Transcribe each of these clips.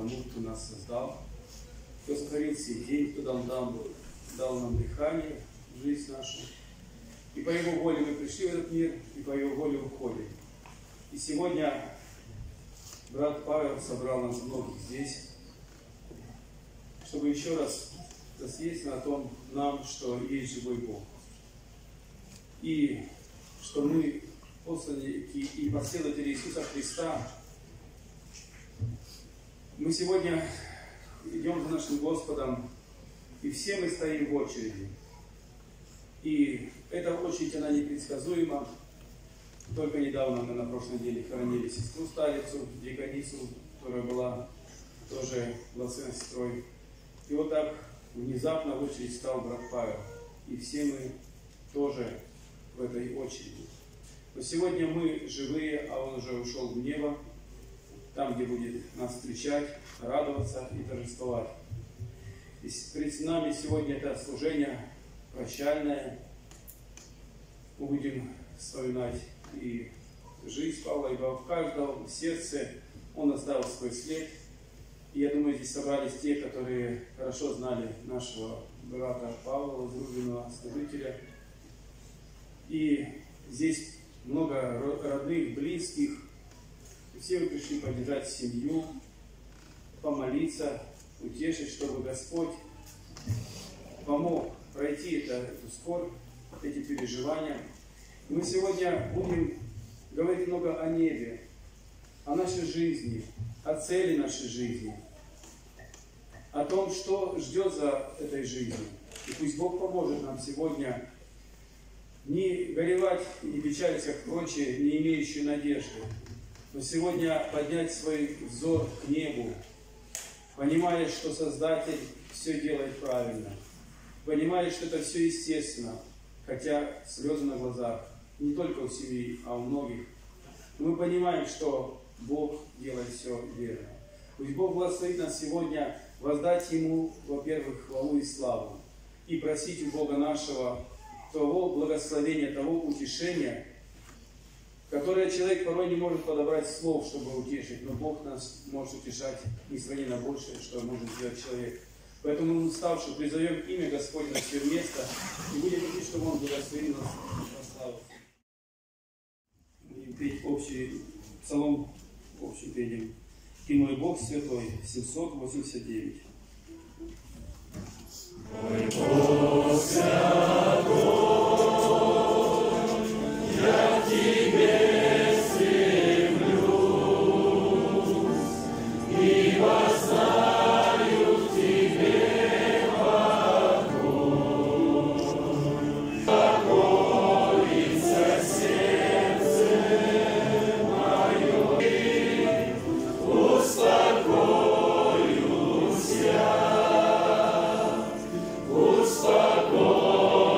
тому, кто нас создал, кто сотворил сей день, кто дал нам дыхание в жизнь нашу. И по Его воле мы пришли в этот мир, и по Его воле уходим. И сегодня брат Павел собрал нас многих здесь, чтобы еще раз засвидетельствовать о том нам, что есть живой Бог. И что мы посланники и последователи Иисуса Христа. Мы сегодня идем за нашим Господом, и все мы стоим в очереди. И эта очередь, она непредсказуема. Только недавно мы на прошлой неделе хоронили сестру Старицу, диаконицу, которая была тоже благословенной сестрой. И вот так внезапно в очередь стал брат Павел. И все мы тоже в этой очереди. Но сегодня мы живые, а он уже ушел в небо, там, где будет нас встречать, радоваться и торжествовать. И перед нами сегодня это служение прощальное. Мы будем вспоминать и жизнь Павла, ибо в каждом сердце он оставил свой след. И я думаю, здесь собрались те, которые хорошо знали нашего брата Павла, возлюбленного служителя. И здесь много родных, близких. И все вы пришли поддержать семью, помолиться, утешить, чтобы Господь помог пройти эту скорбь, эти переживания. Мы сегодня будем говорить много о небе, о нашей жизни, о цели нашей жизни, о том, что ждет за этой жизнью. И пусть Бог поможет нам сегодня не горевать и не печалиться, как прочие, не имеющие надежды, но сегодня поднять свой взор к небу, понимая, что Создатель все делает правильно, понимая, что это все естественно, хотя слезы на глазах, не только у семьи, а у многих. Но мы понимаем, что Бог делает все верно. Пусть Бог благословит нас сегодня воздать Ему, во-первых, хвалу и славу, и просить у Бога нашего того благословения, того утешения, которое человек порой не может подобрать слов, чтобы утешить, но Бог нас может утешать несравненно больше, что может сделать человек. Поэтому мы, уставшие, призовем имя Господне на свое место и будем просить, чтобы Он благословил нас и прославил. Будем петь общий псалом, общим пением. «Ты мой Бог святой», 789. Мой Бог святой, я к Тебе стремлюсь, и вознаю в Тебе покой. Покоится сердце мое, успокоюсь я, успокоюсь.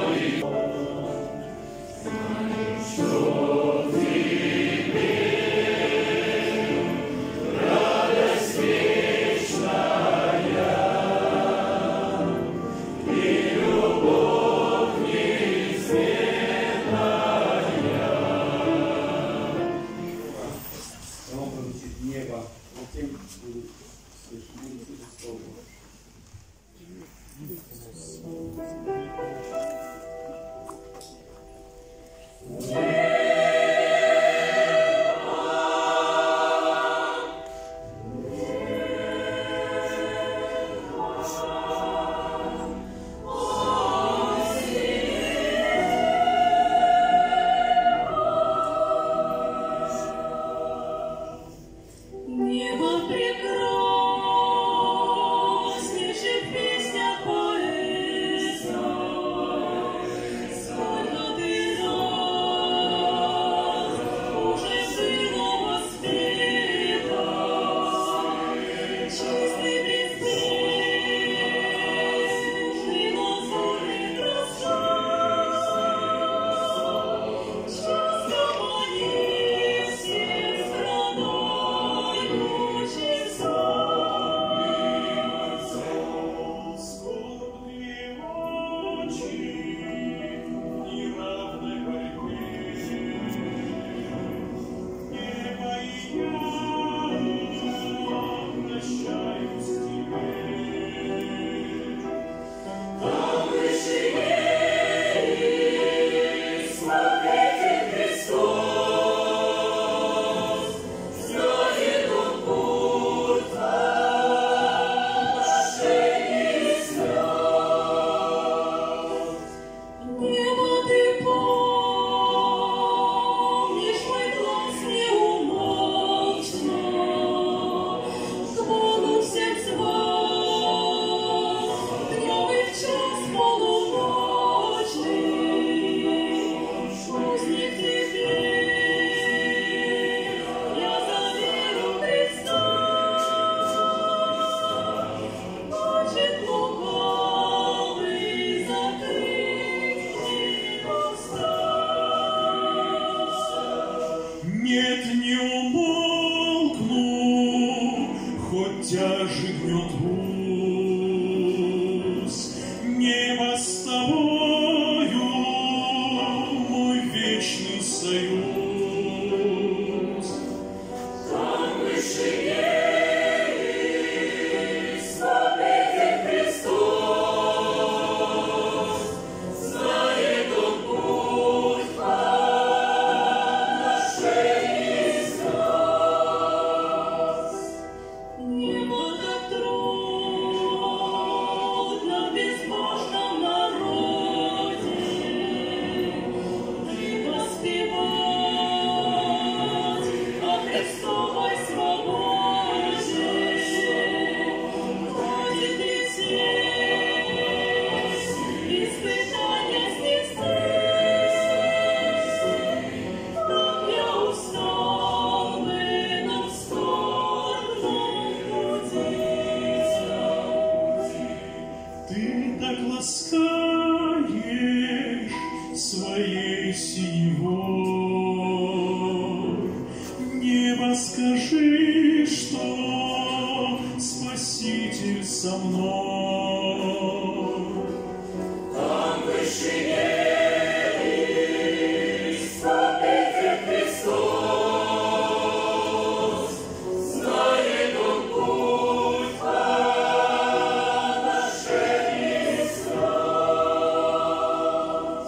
Нет, не умолкну, хоть тяжи гнет вуз. Небо с тобою, мой вечный союз. Там выше есть победен Христос, знает Он путь по нашей слез. Небо как труд на безбожном народе, и воспевать о Христовой свободе. Ходит лететь, испытания снести. Как я устал в этом скорбном трудиться. Ты так ласкаешь своей синевой. Небо, скажи, что Спаситель со мной. Там выше есть победен Христос, знает Он путь по нашей слез.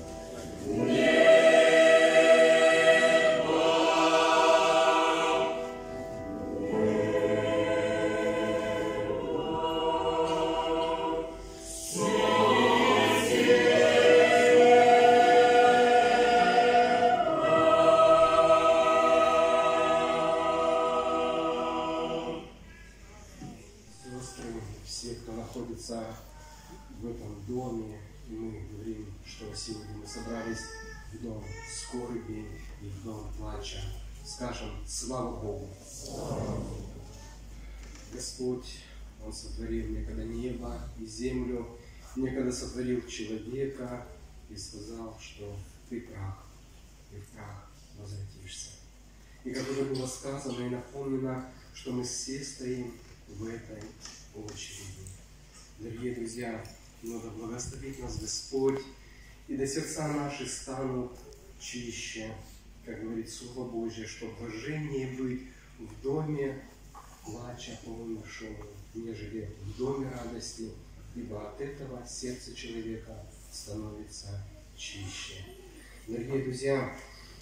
Сестры, все, кто находится в этом доме, и мы говорим, что сегодня мы собрались в дом скорби и в дом плача. Скажем, слава Богу! Господь, Он сотворил некогда небо и землю, некогда сотворил человека и сказал, что ты прах, и в прах возвратишься. И как уже было сказано и напомнено, что мы все стоим в этой очереди. Дорогие друзья, но да благословит нас Господь, и до сердца наши станут чище, как говорит Слово Божье, что блаженнее быть в доме плача по умершему, нежели в доме радости, ибо от этого сердце человека становится чище. Дорогие друзья,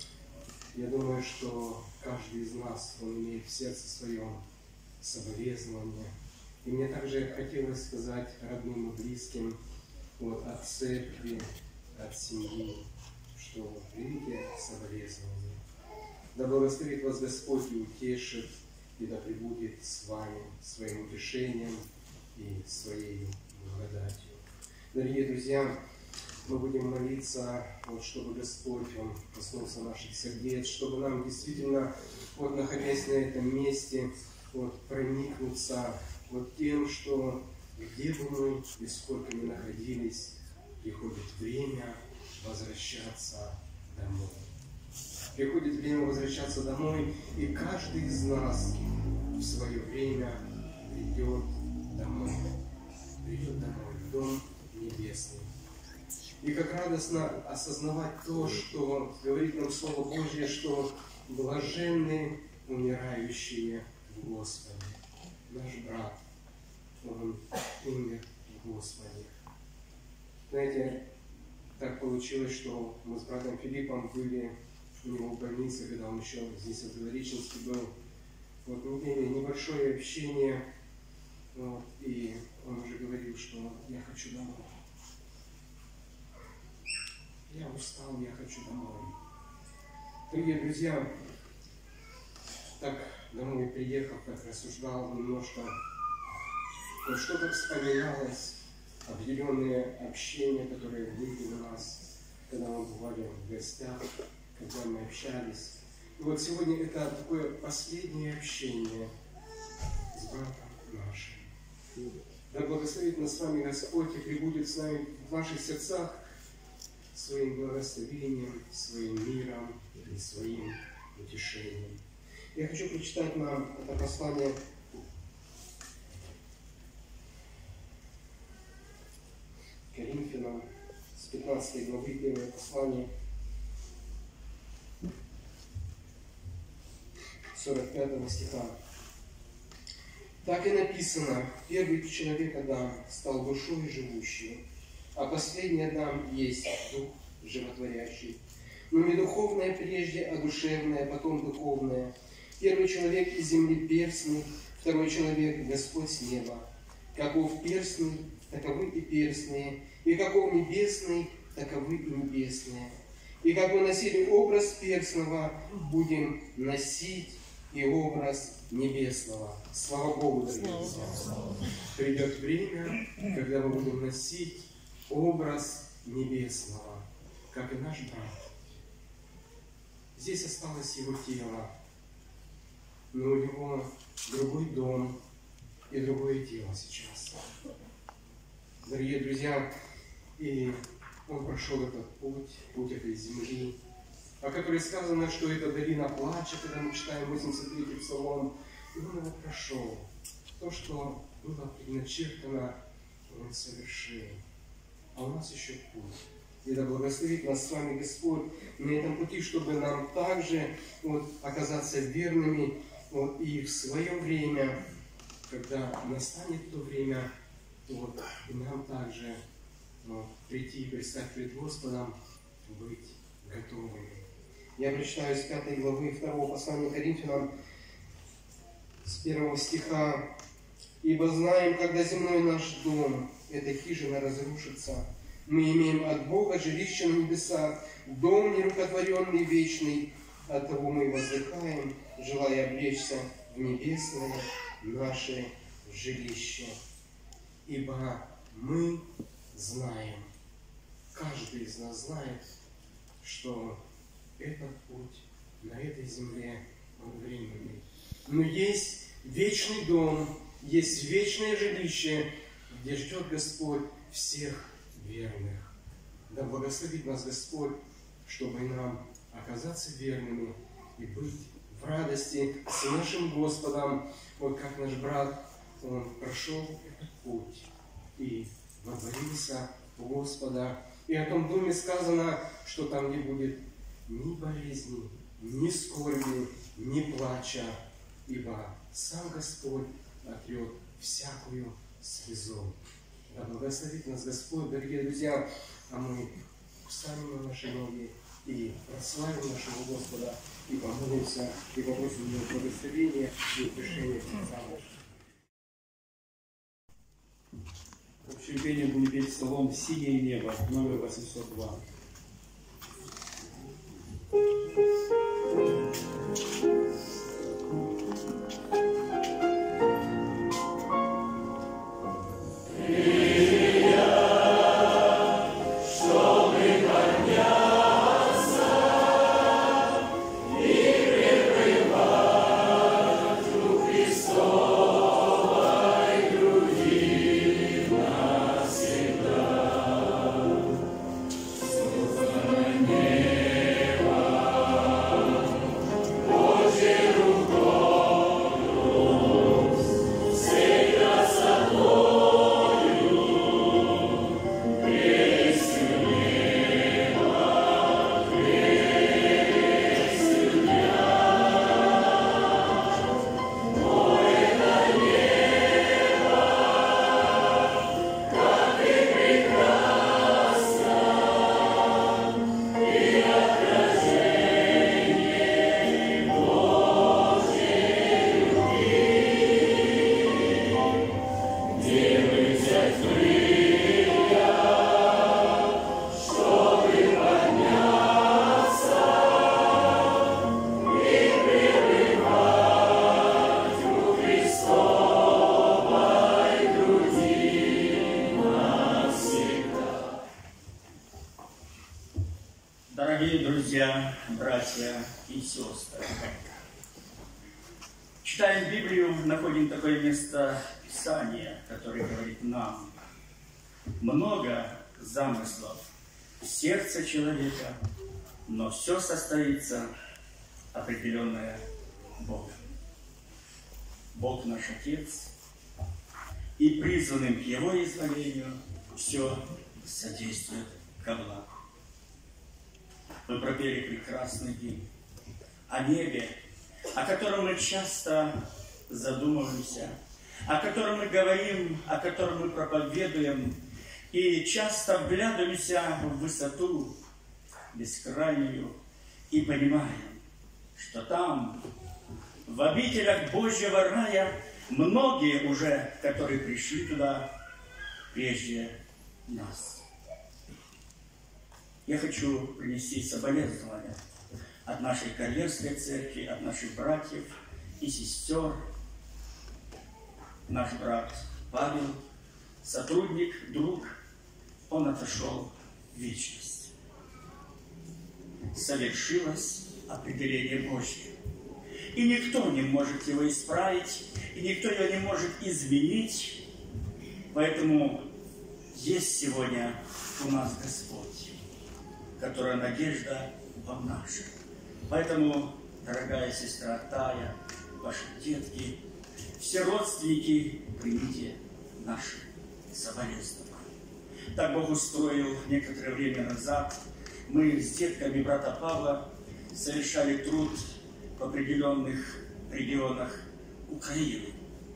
я думаю, что каждый из нас, он имеет в сердце своем соболезнования. И мне также хотелось сказать родным и близким от церкви, от семьи, что примите соболезнования. Да благословит вас Господь и утешит, и да пребудет с вами своим утешением и своей благодатью. Дорогие друзья, мы будем молиться, чтобы Господь, Он коснулся наших сердец, чтобы нам действительно, находясь на этом месте, проникнуться тем, что где бы мы и сколько мы находились, приходит время возвращаться домой. Приходит время возвращаться домой, и каждый из нас в свое время придет домой. Придет домой, в Дом Небесный. И как радостно осознавать то, что говорит нам Слово Божье, что блаженны умирающие в Господе. Наш брат, он умер в Господе. Знаете, так получилось, что мы с братом Филиппом были у него в больнице, когда он еще здесь в Белореченске был. Мы имели небольшое общение, и он уже говорил, что я хочу домой. Я устал, я хочу домой. Дорогие друзья, так домой приехав, так рассуждал немножко, что-то вспоминалось, определенные общения, которые были у нас, когда мы бывали в гостях, когда мы общались. И сегодня это такое последнее общение с братом нашим. Да благословит нас с вами Господь и пребудет с нами в ваших сердцах своим благословением, своим миром и своим утешением. Я хочу прочитать нам это послание Коринфянам с 15 главы, первое послание, 45 стиха. Так и написано: первый человек Адам стал душой живущей, а последний Адам есть дух животворящий. Но не духовное прежде, а душевное, потом духовное. Первый человек из земли перстный, второй человек Господь с неба. Каков перстный, таковы и перстные, и каков небесный, таковы и небесные. И как мы носили образ перстного, будем носить и образ небесного. Слава Богу, дорогие друзья! Придет время, когда мы будем носить образ небесного, как и наш брат. Здесь осталось его тело, но у него другой дом и другое тело сейчас. Дорогие друзья, и он прошел этот путь этой земли, о которой сказано, что это долина плача, когда мы читаем 83-й Псалом, и он его прошел. То, что было предначертано, он совершил. А у нас еще путь. И да благословит нас с вами Господь на этом пути, чтобы нам также оказаться верными и в свое время, когда настанет то время, и нам также прийти и предстать пред Господом, быть готовыми. Я прочитаю с 5 главы 2 послания Коринфянам, с 1 стиха. «Ибо знаем, когда земной наш дом, эта хижина, разрушится, мы имеем от Бога жилище на небесах, дом нерукотворенный, вечный, оттого мы воздыхаем, желая облечься в небесное наше жилище. Ибо мы знаем, каждый из нас знает, что этот путь на этой земле, он временный. Но есть вечный дом, есть вечное жилище, где ждет Господь всех верных. Да благословит нас Господь, чтобы нам оказаться верными и быть в радости с нашим Господом, как наш брат, он прошел этот путь и водворился в Господа. И о том доме сказано, что там не будет ни болезни, ни скорби, ни плача, ибо сам Господь отрет всякую слезу. Да благословит нас Господь, дорогие друзья, а мы встанем на наши ноги и прославим нашего Господа, и помолимся, и попросим Его благословения и утешения в сердцах наших. В общем пении будем петь псалом «Синее небо», номер 802. Дорогие друзья, братья и сестры, читаем Библию, находим такое место Писания, которое говорит нам: много замыслов в сердце человека, но все состоится определенное Богом. Бог наш Отец, и призванным к Его изволению все содействует ко благу. Мы пропели прекрасный гимн о небе, о котором мы часто задумываемся, о котором мы говорим, о котором мы проповедуем, и часто вглядываемся в высоту бескрайнюю и понимаем, что там, в обителях Божьего рая, многие уже, которые пришли туда прежде нас. Я хочу принести соболезнования от нашей Карьерской церкви, от наших братьев и сестер. Наш брат Павел, сотрудник, друг, он отошел в вечность. Совершилось определение Божье. И никто не может его исправить, и никто его не может изменить. Поэтому есть сегодня у нас Господь, которая надежда во нашем. Поэтому, дорогая сестра Тая, ваши детки, все родственники, примите наши соболезнования. Так Бог устроил некоторое время назад. Мы с детками брата Павла совершали труд в определенных регионах Украины.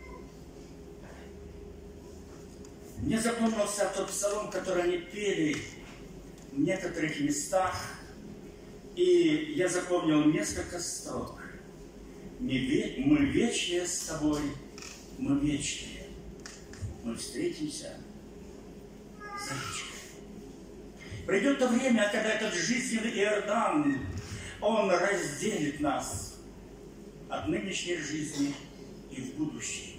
Мне запомнился тот псалом, который они пели в некоторых местах, и я запомнил несколько строк. Мы вечные с тобой, мы вечные. Мы встретимся за речкой. Придет то время, когда этот жизненный Иордан, он разделит нас от нынешней жизни и в будущее.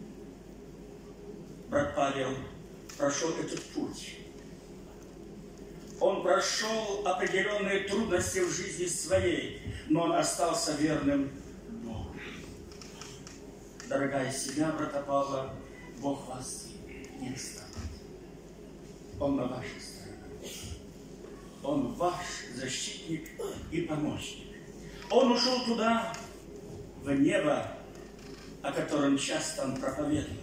Брат Павел прошел этот путь. Он прошел определенные трудности в жизни своей, но он остался верным Богу. Дорогая семья брата Павла, Бог вас не оставит. Он на вашей стороне. Он ваш защитник и помощник. Он ушел туда, в небо, о котором часто он проповедует.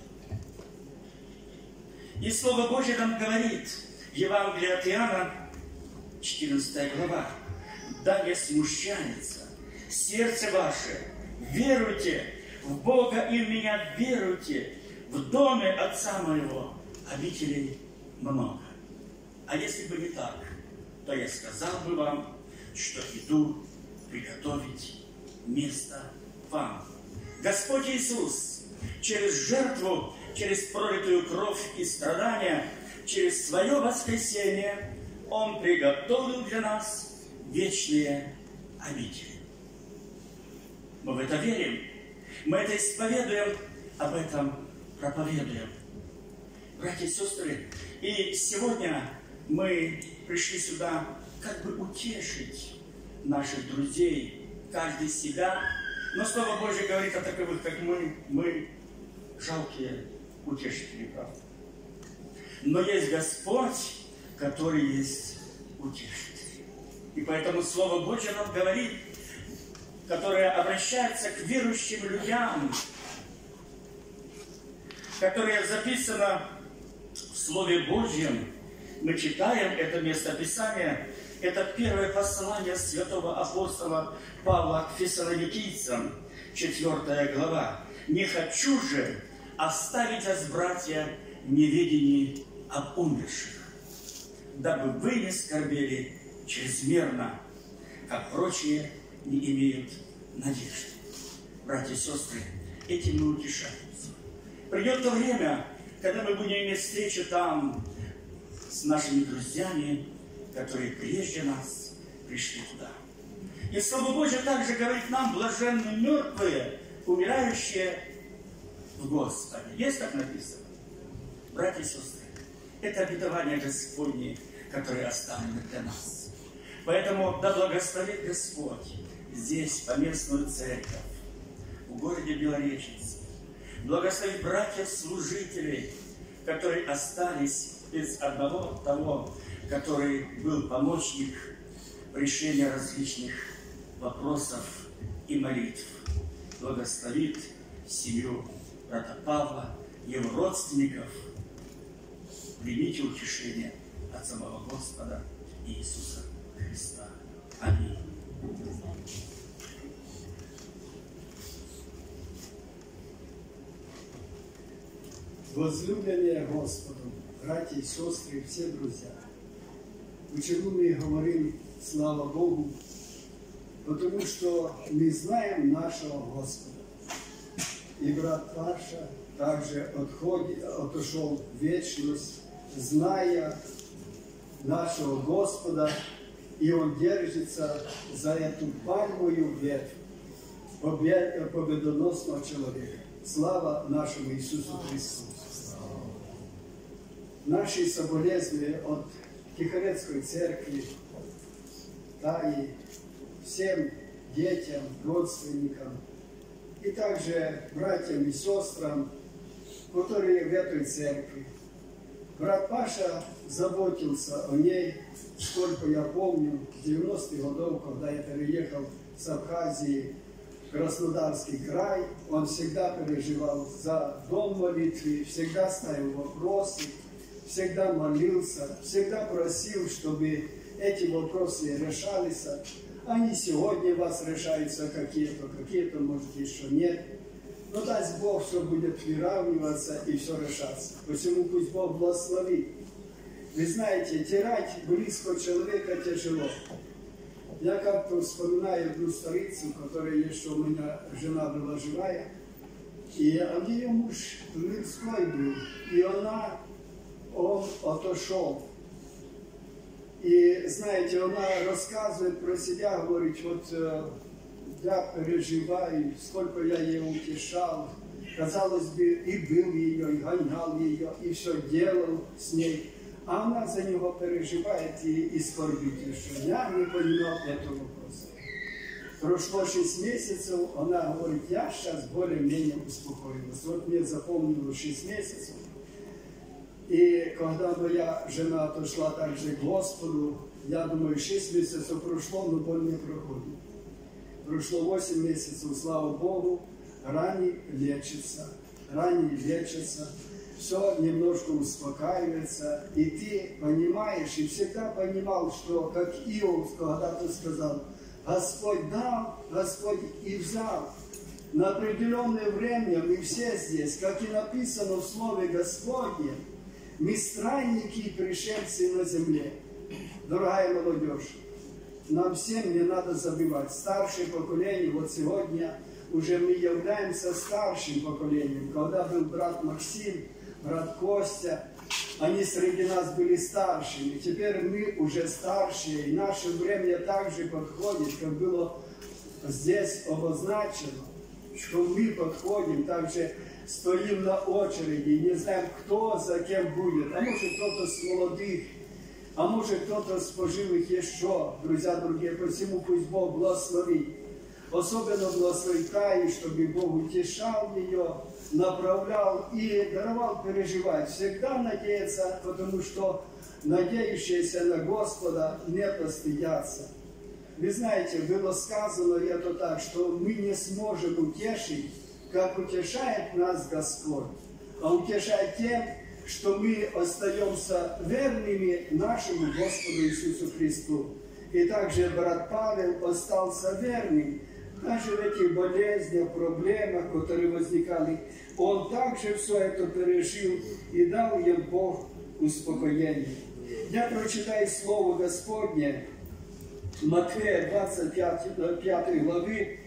И Слово Божье нам говорит, Евангелие от Иоанна, 14 глава, «Да не смущается сердце ваше, веруйте в Бога и в меня веруйте, в доме Отца моего обителей много. А если бы не так, то я сказал бы вам, что иду приготовить место вам». Господь Иисус через жертву, через пролитую кровь и страдания, через свое воскресение, Он приготовил для нас вечные обители. Мы в это верим, мы это исповедуем, об этом проповедуем. Братья и сестры, и сегодня мы пришли сюда как бы утешить наших друзей, каждый себя, но Слово Божье говорит о таковых, как мы жалкие утешители, правда. Но есть Господь, который есть утешитель. И поэтому Слово Божье нам говорит, которое обращается к верующим людям, которое записано в Слове Божьем. Мы читаем это местописание. Это первое послание святого апостола Павла к фессалоникийцам, 4 глава. «Не хочу же оставить вас, братья, в неведении об умерших, дабы вы не скорбели чрезмерно, как прочие не имеют надежды». Братья и сестры, этим мы утешаемся. Придет то время, когда мы будем иметь встречу там с нашими друзьями, которые прежде нас пришли туда. И Слово Божье также говорит нам: блаженны мертвые, умирающие в Господе. Есть так написано? Братья и сестры, это обетование Господне, которое оставлено для нас. Поэтому да благословит Господь здесь поместную церковь, в городе Белореченск. Благословит братьев-служителей, которые остались без одного того, который был помощник в решении различных вопросов и молитв. Благословит семью брата Павла, его родственников. Примите утешение от самого Господа Иисуса Христа. Аминь. Возлюбленные Господом, братья и сестры, все друзья. Почему мы говорим «Слава Богу»? Потому что мы знаем нашего Господа. И брат Паша также отошел в вечность, зная нашего Господа, и он держится за эту пальмовую ветвь победоносного человека. Слава нашему Иисусу Христу! Наши соболезнования от Тихорецкой церкви, да, и всем детям, родственникам, и также братьям и сестрам, которые в этой церкви. Брат Паша заботился о ней, сколько я помню, в 90-х годах, когда я переехал с Абхазии в Краснодарский край, он всегда переживал за дом молитвы, всегда ставил вопросы, всегда молился, всегда просил, чтобы эти вопросы решались. Они сегодня у вас решаются какие-то, может, еще нет. Но даст Бог, все будет выравниваться и все решаться. Посему пусть Бог благословит. Вы знаете, терять близкого человека тяжело. Я как-то вспоминаю одну старицу, которая еще у меня жена была живая, и ее муж людской был, и он отошел. И знаете, она рассказывает про себя, говорит, вот я переживаю, сколько я ее утешал, казалось бы, и бил ее, и гонял ее, и все делал с ней. А она за него переживает и скорбит еще. Я не понимал этого вопроса. Прошло 6 месяцев, она говорит, я сейчас более-менее успокоилась. Вот мне запомнилось 6 месяцев. И когда моя жена отошла также к Господу, я думаю, 6 месяцев прошло, но боль не проходит. Прошло 8 месяцев, слава Богу, раны лечатся, все немножко успокаивается, и ты понимаешь, и всегда понимал, что, как Иов когда-то сказал, Господь дал, Господь и взял. На определенное время мы все здесь, как и написано в Слове Господне, мы странники и пришельцы на земле. Дорогая молодежь, нам всем не надо забывать, старшее поколение, вот сегодня уже мы являемся старшим поколением. Когда был брат Максим, брат Костя, они среди нас были старшими. Теперь мы уже старшие, и наше время также подходит, как было здесь обозначено, что мы подходим, также стоим на очереди, и не знаем, кто за кем будет. А может, кто-то с молодых, а может, кто-то с пожилых еще, друзья другие. Посему пусть Бог благословит. Особенно благословит Таи, чтобы Бог утешал ее, направлял и даровал переживать. Всегда надеяться, потому что надеющиеся на Господа не постыдятся. Вы знаете, было сказано это так, что мы не сможем утешить, как утешает нас Господь, а утешает тем, что мы остаемся верными нашему Господу Иисусу Христу. И также брат Павел остался верным, даже в этих болезнях, проблемах, которые возникали. Он также все это пережил и дал им Бог успокоение. Я прочитаю Слово Господне, Матфея 25 главы,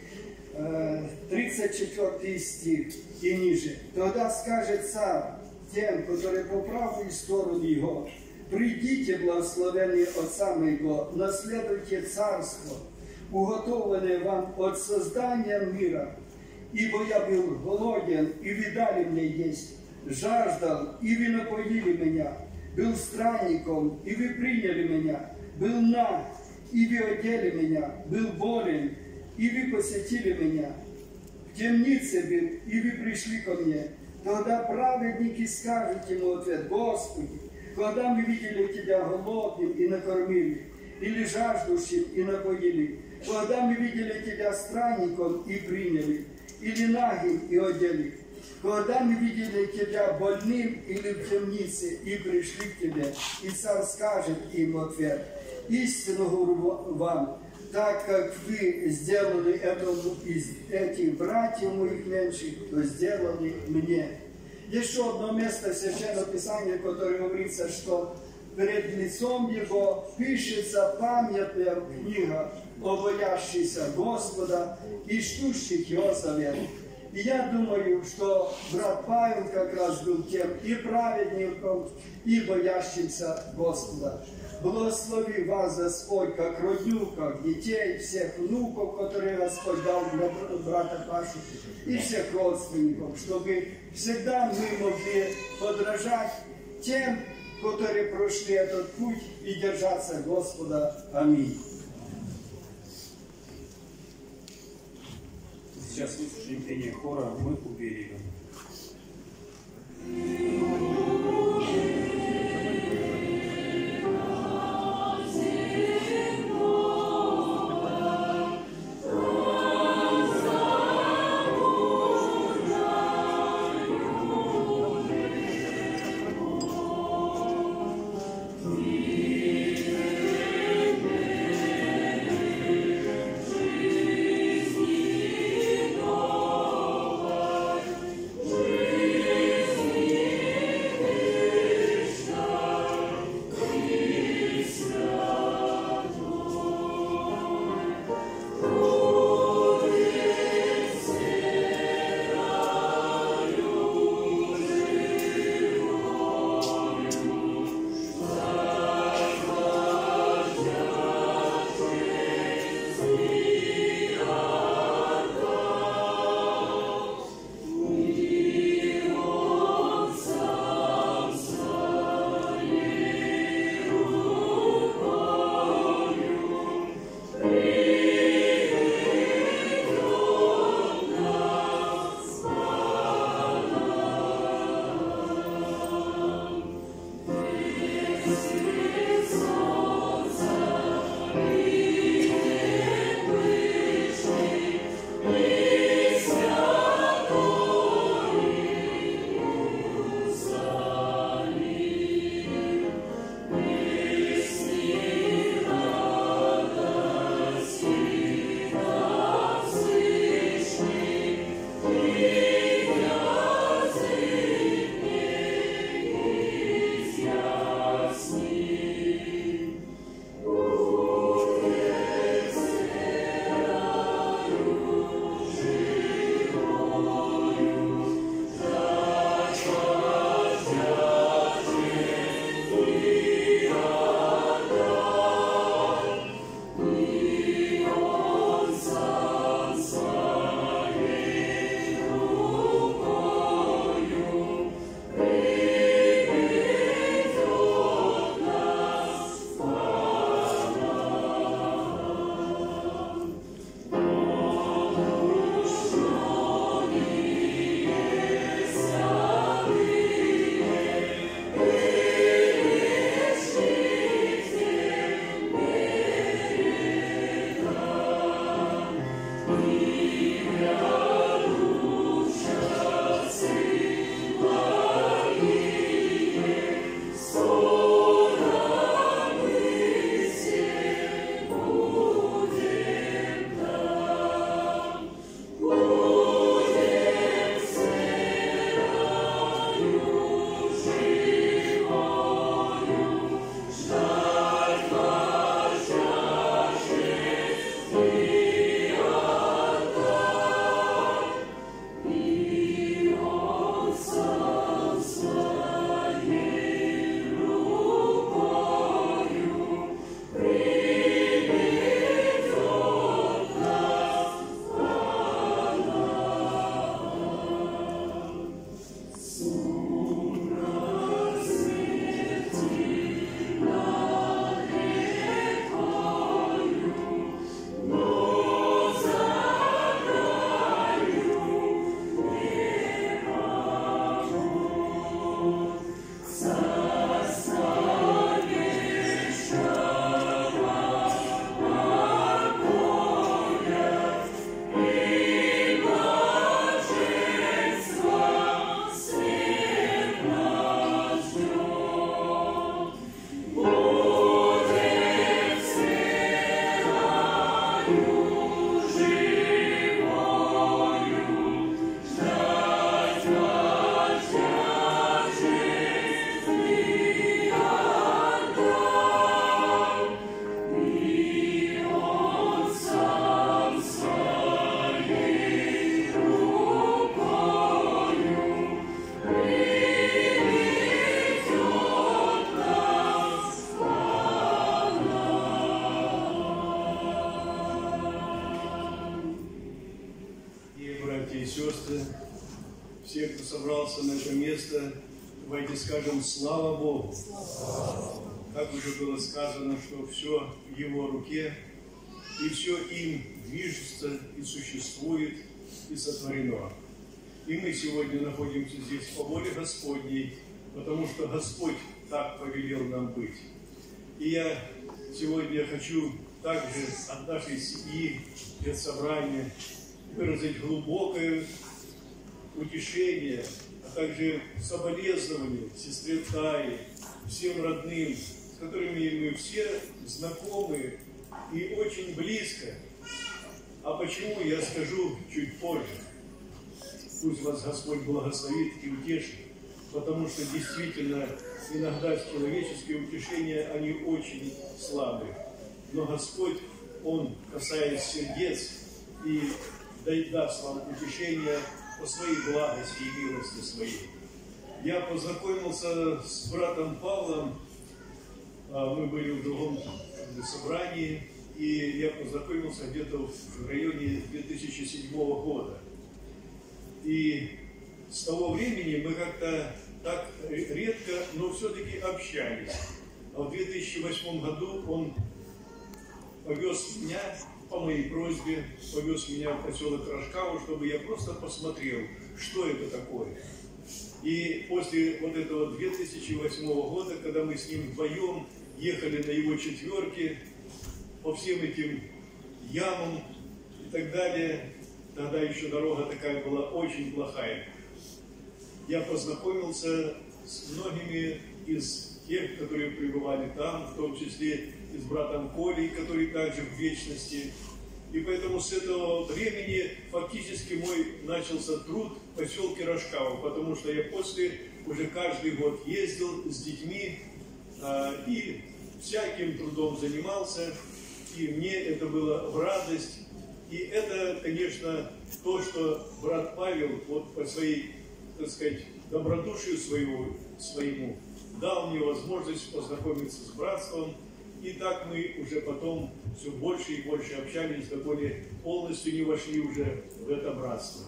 34 стих и ниже. Тогда скажет царь тем, которые по правую сторону его, придите, благословенные отца моего, наследуйте царство, уготованное вам от создания мира. Ибо я был голоден, и вы дали мне есть, жаждал, и вы напоили меня, был странником, и вы приняли меня, был наг, и вы одели меня, был болен, и вы посетили меня, в темнице был, и вы пришли ко мне. Тогда праведники скажут ему в ответ: Господи, когда мы видели Тебя голодным и накормили, или жаждущим и напоили, когда мы видели Тебя странником и приняли, или нагим и одели, когда мы видели Тебя больным или в темнице и пришли к Тебе, и Царь скажет им в ответ: истину говорю вам, так как вы сделали этому из этих братьев моих меньших, то сделали мне. Еще одно место в Священном Писании, которое говорится, что перед лицом Его пишется памятная книга о боящихся Господа и ждущих Его завет. И я думаю, что брат Павел как раз был тем и праведником, и боящимся Господа. Благослови вас, Господь, как родню, как детей, всех внуков, которые Господь дал для брата Пашу, и всех родственников, чтобы всегда мы могли подражать тем, которые прошли этот путь, и держаться Господа. Аминь. Сейчас выслушаем пение хора «Мы у берега». братья и сестры, все, кто собрался на это место, давайте скажем «Слава Богу». Как уже было сказано, что все в Его руке, и все им движется, и существует, и сотворено. И мы сегодня находимся здесь по воле Господней, потому что Господь так повелел нам быть. И я сегодня хочу также от нашей семьи и от собрания выразить глубокое утешение, а также соболезнование сестре Тае, всем родным, с которыми мы все знакомы и очень близко. А почему, я скажу чуть позже. Пусть вас Господь благословит и утешит, потому что действительно иногда человеческие утешения, они очень слабые. Но Господь, Он, касаясь сердец, и даст вам утешение по своей благости и милости своей. Я познакомился с братом Павлом, мы были в другом собрании, и я познакомился где-то в районе 2007 года. И с того времени мы как-то так редко, но все-таки общались. А в 2008 году он повез меня, по моей просьбе, повез меня в поселок Рожкаву, чтобы я просто посмотрел, что это такое. И после вот этого 2008 года, когда мы с ним вдвоем ехали на его четверке по всем этим ямам и так далее, тогда еще дорога такая была очень плохая. Я познакомился с многими из тех, которые пребывали там, в том числе и с братом Колей, который также в вечности. И поэтому с этого времени фактически мой начался труд в поселке Рожкава, потому что я после уже каждый год ездил с детьми и всяким трудом занимался, и мне это было в радость. И это, конечно, то, что брат Павел вот по своей, так сказать, добродушию своему дал мне возможность познакомиться с братством. И так мы уже потом все больше и больше общались, доколе полностью не вошли уже в это братство.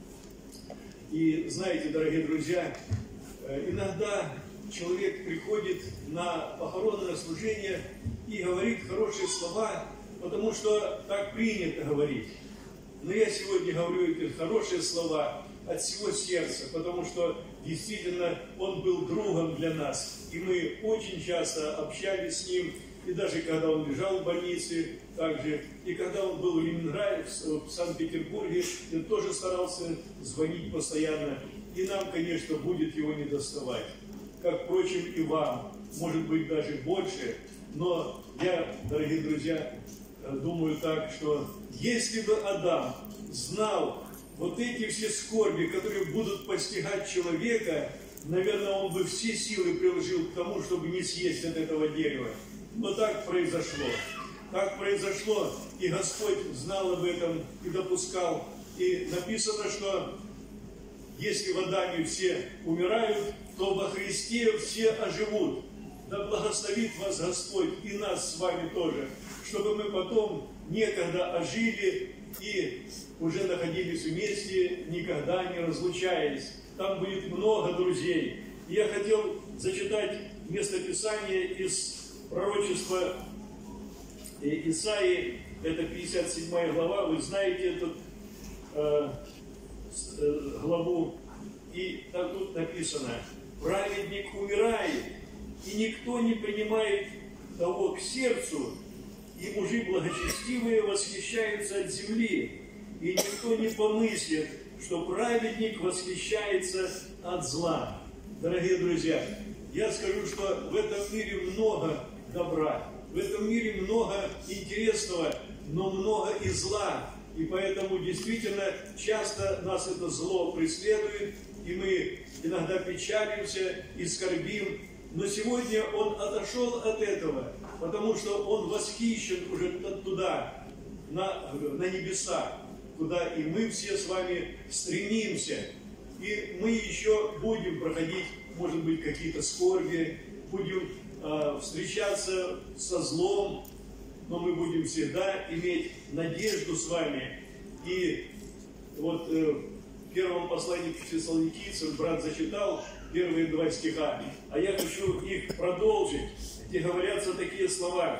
И знаете, дорогие друзья, иногда человек приходит на похоронное служение и говорит хорошие слова, потому что так принято говорить. Но я сегодня говорю эти хорошие слова от всего сердца, потому что действительно он был другом для нас. И мы очень часто общались с ним, и даже когда он лежал в больнице, также, и когда он был в Ленинграде, в Санкт-Петербурге, он тоже старался звонить постоянно. И нам, конечно, будет его не доставать. Как, впрочем, и вам, может быть, даже больше. Но я, дорогие друзья, думаю так, что если бы Адам знал вот эти все скорби, которые будут постигать человека, наверное, он бы все силы приложил к тому, чтобы не съесть от этого дерева. Но так произошло. Так произошло, и Господь знал об этом и допускал. И написано, что если в Адаме все умирают, то во Христе все оживут. Да благословит вас Господь и нас с вами тоже, чтобы мы потом некогда ожили и уже находились вместе, никогда не разлучаясь. Там будет много друзей. И я хотел зачитать местописание из пророчества Исаии, это 57 глава, вы знаете эту главу, и там тут написано: «Праведник умирает, и никто не принимает того к сердцу, и мужи благочестивые восхищаются от земли, и никто не помыслит, что праведник восхищается от зла». Дорогие друзья, я скажу, что в этом мире много добра, в этом мире много интересного, но много и зла. И поэтому действительно часто нас это зло преследует, и мы иногда печалимся и скорбим. Но сегодня он отошел от этого, потому что он восхищен уже туда, на небеса, куда и мы все с вами стремимся. И мы еще будем проходить, может быть, какие-то скорби, будем встречаться со злом, но мы будем всегда иметь надежду с вами. И вот первом послании к Фессалоникийцам брат зачитал первые 2 стиха, а я хочу их продолжить, где говорятся такие слова.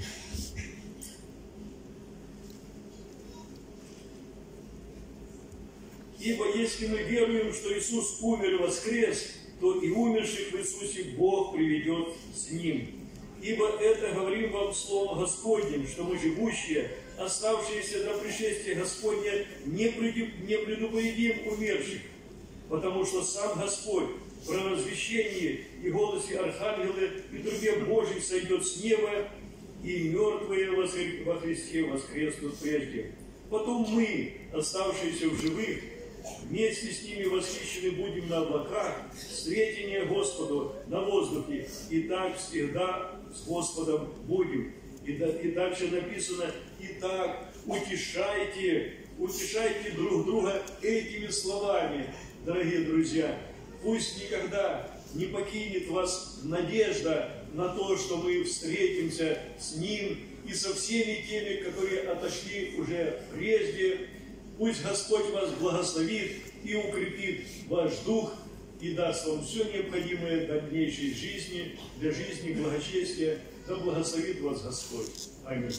Ибо если мы веруем, что Иисус умер и воскрес, то и умерших в Иисусе Бог приведет с Ним. Ибо это говорим вам Словом Господним, что мы живущие, оставшиеся до пришествия Господня, не предупредим умерших, потому что сам Господь в провозвещении и голосе архангела и трубе Божьей сойдет с неба, и мертвые во Христе воскреснут прежде. Потом мы, оставшиеся в живых, вместе с ними восхищены будем на облаках, встретение Господу на воздухе, и так всегда с Господом будем. И дальше написано: итак, утешайте друг друга этими словами, дорогие друзья. Пусть никогда не покинет вас надежда на то, что мы встретимся с Ним и со всеми теми, которые отошли уже прежде. Пусть Господь вас благословит и укрепит ваш дух и даст вам все необходимое для дальнейшей жизни, для жизни благочестия. Да благословит вас Господь. Аминь.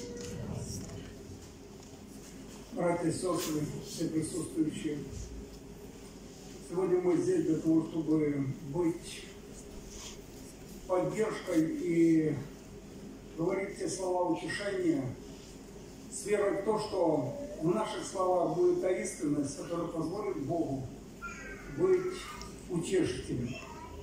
Братья и сестры, все присутствующие, сегодня мы здесь для того, чтобы быть поддержкой и говорить те слова утешения, с верой в то, что в наших словах будет та истинность, которая позволит Богу быть утешителем.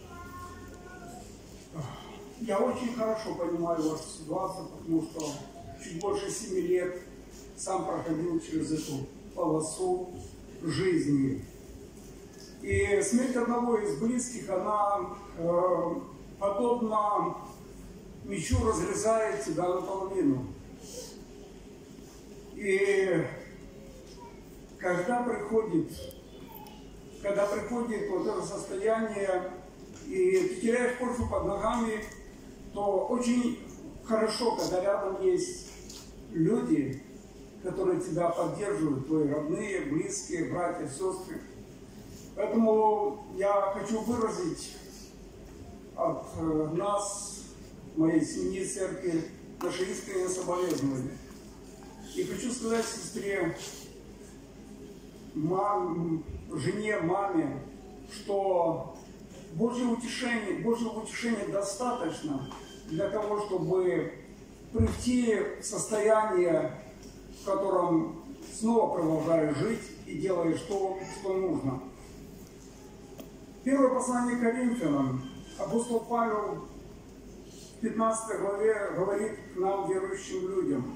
Я очень хорошо понимаю вашу ситуацию, потому что чуть больше 7 лет сам проходил через эту полосу жизни. И смерть одного из близких, она подобно мечу разрезает тебя наполовину. И когда приходит вот это состояние, и ты теряешь почву под ногами, то очень хорошо, когда рядом есть люди, которые тебя поддерживают, твои родные, близкие, братья, сестры. Поэтому я хочу выразить от нас, моей семьи, церкви, наше искреннее соболезнование. И хочу сказать сестре, жене, маме, что Божьего утешения достаточно для того, чтобы прийти в состояние, в котором снова продолжаешь жить и делаешь то, что нужно. Первое послание к Коринфянам. Апостол Павел в 15 главе говорит к нам, верующим людям.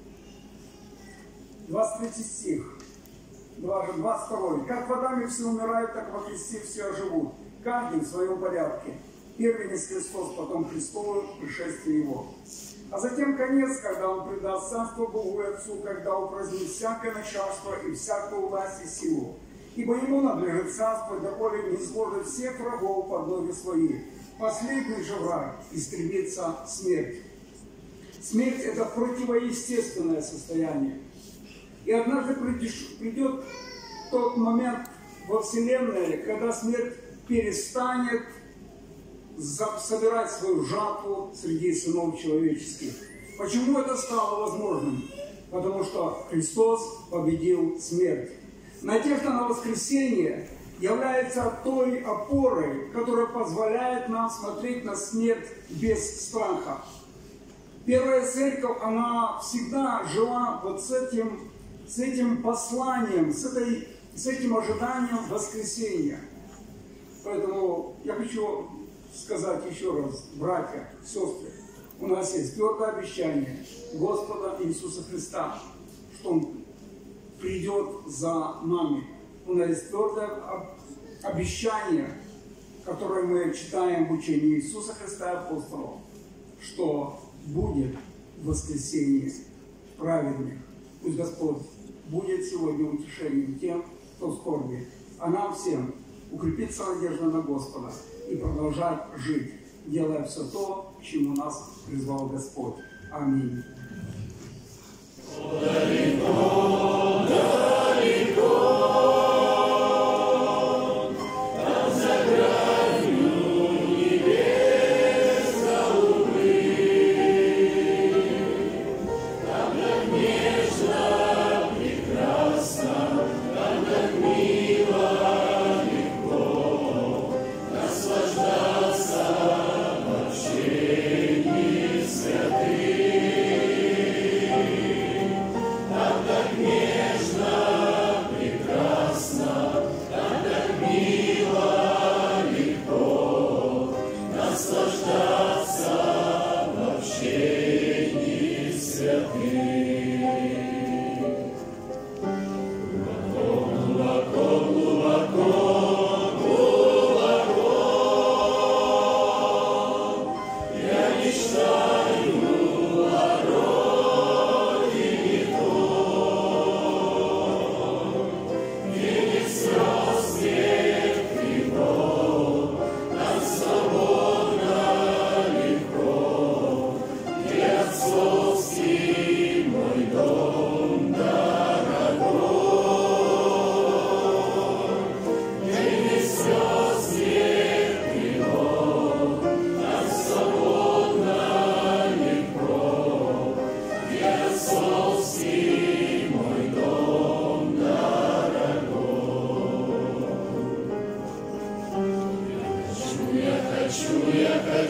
23 стих, 22. «Как в Адаме все умирают, так во Христе все оживут, каждый в своем порядке. Первенец Христос, потом Христово пришествие Его. А затем конец, когда Он предаст царство Богу и Отцу, когда упразднит всякое начальство и всякую власть и силу. Ибо Ему надлежит царство, доколе не сложит всех врагов под ноги свои. Последний же враг истребится смерть». Смерть – это противоестественное состояние. И однажды придет тот момент во Вселенной, когда смерть перестанет собирать свою жатву среди сынов человеческих. Почему это стало возможным? Потому что Христос победил смерть. Надежда на воскресение является той опорой, которая позволяет нам смотреть на смерть без страха. Первая церковь, она всегда жила вот с этим посланием, с этим ожиданием воскресения. Поэтому я хочу сказать еще раз, братья, сестры, у нас есть твердое обещание Господа Иисуса Христа, что Он придет за нами. У нас есть твердое обещание, которое мы читаем в учении Иисуса Христа и апостолов, что будет воскресение праведных. Пусть Господь будет сегодня утешением тем, кто в скорби, а нам всем укрепиться надежда на Господа и продолжать жить, делая все то, к чему нас призвал Господь. Аминь. Далеко, далеко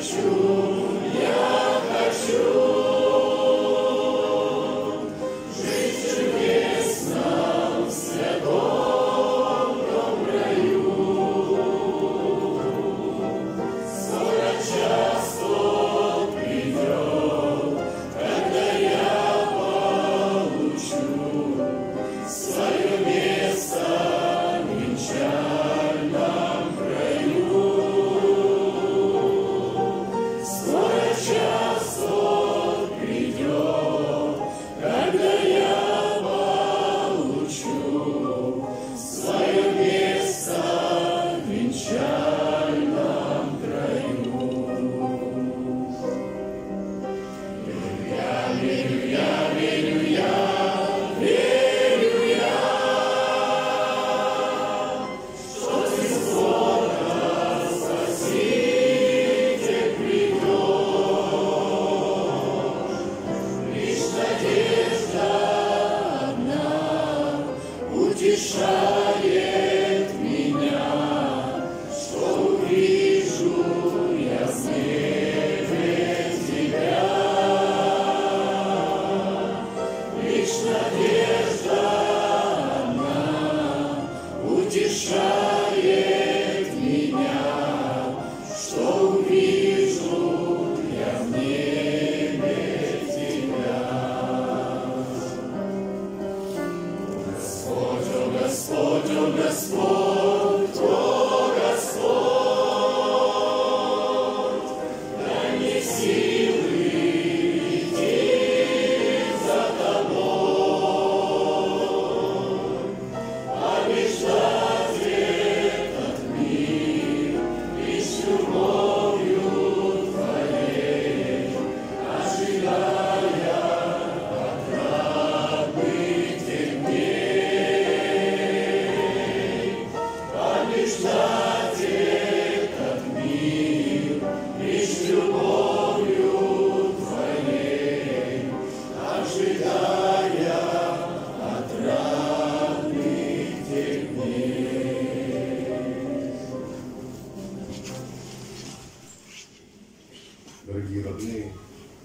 Дорогие родные,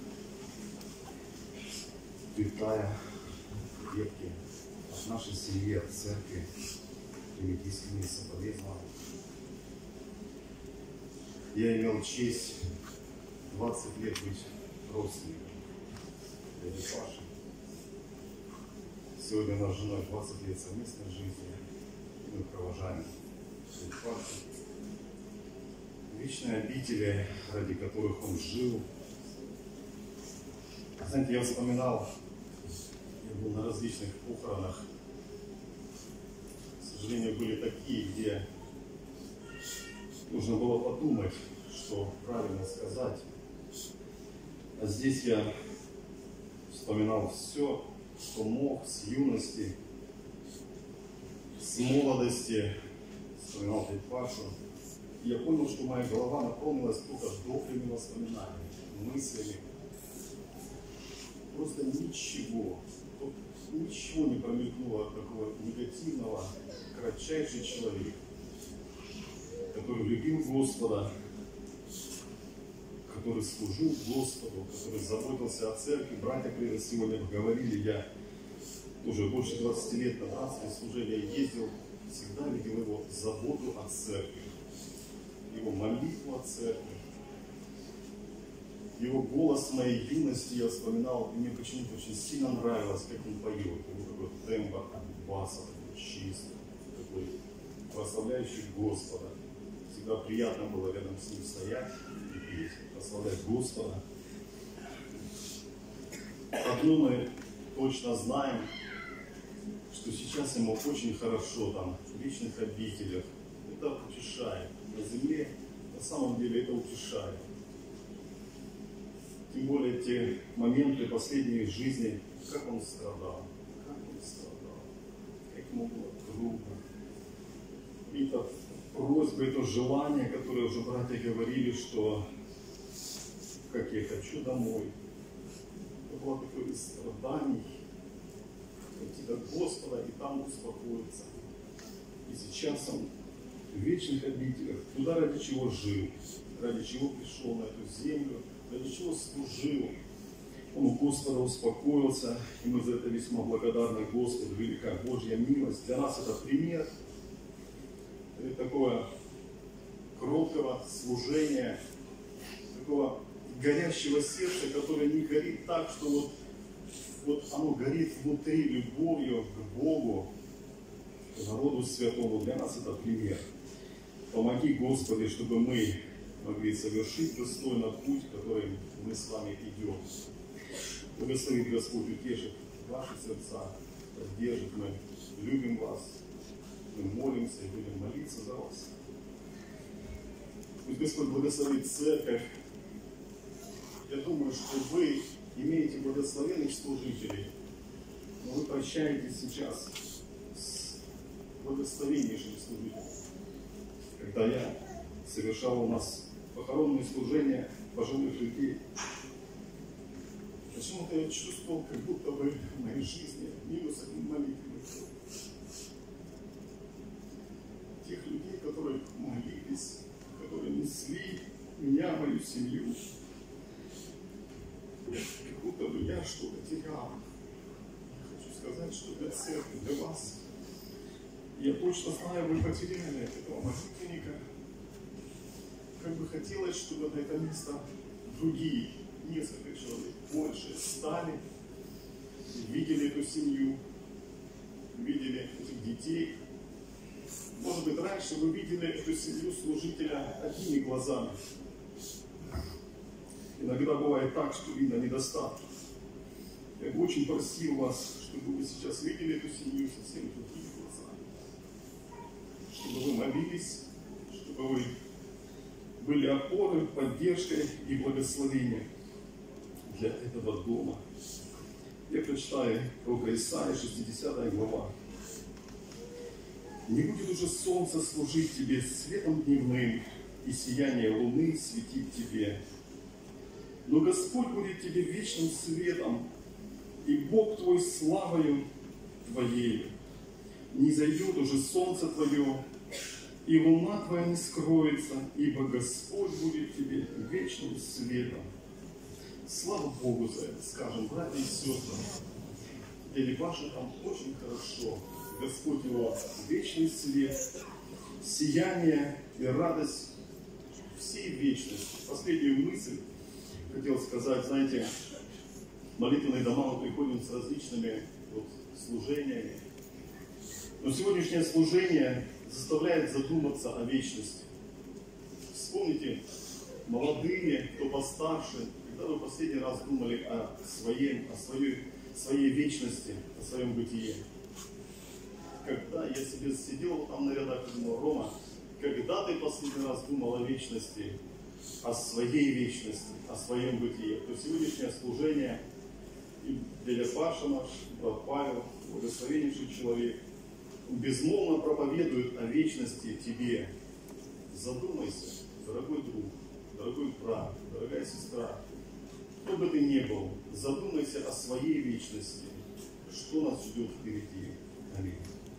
святая, детки, от нашей семьи, от церкви, примите искренние соболезнования. Я имел честь 20 лет быть родственником дяди Паши. Сегодня у нас с женой 20 лет совместной жизни. Мы провожаем дядю Пашу. Вечные обители, ради которых он жил. Знаете, я вспоминал, я был на различных похоронах. К сожалению, были такие, где нужно было подумать, что правильно сказать. А здесь я вспоминал все, что мог с юности, с молодости. Вспоминал дядю Пашу. Я понял, что моя голова наполнилась только добрыми воспоминаниями, мыслями. Просто ничего не промелькнуло такого негативного. Кратчайший человек, который любил Господа, который служил Господу, который заботился о церкви. Братья Крылья сегодня говорили, я уже больше 20 лет на братское служение ездил, всегда видел его заботу о церкви. Его молитву о церкви, его голос в моей юности я вспоминал, и мне почему-то очень сильно нравилось, как он поет. Его такой тембр баса, такой чистый, такой прославляющий Господа. Всегда приятно было рядом с ним стоять и петь, прославлять Господа. Одно мы точно знаем, что сейчас ему очень хорошо там, в вечных обителях. Это утешает. На земле, на самом деле, это утешает. Тем более те моменты последней жизни, как он страдал, как ему было трудно. И это просьба, это желание, которое уже братья говорили, что как я хочу домой. Это было такое из страданий, идти до Господа и там успокоиться. И сейчас он в вечных обителях, туда ради чего жил, ради чего пришел на эту землю, ради чего служил. Он у Господа успокоился, и мы за это весьма благодарны Господу. Велика Божья милость. Для нас это пример такого кроткого служения, такого горящего сердца, которое не горит так, что вот оно горит внутри любовью к Богу, к народу святому. Для нас это пример. Помоги, Господи, чтобы мы могли совершить достойно путь, который мы с вами идем. Благословит Господь, утешит ваши сердца, поддержит. Мы любим вас, мы молимся и будем молиться за вас. Пусть Господь благословит церковь. Я думаю, что вы имеете благословенных служителей, но вы прощаетесь сейчас с благословеннейшими служителями. Когда я совершал у нас похоронные служения пожилых людей, почему-то я чувствовал, как будто бы в моей жизни минус один молитвенный круг. Тех людей, которые молились, которые несли меня, мою семью. Как будто бы я что-то терял. Я хочу сказать, что для церкви, для вас, я точно знаю, вы потеряли этого молитвенника. Как бы хотелось, чтобы на это место другие, несколько человек, больше стали, видели эту семью, видели этих детей. Может быть, раньше вы видели эту семью служителя одними глазами. Иногда бывает так, что видно недостатки. Я бы очень просил вас, чтобы вы сейчас видели эту семью совсем другими глазами. Чтобы вы молились, чтобы вы были опорой, поддержкой и благословением для этого дома. Я прочитаю пророка Исаии, 60 глава. «Не будет уже солнце служить тебе светом дневным, и сияние луны светить тебе. Но Господь будет тебе вечным светом, и Бог твой славою твоей. Не зайдет уже солнце твое, и луна твоя не скроется, ибо Господь будет тебе вечным светом». Слава Богу за это, скажем, братья и сестры. Или ваше там очень хорошо. Господь его вечный свет, сияние и радость всей вечности. Последнюю мысль хотел сказать, знаете, в молитвенные дома мы приходим с различными служениями. Но сегодняшнее служение заставляет задуматься о вечности. Вспомните, молодые, кто постарше, когда вы последний раз думали о своей вечности, о своем бытие. Когда я себе сидел там на рядах и думал: Рома, когда ты последний раз думал о вечности, о своей вечности, о своем бытие? То сегодняшнее служение, и дядя Паша наш, брат Павел, благословеннейший человек, безмолвно проповедует о вечности тебе. Задумайся, дорогой друг, дорогой брат, дорогая сестра, кто бы ты ни был, задумайся о своей вечности, что нас ждет впереди. Аминь.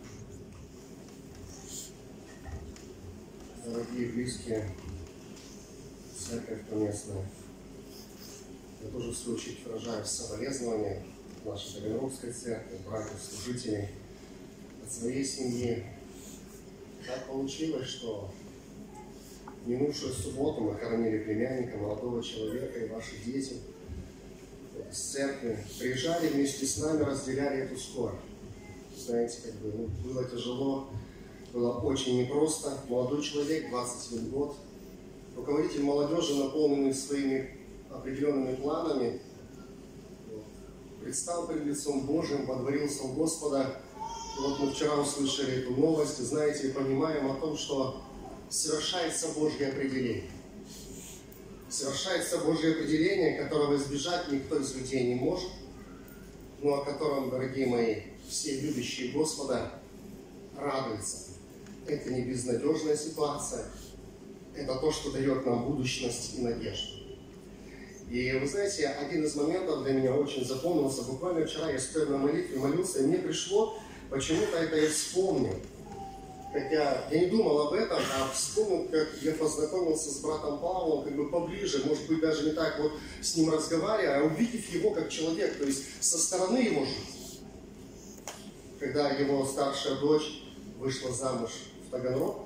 Дорогие близкие, церковь поместная, я тоже в свою очередь выражаю соболезнования нашей Таганрогской церкви, братьев, служителей, от своей семьи. Так получилось, что в минувшую субботу мы хоронили племянника, молодого человека, и ваши дети из церкви приезжали вместе с нами, разделяли эту скорбь. Знаете, было тяжело, было очень непросто. Молодой человек, 21 год, руководитель молодежи, наполненный своими определенными планами, предстал перед лицом Божьим, водворился у Господа. И вот мы вчера услышали эту новость, знаете, и понимаем о том, что совершается Божье определение. Совершается Божье определение, которого избежать никто из людей не может, но о котором, дорогие мои, все любящие Господа радуются. Это не безнадежная ситуация, это то, что дает нам будущность и надежду. И вы знаете, один из моментов для меня очень запомнился. Буквально вчера я стоял на молитве, молился, и мне пришло, почему-то это я вспомнил. хотя я не думал об этом, а вспомнил, как я познакомился с братом Павлом, как бы поближе, может быть, даже не так вот с ним разговаривая, а увидев его как человек, то есть со стороны его жизни. Когда его старшая дочь вышла замуж в Таганрог,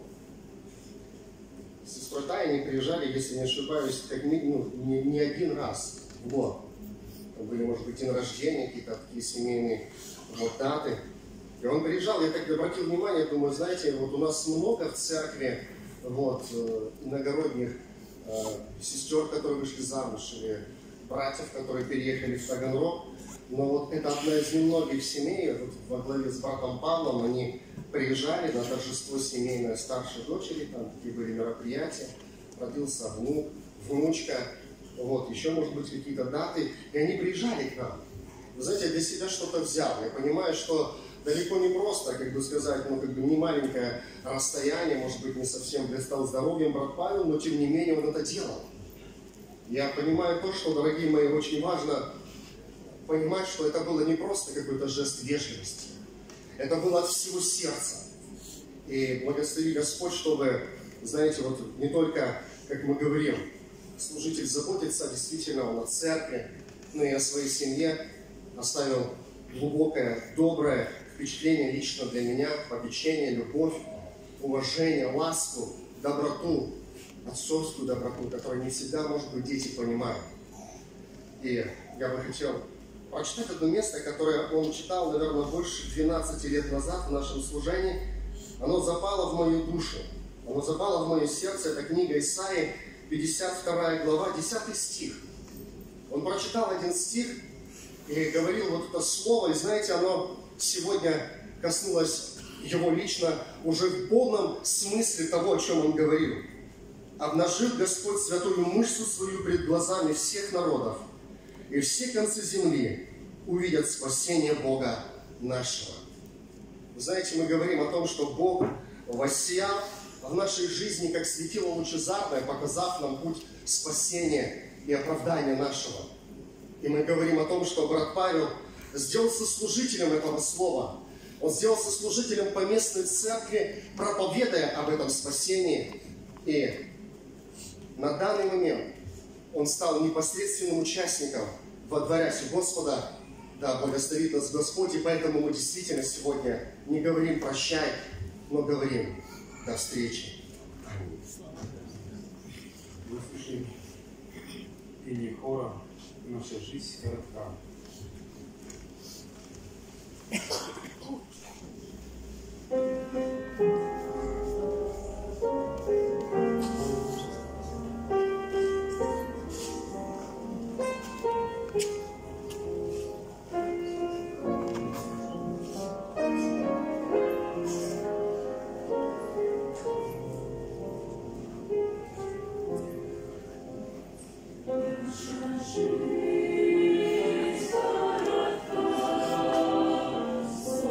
с сестрой Таей они приезжали, если не ошибаюсь, как не один раз в год. Там были, может быть, день рождения, какие-то такие семейные вот даты. И он приезжал, я так обратил внимание, думаю, знаете, вот у нас много в церкви вот, иногородних сестер, которые вышли замуж, или братьев, которые переехали в Таганрог. Но вот это одна из немногих семей, вот во главе с братом Павлом, они приезжали на торжество семейное старшей дочери, там такие были мероприятия, родился внук, внучка, вот, еще, может быть, какие-то даты, и они приезжали к нам. Вы знаете, я для себя что-то взял, я понимаю, что далеко не просто, как бы сказать, ну, как бы не маленькое расстояние, может быть, не совсем блистал здоровьем брат Павел, но тем не менее он это делал. Я понимаю то, что, дорогие мои, очень важно понимать, что это было не просто какой-то жест вежливости. Это было от всего сердца. И благослови Господь, чтобы, знаете, вот не только, как мы говорим, служитель заботится действительно о церкви, но и о своей семье, оставил глубокое, доброе впечатление лично для меня, попечение, любовь, уважение, ласку, доброту, отцовскую доброту, которую не всегда, может быть, дети понимают. И я бы хотел прочитать одно место, которое он читал, наверное, больше 12 лет назад в нашем служении. Оно запало в мою душу, оно запало в мое сердце. Это книга Исаии, 52 глава, 10 стих. Он прочитал один стих и говорил вот это слово, и знаете, оно сегодня коснулось его лично уже в полном смысле того, о чем он говорил. «Обнажил Господь святую мышцу свою пред глазами всех народов, и все концы земли увидят спасение Бога нашего». Вы знаете, мы говорим о том, что Бог воссиял в нашей жизни, как светило лучезарное, показав нам путь спасения и оправдания нашего. И мы говорим о том, что брат Павел сделался служителем этого слова. Он сделался служителем поместной церкви, проповедуя об этом спасении. И на данный момент он стал непосредственным участником во дворясе Господа. Да, благословит нас Господь, и поэтому мы действительно сегодня не говорим «прощай», но говорим «до встречи». Аминь. Выслушаем пение хора «Наша жизнь коротка». Жизнь коротка,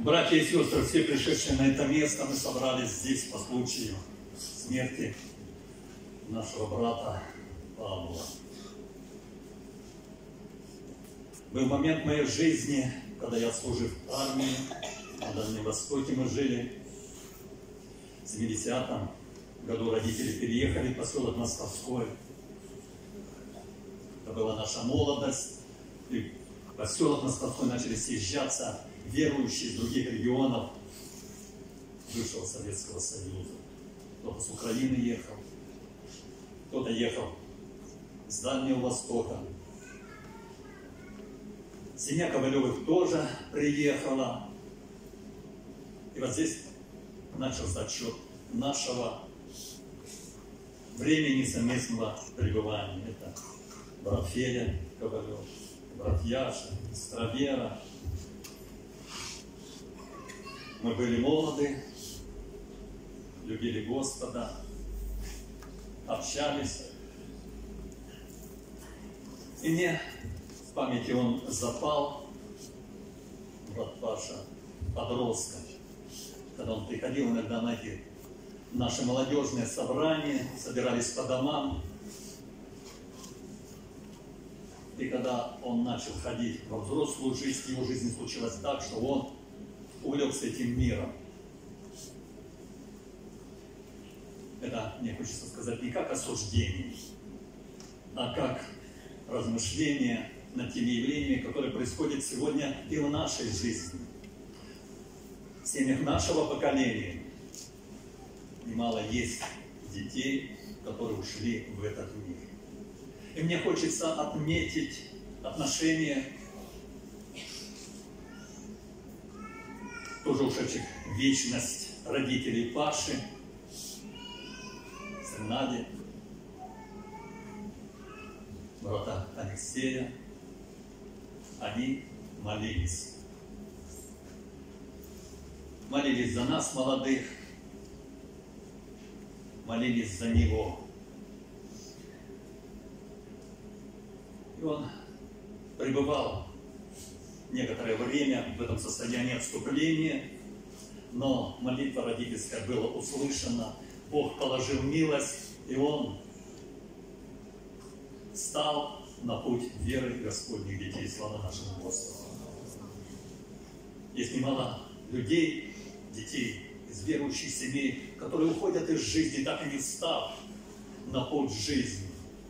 Братья и сестры, все пришедшие на это место, мы собрались здесь по случаю смерти нашего брата Павла. Был момент в моей жизни, когда я служил в армии, на Дальнем Востоке мы жили. В 70-м году родители переехали в поселок Мостовской. Это была наша молодость. И в поселок Мостовской начали съезжаться верующие из других регионов бывшего Советского Союза. Кто-то с Украины ехал, кто-то ехал с Дальнего Востока. Семья Ковалевых тоже приехала. И вот здесь начался отсчет нашего времени совместного пребывания. Это брат Федя Ковалев, брат Яша, сестра Вера. Мы были молоды, любили Господа, общались. И мне в памяти он запал, брат Паша, подростка, когда он приходил иногда на эти наши молодежные собрания, собирались по домам. И когда он начал ходить во взрослую жизнь, в его жизни случилось так, что он увлекся этим миром. Это, мне хочется сказать, не как осуждение, а как размышление над теми явлениями, которые происходят сегодня и в нашей жизни. В семьях нашего поколения немало есть детей, которые ушли в этот мир. И мне хочется отметить отношение тоже ушедших в вечность родителей Паши, Нади, брата Алексея. Они молились. Молились за нас, молодых, молились за него. И он пребывал некоторое время в этом состоянии отступления, но молитва родительская была услышана, Бог положил милость, и он стал на путь веры Господних детей. Слава нашему Господу. Есть немало людей, детей из верующих семей, которые уходят из жизни, так и не встав на путь жизни.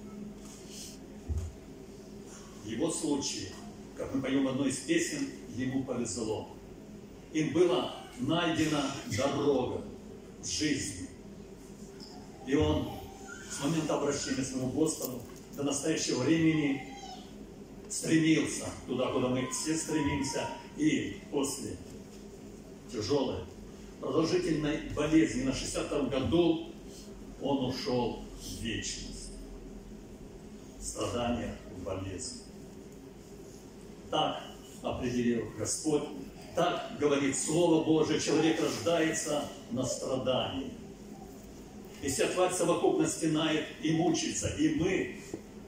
В его случае, как мы поем в одной из песен, ему повезло. Им была найдена дорога в жизни. И он с момента обращения к своему Господу до настоящего времени стремился туда, куда мы все стремимся, и после тяжелой, продолжительной болезни на 60-м году он ушел в вечность. Страдания в болезни. Так определил Господь, так говорит Слово Божие, человек рождается на страдании. И вся тварь совокупно стенает и мучается. И мы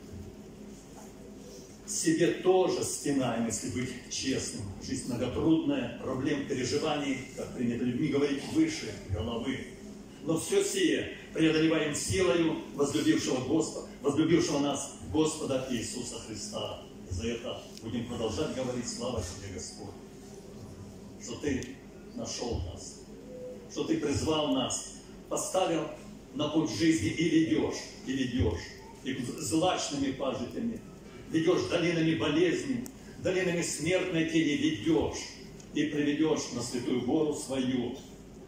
себе тоже стенаем, если быть честным. Жизнь многотрудная, проблем, переживаний, как принято людьми говорить, выше головы. Но все сие преодолеваем силою возлюбившего нас Господа Иисуса Христа. И за это будем продолжать говорить: слава тебе, Господь, что Ты нашел нас, что Ты призвал нас, поставил на путь жизни и ведешь, и злачными пажитями, ведешь долинами болезни, долинами смертной тени ведешь, и приведешь на святую гору свою.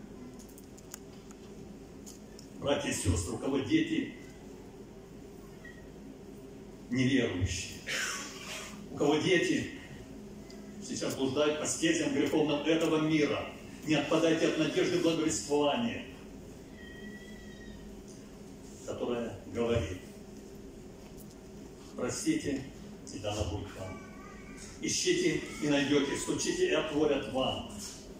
Братья и сестры, у кого дети неверующие, у кого дети сейчас блуждают по стезям греховным этого мира, не отпадайте от надежды благовествования, которая говорит: просите, и дано будет вам. Ищите и найдете, стучите и отворят вам.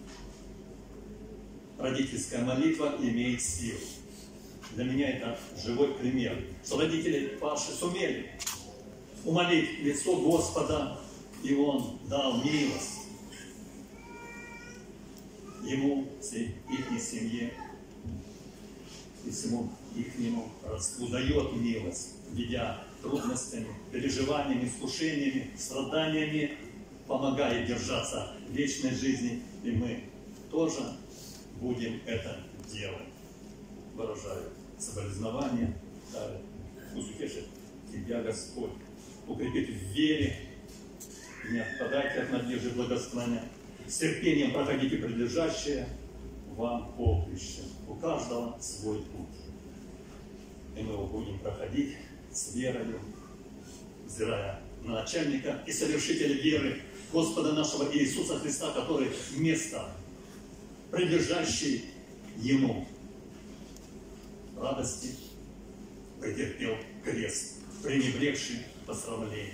Родительская молитва имеет силу. Для меня это живой пример, что родители Паши сумели умолить лицо Господа, и Он дал милость. ему, всей их семье и всему ихнему родству дает милость, ведя трудностями, переживаниями, искушениями, страданиями, помогает держаться вечной жизни, и мы тоже будем это делать. Выражаю соболезнования, услышит Тебя, Господь, укрепит в вере, не отпадайте от надежды и благословения, с терпением проходите предлежащее вам поприще. У каждого свой путь. И мы его будем проходить с верою, взирая на начальника и совершителя веры Господа нашего Иисуса Христа, который вместо предлежащей Ему радости претерпел крест, пренебрегший посрамлением.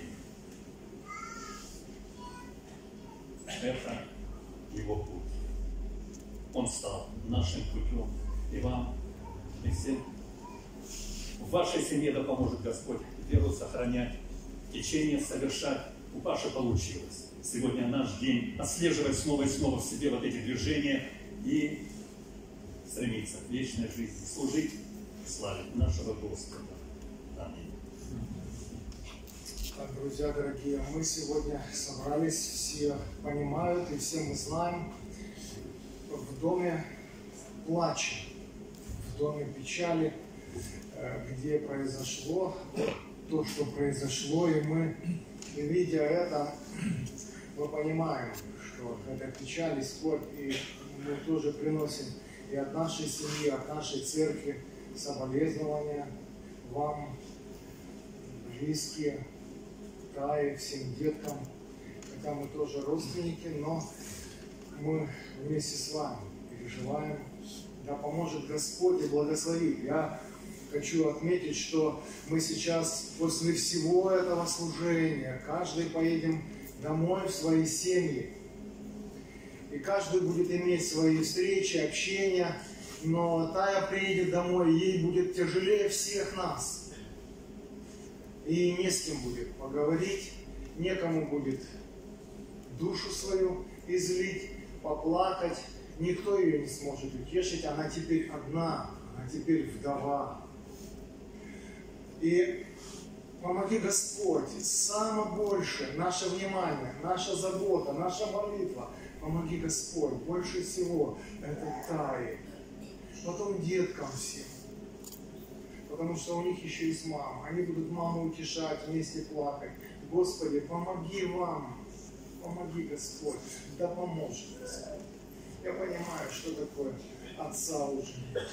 Это Его путь. Он стал нашим путем. И вам, и всем. В вашей семье да поможет Господь веру сохранять, течение совершать. У Паши получилось. Сегодня наш день отслеживать снова и снова в себе вот эти движения и стремиться к вечной жизни, служить, славить нашего Господа. Аминь. Так, друзья дорогие, мы сегодня собрались, все понимают и все мы знаем, в доме плача, в доме печали, где произошло то, что произошло, и мы, видя это, мы понимаем, что это печаль и скорбь, и мы тоже приносим и от нашей семьи, от нашей церкви соболезнования вам, близкие, Тае, всем деткам, хотя мы тоже родственники, но мы вместе с вами переживаем. Да поможет Господь и благословит. Я хочу отметить, что мы сейчас после всего этого служения, каждый поедем домой в свои семьи. И каждый будет иметь свои встречи, общения, но Тая приедет домой, ей будет тяжелее всех нас. И не с кем будет поговорить, некому будет душу свою излить, поплакать. Никто ее не сможет утешить, она теперь одна, она теперь вдова. И помоги Господь, самое большее наше внимание, наша забота, наша молитва, помоги Господь, больше всего это Тае, потом деткам всем. Потому что у них еще есть мама. Они будут маму утешать, вместе плакать. Господи, помоги вам. Помоги, Господь. Да поможет Господь. Я понимаю, что такое отца уже.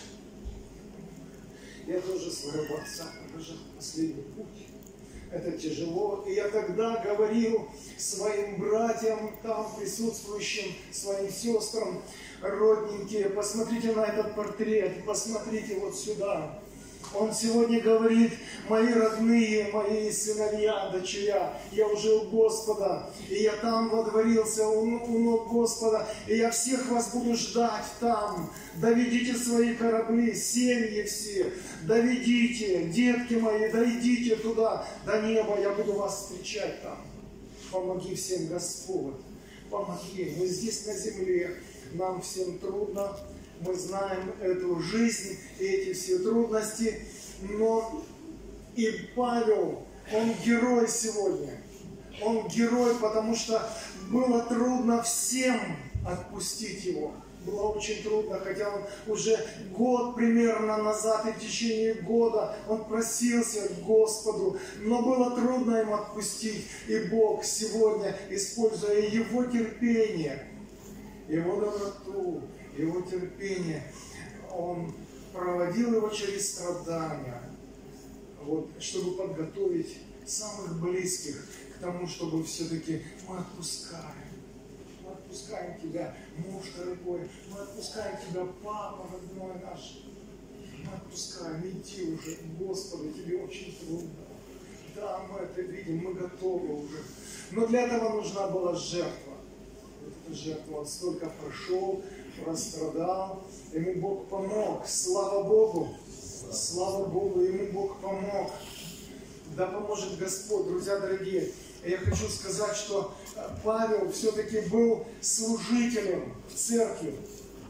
Я тоже своего отца покажу последний путь. Это тяжело. И я тогда говорил своим братьям, там присутствующим, своим сестрам, родненькие, посмотрите на этот портрет, посмотрите вот сюда. Он сегодня говорит: мои родные, мои сыновья, дочеря, я уже у Господа, и я там водворился у ног Господа, и я всех вас буду ждать там. Доведите свои корабли, семьи все, доведите, детки мои, дойдите туда, до неба, я буду вас встречать там. Помоги всем, Господь, помоги. Мы здесь на земле, нам всем трудно. Мы знаем эту жизнь и эти все трудности, но и Павел, он герой сегодня. Он герой, потому что было трудно всем отпустить его. Было очень трудно, хотя он уже год примерно назад, и в течение года он просился к Господу, но было трудно им отпустить. И Бог сегодня, используя его терпение, его доброту, его терпение, он проводил его через страдания, вот, чтобы подготовить самых близких к тому, чтобы все-таки мы отпускаем тебя, муж дорогой, мы отпускаем тебя, папа родной наш, мы отпускаем, иди уже к Господу, тебе очень трудно. Да, мы это видим, мы готовы уже. Но для этого нужна была жертва. Эта жертва, он столько прошел, прострадал, ему Бог помог, слава Богу, ему Бог помог. Да поможет Господь, друзья дорогие. Я хочу сказать, что Павел все-таки был служителем в церкви.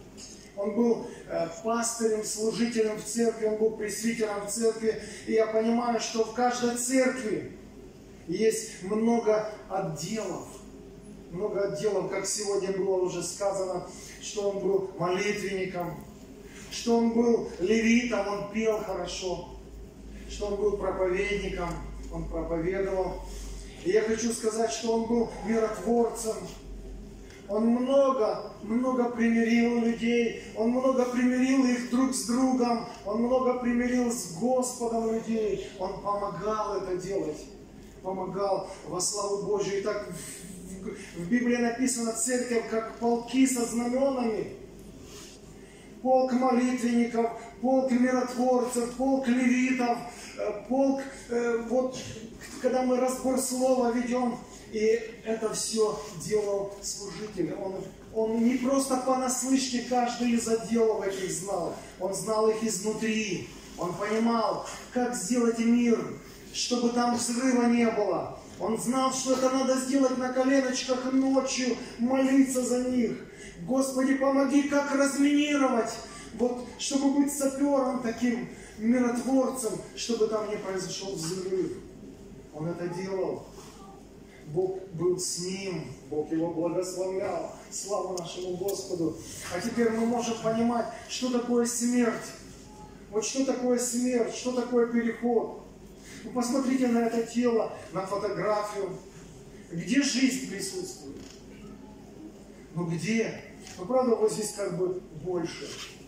Он был пастырем, служителем в церкви, он был пресвитером в церкви. И я понимаю, что в каждой церкви есть много отделов. Много отделов, как сегодня было уже сказано, что он был молитвенником, что он был левитом, он пел хорошо, что он был проповедником, он проповедовал. И я хочу сказать, что он был миротворцем. Он много примирил людей, он много примирил их друг с другом, он много примирил с Господом людей. Он помогал это делать, помогал во славу Божию. И так в Библии написано: церковь как полки со знаменами. Полк молитвенников, полк миротворцев, полк левитов, полк, вот когда мы разбор слова ведем, и это все делал служитель. Он не просто понаслышке каждый из отделов этих знал, он знал их изнутри. Он понимал, как сделать мир, чтобы там взрыва не было. Он знал, что это надо сделать на коленочках ночью, молиться за них. Господи, помоги, как разминировать, вот, чтобы быть сапером таким, миротворцем, чтобы там не произошел взрыв. Он это делал. Бог был с ним, Бог его благословлял. Слава нашему Господу. А теперь мы можем понимать, что такое смерть. Вот что такое смерть, что такое переход. Вы посмотрите на это тело, на фотографию. Где жизнь присутствует? Ну где? Ну правда, вот здесь как бы больше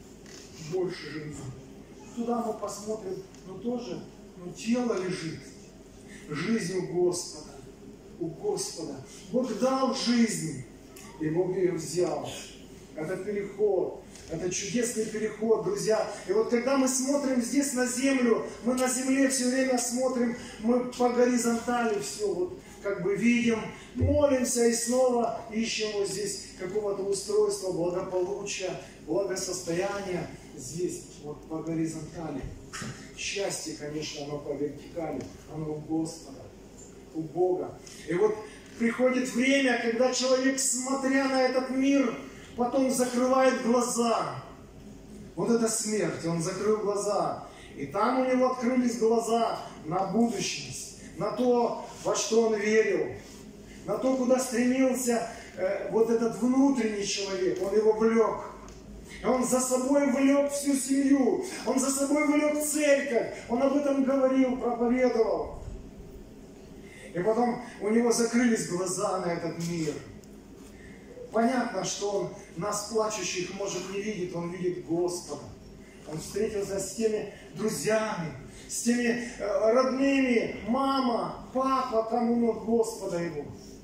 жизни. Туда мы посмотрим, ну тоже, ну тело лежит. Жизнь у Господа. У Господа. Бог дал жизнь, и Бог ее взял. Это переход. Это чудесный переход, друзья. И вот когда мы смотрим здесь на землю, мы на земле все время смотрим, мы по горизонтали все вот как бы видим, молимся и снова ищем вот здесь какого-то устройства, благополучия, благосостояния. Здесь вот по горизонтали. Счастье, конечно, оно по вертикали, оно у Господа, у Бога. И вот приходит время, когда человек, смотря на этот мир, потом закрывает глаза. Вот это смерть, он закрыл глаза. И там у него открылись глаза на будущность, на то, во что он верил, на то, куда стремился вот этот внутренний человек. Он его влек. И он за собой влек всю семью, он за собой влек церковь. Он об этом говорил, проповедовал. И потом у него закрылись глаза на этот мир. Понятно, что он нас, плачущих, может, не видит, он видит Господа. Он встретился с теми друзьями, с теми родными, мама, папа, там у ног Господа его.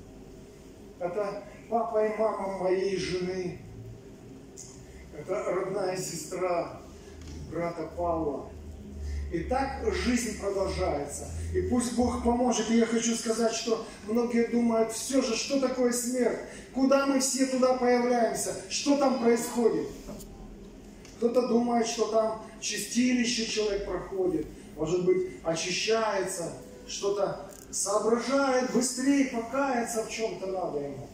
Это папа и мама моей жены. Это родная сестра брата Павла. И так жизнь продолжается. И пусть Бог поможет. И я хочу сказать, что многие думают, все же, что такое смерть? Куда мы все туда появляемся? Что там происходит? Кто-то думает, что там чистилище человек проходит. Может быть, очищается, что-то соображает, быстрее покаяться в чем-то надо ему.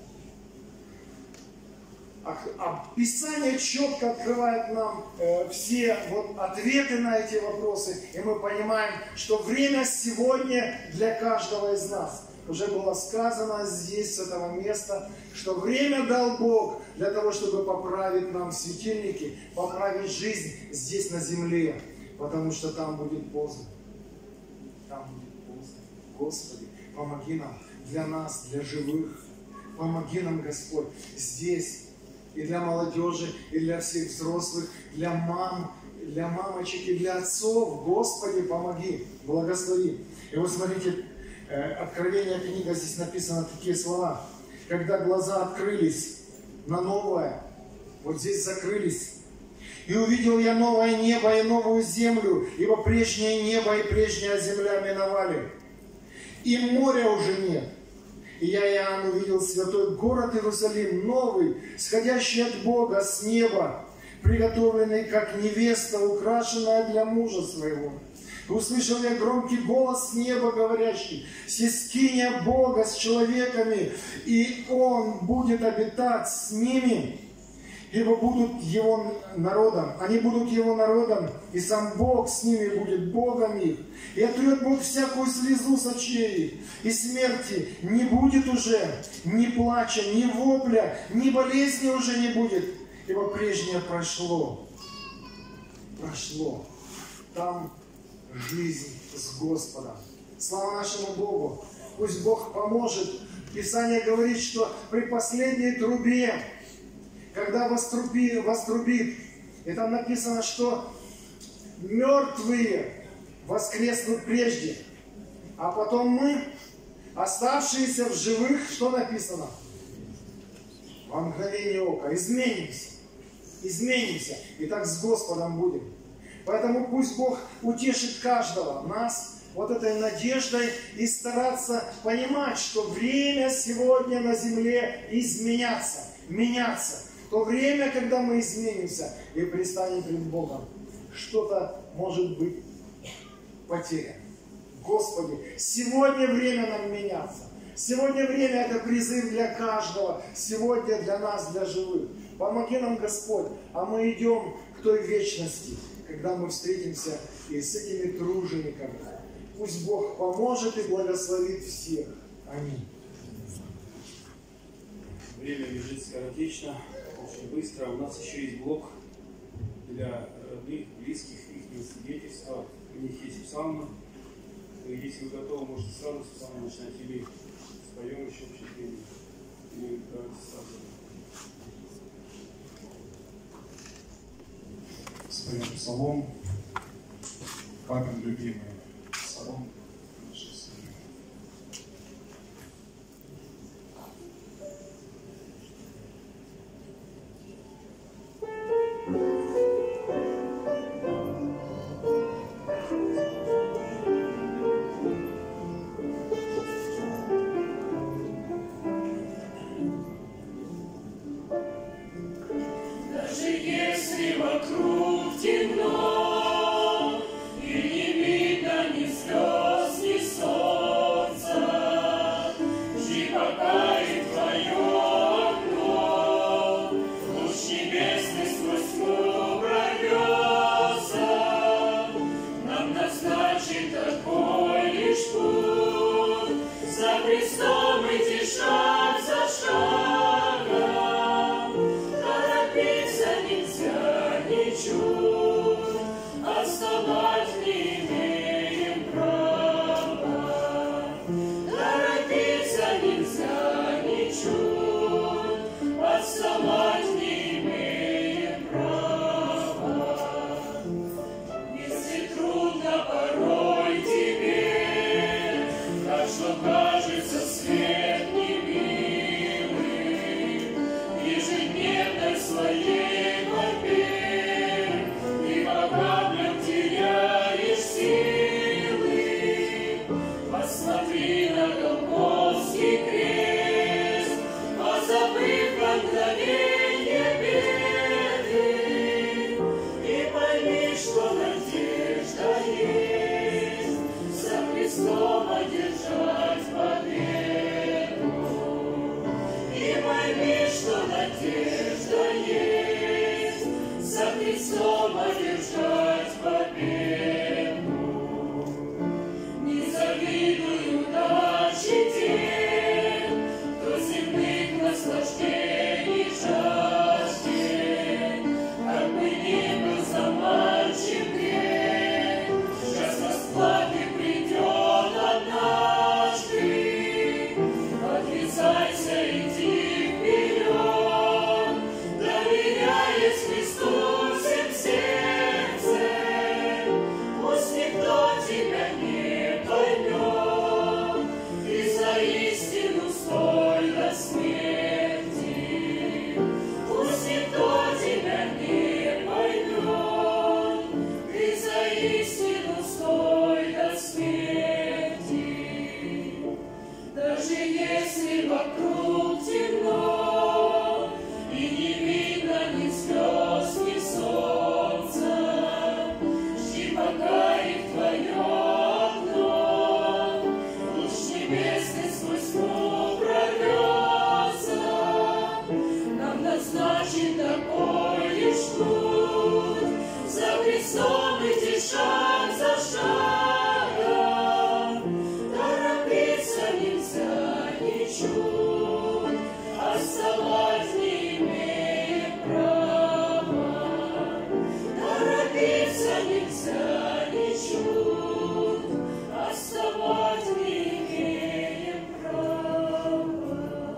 А Писание четко открывает нам все вот ответы на эти вопросы, и мы понимаем, что время сегодня для каждого из нас. Уже было сказано здесь, с этого места, что время дал Бог для того, чтобы поправить нам светильники, поправить жизнь здесь на земле, потому что там будет поздно. Там будет поздно. Господи, помоги нам, для нас, для живых. Помоги нам, Господь, здесь. И для молодежи, и для всех взрослых, для мам, для мамочек и для отцов. Господи, помоги, благослови. И вот смотрите, Откровение книга, здесь написано такие слова. Когда глаза открылись на новое, вот здесь закрылись. И увидел я новое небо и новую землю, ибо прежнее небо и прежняя земля миновали. И моря уже нет. И я, Иоанн, увидел святой город Иерусалим, новый, сходящий от Бога с неба, приготовленный, как невеста, украшенная для мужа своего. И услышал я громкий голос с неба, говорящий: «Сескиня Бога с человеками, и Он будет обитать с ними, ибо будут его народом, они будут его народом, и сам Бог с ними будет Богом их. И отрет Бог всякую слезу с очей их, и смерти не будет уже, ни плача, ни вопля, ни болезни уже не будет, ибо прежнее прошло. Прошло. Там жизнь с Господом. Слава нашему Богу! Пусть Бог поможет. Писание говорит, что при последней трубе, когда вострубит, и там написано, что мертвые воскреснут прежде, а потом мы, оставшиеся в живых, что написано? Во мгновение ока. Изменимся. Изменимся. И так с Господом будем. Поэтому пусть Бог утешит каждого нас вот этой надеждой и стараться понимать, что время сегодня на земле изменяться, меняться. То время, когда мы изменимся и предстанем перед Богом, что-то может быть потеряно. Господи, сегодня время нам меняться. Сегодня время – это призыв для каждого. Сегодня для нас, для живых. Помоги нам, Господь, а мы идем к той вечности, когда мы встретимся и с этими тружениками. Пусть Бог поможет и благословит всех. Аминь. Время бежит скоротечно, очень быстро. У нас еще есть блок для родных, близких, их свидетельства. У них есть псалмы. И если вы готовы, можете сразу с псалма начинать или споем еще в чтении. Или давайте сразу. Споем псалом, папин любимый псалом нашей семьи. Даже если вокруг темно, и не видно ни звезд, ни солнца, жди, пока и твое окно луч небесный сквозь тьму пробьется. Нам назначен такой лишь путь, за Христом идти шаг за шагом. Торопиться нельзя ничуть, отставать не имеем права. Торопиться нельзя ничуть, отставать не имеем права. Если трудно порой тебе, так что кажется свет немилый, ежедневной своей борьбе ты по каплям теряешь силы. Посмотри на Голгофский крест, позабыв на мгновенье беды, и пойми, что надежда есть за Христом одержать победу. И пойми, что надежда есть за Христом одержать победу. Не завидуй удачи тем, кто земных наслаждений жаждет. Как бы ни был заманчив грех, час расплаты придет однажды. Отрицайся, иди вперед, доверяясь Христу всем сердцем. ждут. За Христом идти шаг за шагом, торопиться нельзя ничуть, отставать не имеем права. Торопиться нельзя ничуть, отставать не имеем права.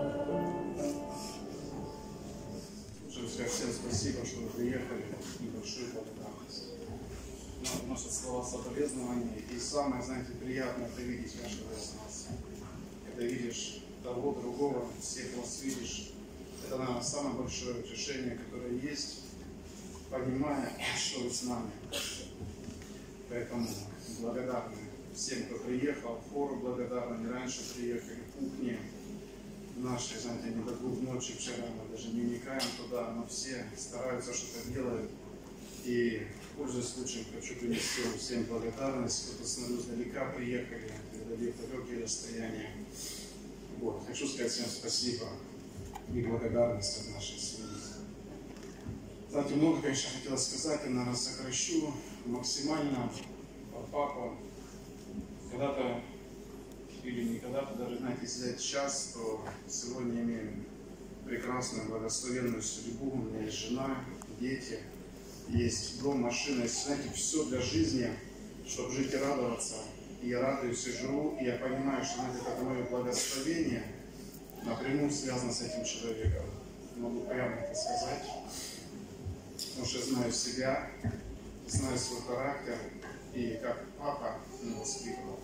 Друзья, всем спасибо, что вы приехали. Небольшую благодарность. Нам носят слова соболезнования. И самое, знаете, приятное это видеть каждого из нас. Когда видишь того, другого, всех вас видишь. Это, наверное, самое большое утешение, которое есть, понимая, что вы с нами. Поэтому благодарны всем, кто приехал, хору благодарны, не раньше приехали, кухни наши, знаете, не до 2 ночи вчера, мы даже не уникаем туда, но все стараются, что-то делают. И, пользуясь случаем, хочу принести вам всем благодарность, кто-то издалека приехали, преодолев далекие расстояния. Вот. Хочу сказать всем спасибо и благодарность от нашей семьи. Знаете, много, конечно, хотелось сказать, я, наверное, сокращу максимально от папы. Когда-то, или не когда-то, даже, знаете, если взять час, то сегодня имеем прекрасную, благословенную судьбу. У меня есть жена, дети, есть дом, машина, есть, знаете, все для жизни, чтобы жить и радоваться. И я радуюсь и живу, и я понимаю, что, знаете, это мое благословение напрямую связано с этим человеком. Могу прямо это сказать. Потому что я знаю себя, знаю свой характер, и как папа меня воспитывал.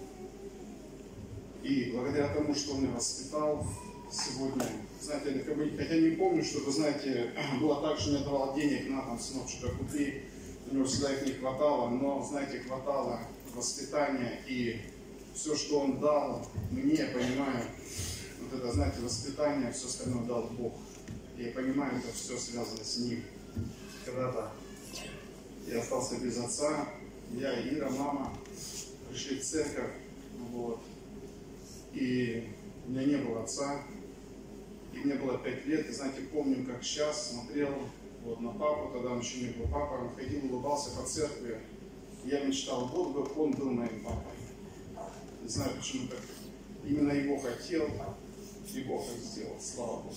И благодаря тому, что он меня воспитал сегодня, знаете, хотя не помню, что, вы знаете, было так, что мне давал денег на там, сынок, что-то купи, у него всегда их не хватало, но, знаете, хватало воспитания, и все, что он дал мне, я понимаю, вот это, знаете, воспитание, все остальное дал Бог. И я понимаю, это все связано с ним. Когда-то я остался без отца, я и Ира, мама, пришли в церковь, вот, и у меня не было отца, и мне было 5 лет, и, знаете, помню, как сейчас смотрел вот на папу, тогда он еще не был папа, он ходил, улыбался по церкви, я мечтал, вот бы он был моим папой. Не знаю, почему так, именно его хотел, и Бог так сделал, слава Богу.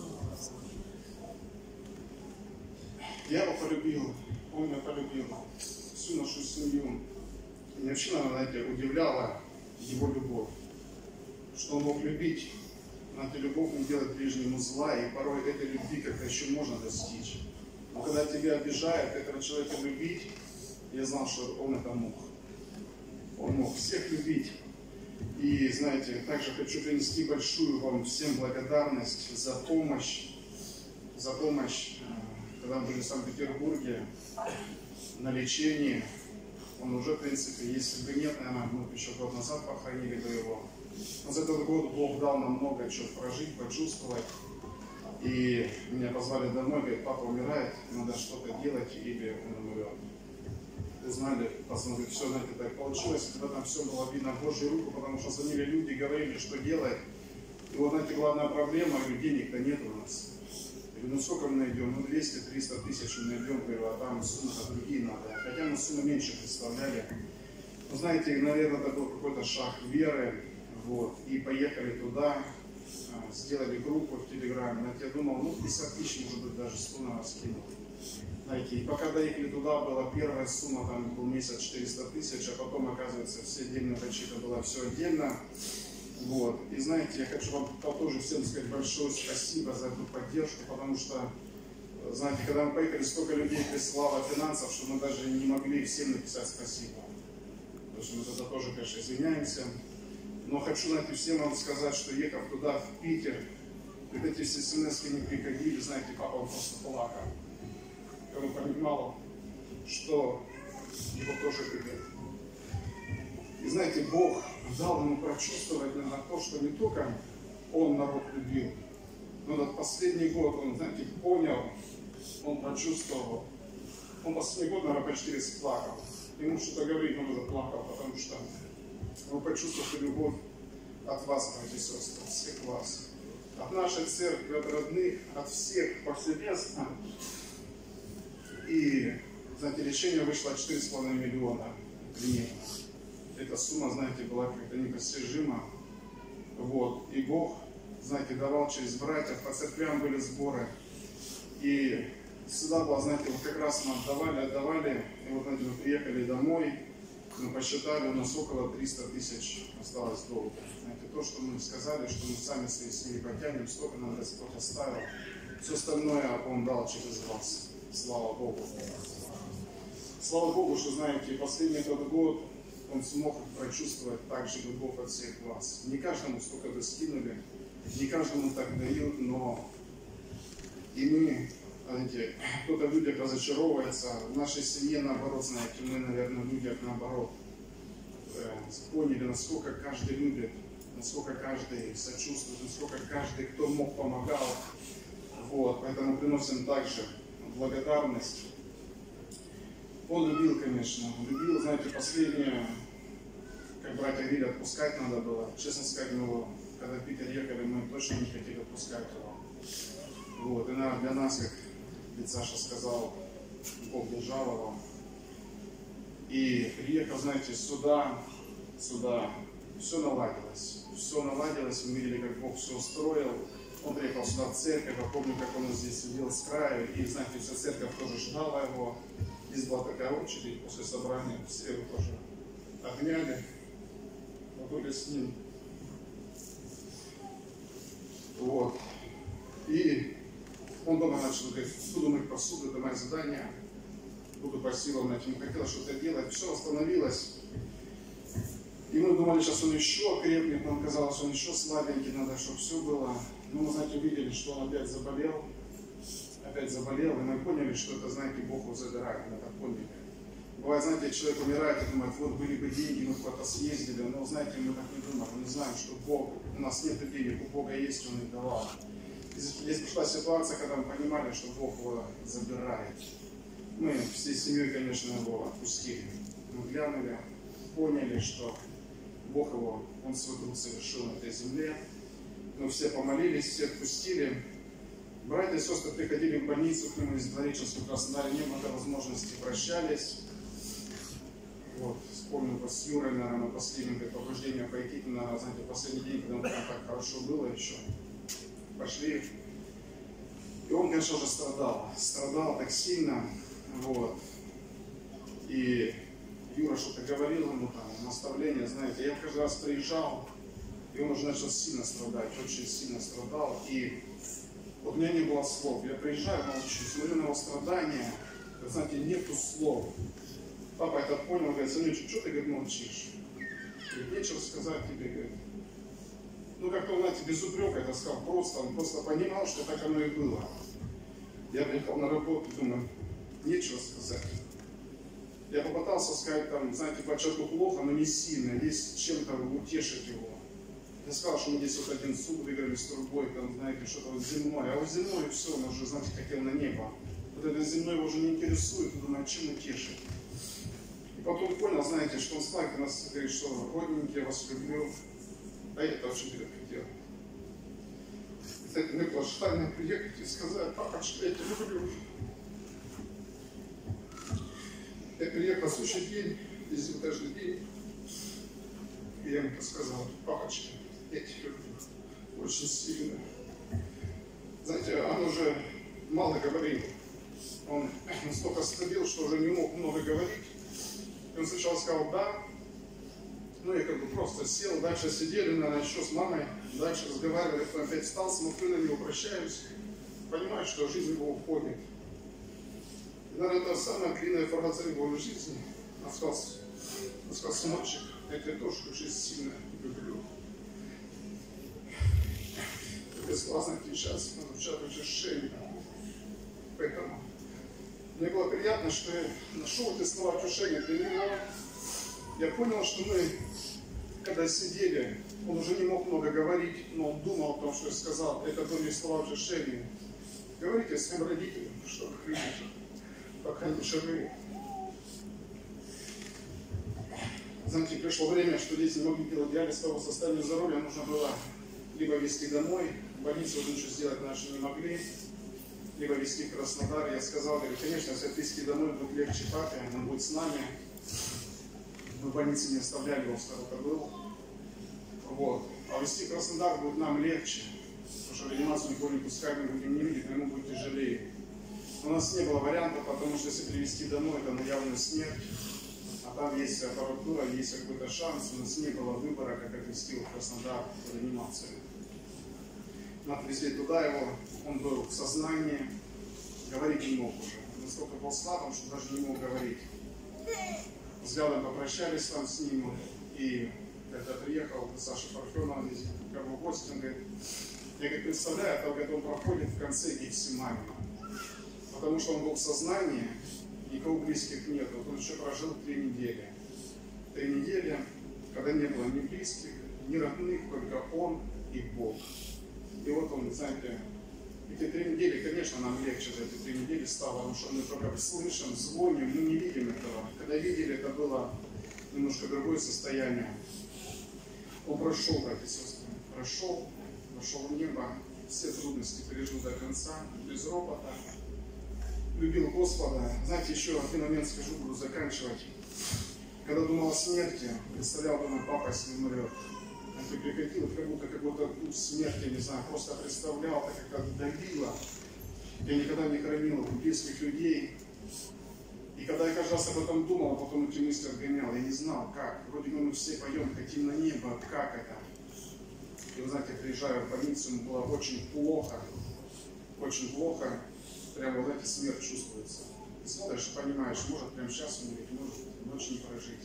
Я его полюбил, он меня полюбил, всю нашу семью. И меня вообще, знаете, удивляла его любовь. Что он мог любить, знаете, любовь не делает ближнему зла, и порой этой любви как-то еще можно достичь. Но когда тебя обижают, этого человека любить, я знал, что он это мог. Он мог всех любить. И, знаете, также хочу принести большую вам всем благодарность за помощь, когда мы были в Санкт-Петербурге на лечении. Он уже, в принципе, если бы нет, наверное, мы еще год назад похоронили бы его. Но за этот год Бог дал нам много чего прожить, почувствовать. И меня позвали домой, говорят, папа умирает, надо что-то делать, или он умрет. Узнали, посмотрели, все, знаете, так получилось. В этом все было видно Божью руку, потому что звонили люди, говорили, что делать. И вот, знаете, главная проблема, денег-то нет у нас. Я говорю, ну сколько мы найдем? Ну 200-300 тысяч мы найдем, говорю, а там суммы-то другие надо. Хотя мы суммы меньше представляли. Но знаете, наверное, это был какой-то шаг веры. Вот. И поехали туда, сделали группу в Телеграме. Знаете, я думал, ну 50 тысяч, может быть, даже 100 на скинул. Знаете, и пока доехали туда, была первая сумма, там был месяц 400 тысяч, а потом, оказывается, все отдельно почти было все отдельно. Вот. И знаете, я хочу вам тоже всем сказать большое спасибо за эту поддержку, потому что, знаете, когда мы поехали, столько людей прислало финансов, что мы даже не могли всем написать спасибо. Потому что мы за это тоже, конечно, извиняемся. Но хочу, знаете, всем вам сказать, что ехав туда, в Питер, когда эти все смс не приходили, знаете, папа он просто плакал. Он понимал, что его тоже любят. И знаете, Бог дал ему прочувствовать, наверное, то, что не только он народ любил, но этот последний год он, знаете, понял, он прочувствовал. Он последний год, наверное, почти расплакал. Ему что-то говорить, он уже плакал, потому что он почувствовал любовь от вас, братья и сестры, от всех вас. От нашей церкви, от родных, от всех повсеместно. И, знаете, решение вышло 4,5 миллиона примерно. Эта сумма, знаете, была как-то непостижима. Вот. И Бог, знаете, давал через братьев, по церквям были сборы. И сюда было, знаете, вот как раз мы отдавали. И вот, знаете, мы приехали домой, мы посчитали, у нас около 300 тысяч осталось долга. Знаете, то, что мы сказали, что мы сами свои семьи потянем, столько нам Господь оставил. Все остальное Он дал через вас. Слава Богу. Слава Богу, что, знаете, последний этот год Он смог прочувствовать также любовь от всех вас. Не каждому столько достигнули, не каждому так дают, но и мы, знаете, кто-то в людях разочаровывается. В нашей семье, наоборот, знаете, мы, наверное, в людях, наоборот, поняли, насколько каждый любит, насколько каждый сочувствует, насколько каждый, кто мог, помогал. Вот, поэтому приносим также благодарность. Он любил, конечно, любил, знаете, последнее, как братья говорили, отпускать надо было. Честно сказать, мы, когда в Питер ехали, мы точно не хотели отпускать его. Вот, и, наверное, для нас, как ведь Саша сказал, Бог держал его. И приехав, знаете, сюда все наладилось. Все наладилось, мы видели, как Бог все устроил. Он приехал сюда в церковь, я помню, как он здесь сидел с краю, и, знаете, вся церковь тоже ждала его. Здесь была такая очередь после собрания, все его тоже обняли, мы были с ним. Вот. И он дома начал говорить, буду мыть посуду, это мое задание, буду по силам, знаете, ему хотелось что-то делать, все восстановилось. И мы думали, сейчас он еще крепнет, нам казалось, что он еще слабенький, надо, чтобы все было. Но мы, знаете, увидели, что он опять заболел, и мы поняли, что это, знаете, Бог его забирает, мы это поняли. Бывает, знаете, человек умирает и думает, вот были бы деньги, мы куда-то съездили, но, знаете, мы так не думаем, мы не знаем, что Бог, у нас нет денег, у Бога есть, Он их давал. Здесь пришла ситуация, когда мы понимали, что Бог его забирает. Мы всей семьей, конечно, его отпустили. Мы глянули, поняли, что Бог его, Он свой труд совершил на этой земле. Мы все помолились, все отпустили. Братья и сестры приходили в больницу к нему из Двореченского Краснодара, не было возможности, прощались. Вот, вспомнил с Юрой, наверное, последним побуждением пойти, наверное, знаете, последний день, когда нам так хорошо было еще. Пошли. И он, конечно же, страдал так сильно. Вот. И Юра что-то говорил ему там, наставление, знаете, я каждый раз приезжал, и он уже начал сильно страдать, очень сильно страдал. И вот у меня не было слов. Я приезжаю, молчу, смотрю на его страдания, вы знаете, нету слов. Папа это понял, говорит, Санючек, что ты, говорит, молчишь? Говорит, нечего сказать тебе, говорит. Ну, как-то, знаете, без упрека это сказал просто, он просто понимал, что так оно и было. Я приехал на работу, думаю, нечего сказать. Я попытался сказать, там, знаете, по человеку плохо, но не сильно, есть чем-то утешить его. Я сказал, что мы здесь вот один суд выиграли с трубой, там, знаете, что-то вот земное. А вот земное все, он уже, знаете, хотел на небо. Вот это земное его уже не интересует, он думает, чем утешить. И потом понял, знаете, что он сказал, нас говорит, что родненький, я вас люблю. А я это очень редко делаю. Кстати, мне было желание приехать и сказать, папочка, я тебя люблю. Я приехал в следующий день, ездил каждый день. И я ему сказал, папочка, я тебя люблю очень сильно. Знаете, он уже мало говорил. Он настолько ослабел, что уже не мог много говорить. И он сначала сказал «да». Ну, я как бы просто сел, дальше сидели, наверное, еще с мамой, дальше разговаривали, потом опять встал, смотрю на него, прощаюсь, понимаю, что жизнь его уходит. И, наверное, это самая длинная фраза его жизни. Он сказал, сыночек, я тебя тоже очень сильно люблю. Это классно сейчас звучат утешения. Поэтому мне было приятно, что я нашел эти слова утешения для него. Я понял, что мы, когда сидели, он уже не мог много говорить, но он думал о том, что я сказал. Это были слова утешения. Говорите своим родителям, что вы любите, пока они живы. Знаете, пришло время, что дети не могли делать диализ по состоянию здоровья, нужно было либо везти домой, в больницу уже ничего сделать наши не могли. либо везти в Краснодар. Я сказал, говорю, конечно, если отвезти домой будет легче папе, он будет с нами. Мы в больнице не оставляли, он столько был. Вот. А везти в Краснодар будет нам легче, потому что реанимацию никого не пускать, мы будем не видеть, но ему будет тяжелее. У нас не было вариантов, потому что если привезти домой, это на явную смерть. А там есть аппаратура, есть какой-то шанс. У нас не было выбора, как отвезти его в Краснодар в реанимацию. Мы отвезли туда его, он был в сознании, говорить не мог уже. Настолько был слабым, что даже не мог говорить. Взглядом попрощались там с ним, и когда приехал Саша Парфенов, здесь как бы в гости, он говорит, я говорит, представляю, как он проходит в конце Гефсимании. Потому что он был в сознании, никого близких нет. Вот он еще прожил 3 недели. 3 недели, когда не было ни близких, ни родных, только он и Бог. И вот он, знаете, эти 3 недели, конечно, нам легче за эти 3 недели стало, потому что мы только слышим, звоним, мы не видим этого. Когда видели, это было немножко другое состояние. Он прошел, братья и сестры, прошел в небо, все трудности пережил до конца, без ропота. Любил Господа. Знаете, еще один момент скажу, буду заканчивать. Когда думал о смерти, представлял, думаю, папа, если умрет. Он приходил, как будто какой-то смерти, не знаю, просто представлял, так как это давило. Я никогда не хранил близких людей. И когда я каждый раз об этом думал, а потом эти мысли отгонял, я не знал, как. Вроде бы мы все поем, хотим на небо, как это. И вы знаете, приезжаю в больницу, ему было очень плохо. Очень плохо. Прямо, знаете, смерть чувствуется. Ты смотришь и понимаешь, может прямо сейчас умереть, может ночь не прожить.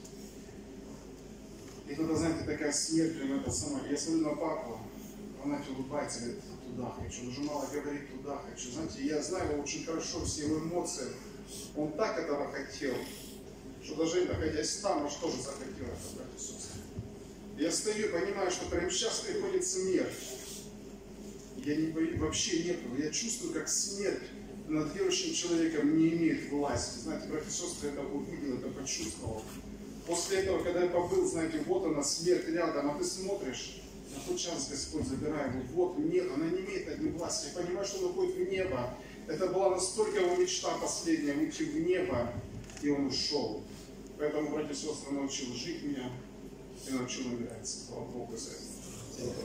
И тогда, знаете, такая смерть, прямо это самое. Я смотрю на папу, он, знаете, улыбается, говорит, туда хочу. Он уже мало говорит, туда хочу. Знаете, я знаю его очень хорошо, все его эмоции. Он так этого хотел, что даже находясь там, может, тоже захотел это, братья и сестры. Я стою и понимаю, что прямо сейчас приходит смерть. Я не боюсь, вообще нету. Я чувствую, как смерть над верующим человеком не имеет власти. Знаете, братья и сестры, это увидел, это почувствовал. После этого, когда я побыл, знаете, вот она, смерть рядом, а ты смотришь, на тот час Господь забирает его. Вот, нет, она не имеет над ним власти. Я понимаю, что он уходит в небо. Это была настолько его мечта последняя, уйти в небо, и он ушел. Поэтому, братья и сестры, научил жить меня и научил умирать. Слава Богу за это.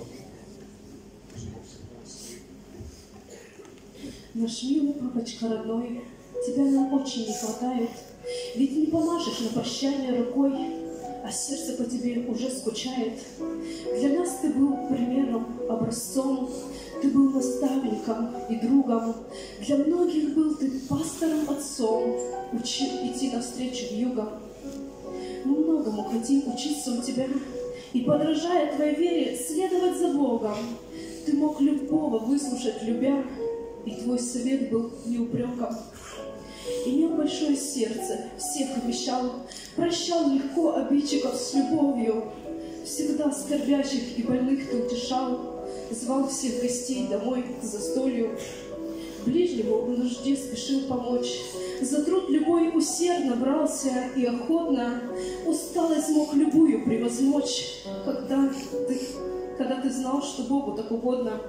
Наш милый папочка родной, тебя нам очень не хватает, ведь не помашешь на прощание рукой, а сердце по тебе уже скучает. Для нас ты был примером, образцом, ты был наставником и другом, для многих был ты пастором, отцом, учил идти навстречу вьюгам. Мы многому хотим учиться у тебя, и, подражая твоей вере, следовать за Богом. Ты мог любого выслушать, любя, и твой совет был не упреком. Имел большое сердце, всех обещал, прощал легко обидчиков с любовью, всегда скорбящих и больных ты утешал, звал всех гостей домой к застолью. Ближнему в нужде спешил помочь, за труд любой усердно брался и охотно усталость мог любую превозмочь, когда ты знал, что Богу так угодно.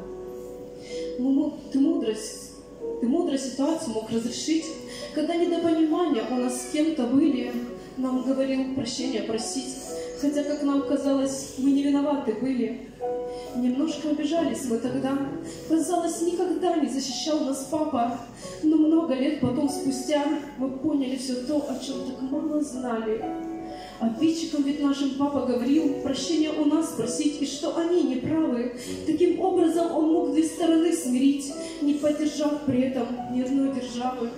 Ты мудро ситуацию мог разрешить, когда недопонимания у нас с кем-то были, нам говорил прощения просить, хотя, как нам казалось, мы не виноваты были. Немножко обижались мы тогда, казалось, никогда не защищал нас папа, но много лет потом спустя мы поняли все то, о чем так мало знали. Обидчикам ведь нашим папа говорил прощения у нас просить, и что они не правы. Таким образом он мог 2 стороны смирить, не поддержав при этом ни одной державы.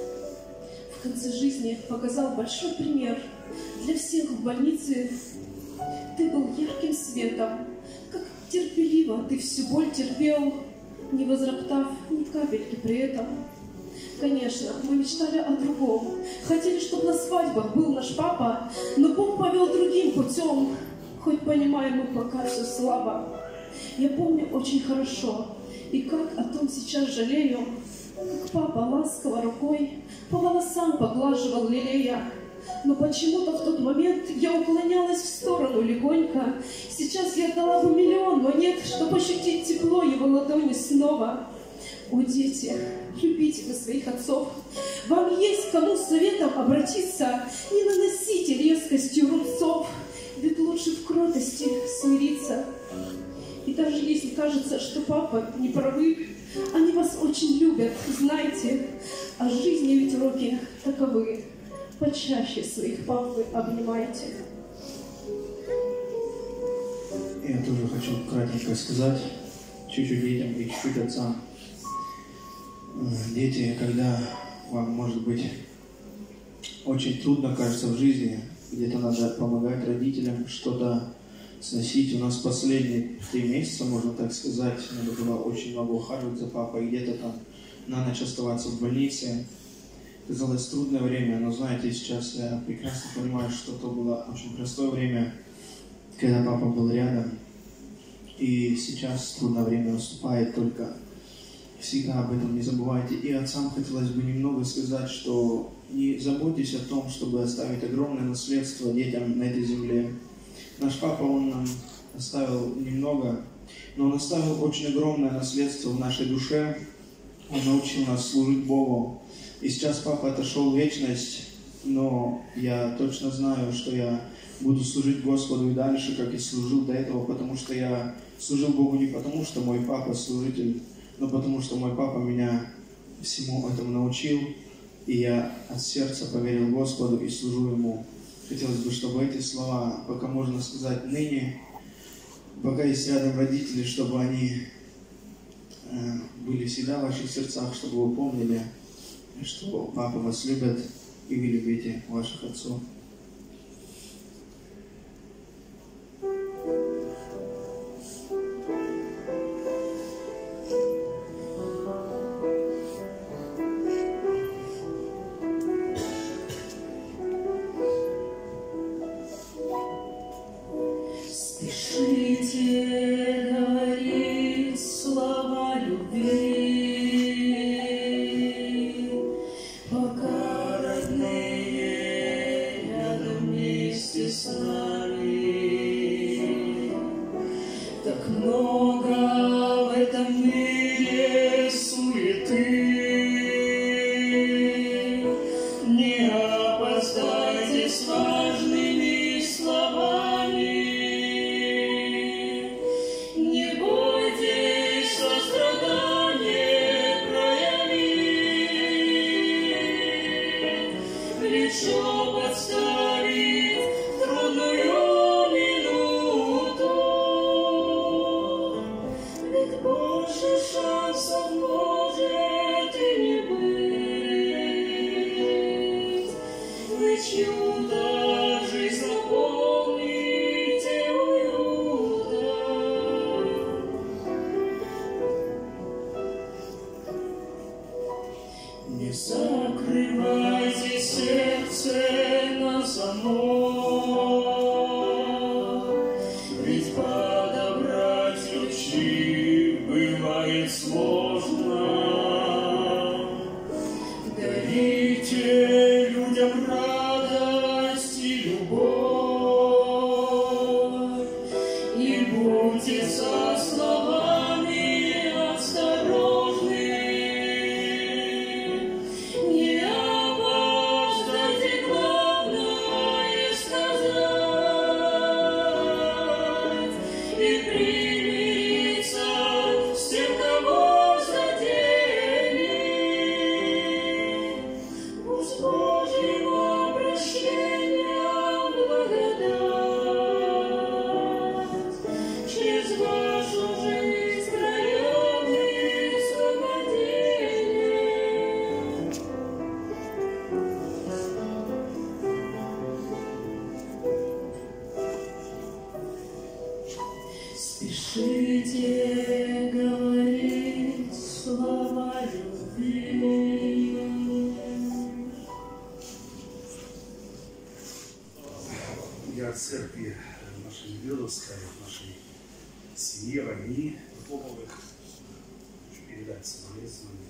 В конце жизни показал большой пример для всех в больнице. Ты был ярким светом, как терпеливо ты всю боль терпел, не возроптав ни капельки при этом. Конечно, мы мечтали о другом, хотели, чтобы на свадьбах был наш папа, но Бог повел другим путем, хоть понимаем мы пока все слабо. Я помню очень хорошо, и как о том сейчас жалею, как папа ласково рукой по волосам поглаживал лелея. Но почему-то в тот момент я уклонялась в сторону легонько. Сейчас я дала бы 1 000 000 монет, чтобы ощутить тепло его ладони снова. О, дети, любите вы своих отцов. Вам есть к кому с советом обратиться. Не наносите резкостью рубцов, ведь лучше в кротости смириться. И даже если кажется, что папа не правы, они вас очень любят, знайте. А жизни ведь уроки таковы. Почаще своих пап вы обнимайте. Я тоже хочу кратенько сказать, чуть-чуть детям и чуть-чуть отцам. Дети, когда вам, может быть, очень трудно кажется в жизни, где-то надо помогать родителям, что-то сносить. У нас последние 3 месяца, можно так сказать, надо было очень много ухаживать за папой, где-то там на ночь оставаться в больнице. Казалось, трудное время, но знаете, сейчас я прекрасно понимаю, что то было очень простое время, когда папа был рядом. И сейчас трудное время наступает, только всегда об этом не забывайте. И отцам хотелось бы немного сказать, что не заботьтесь о том, чтобы оставить огромное наследство детям на этой земле. Наш папа, он нам оставил немного, но он оставил очень огромное наследство в нашей душе. Он научил нас служить Богу. И сейчас папа отошел в вечность, но я точно знаю, что я буду служить Господу и дальше, как и служил до этого, потому что я служил Богу не потому, что мой папа служитель, но потому что мой папа меня всему этому научил, и я от сердца поверил Господу и служу Ему. Хотелось бы, чтобы эти слова, пока можно сказать ныне, пока есть рядом родители, чтобы они были всегда в ваших сердцах, чтобы вы помнили, что папа вас любит, и вы любите ваших отцов. Я от церкви нашей Медведовской, нашей семьи, родни Поповых, хочу передать соболезнования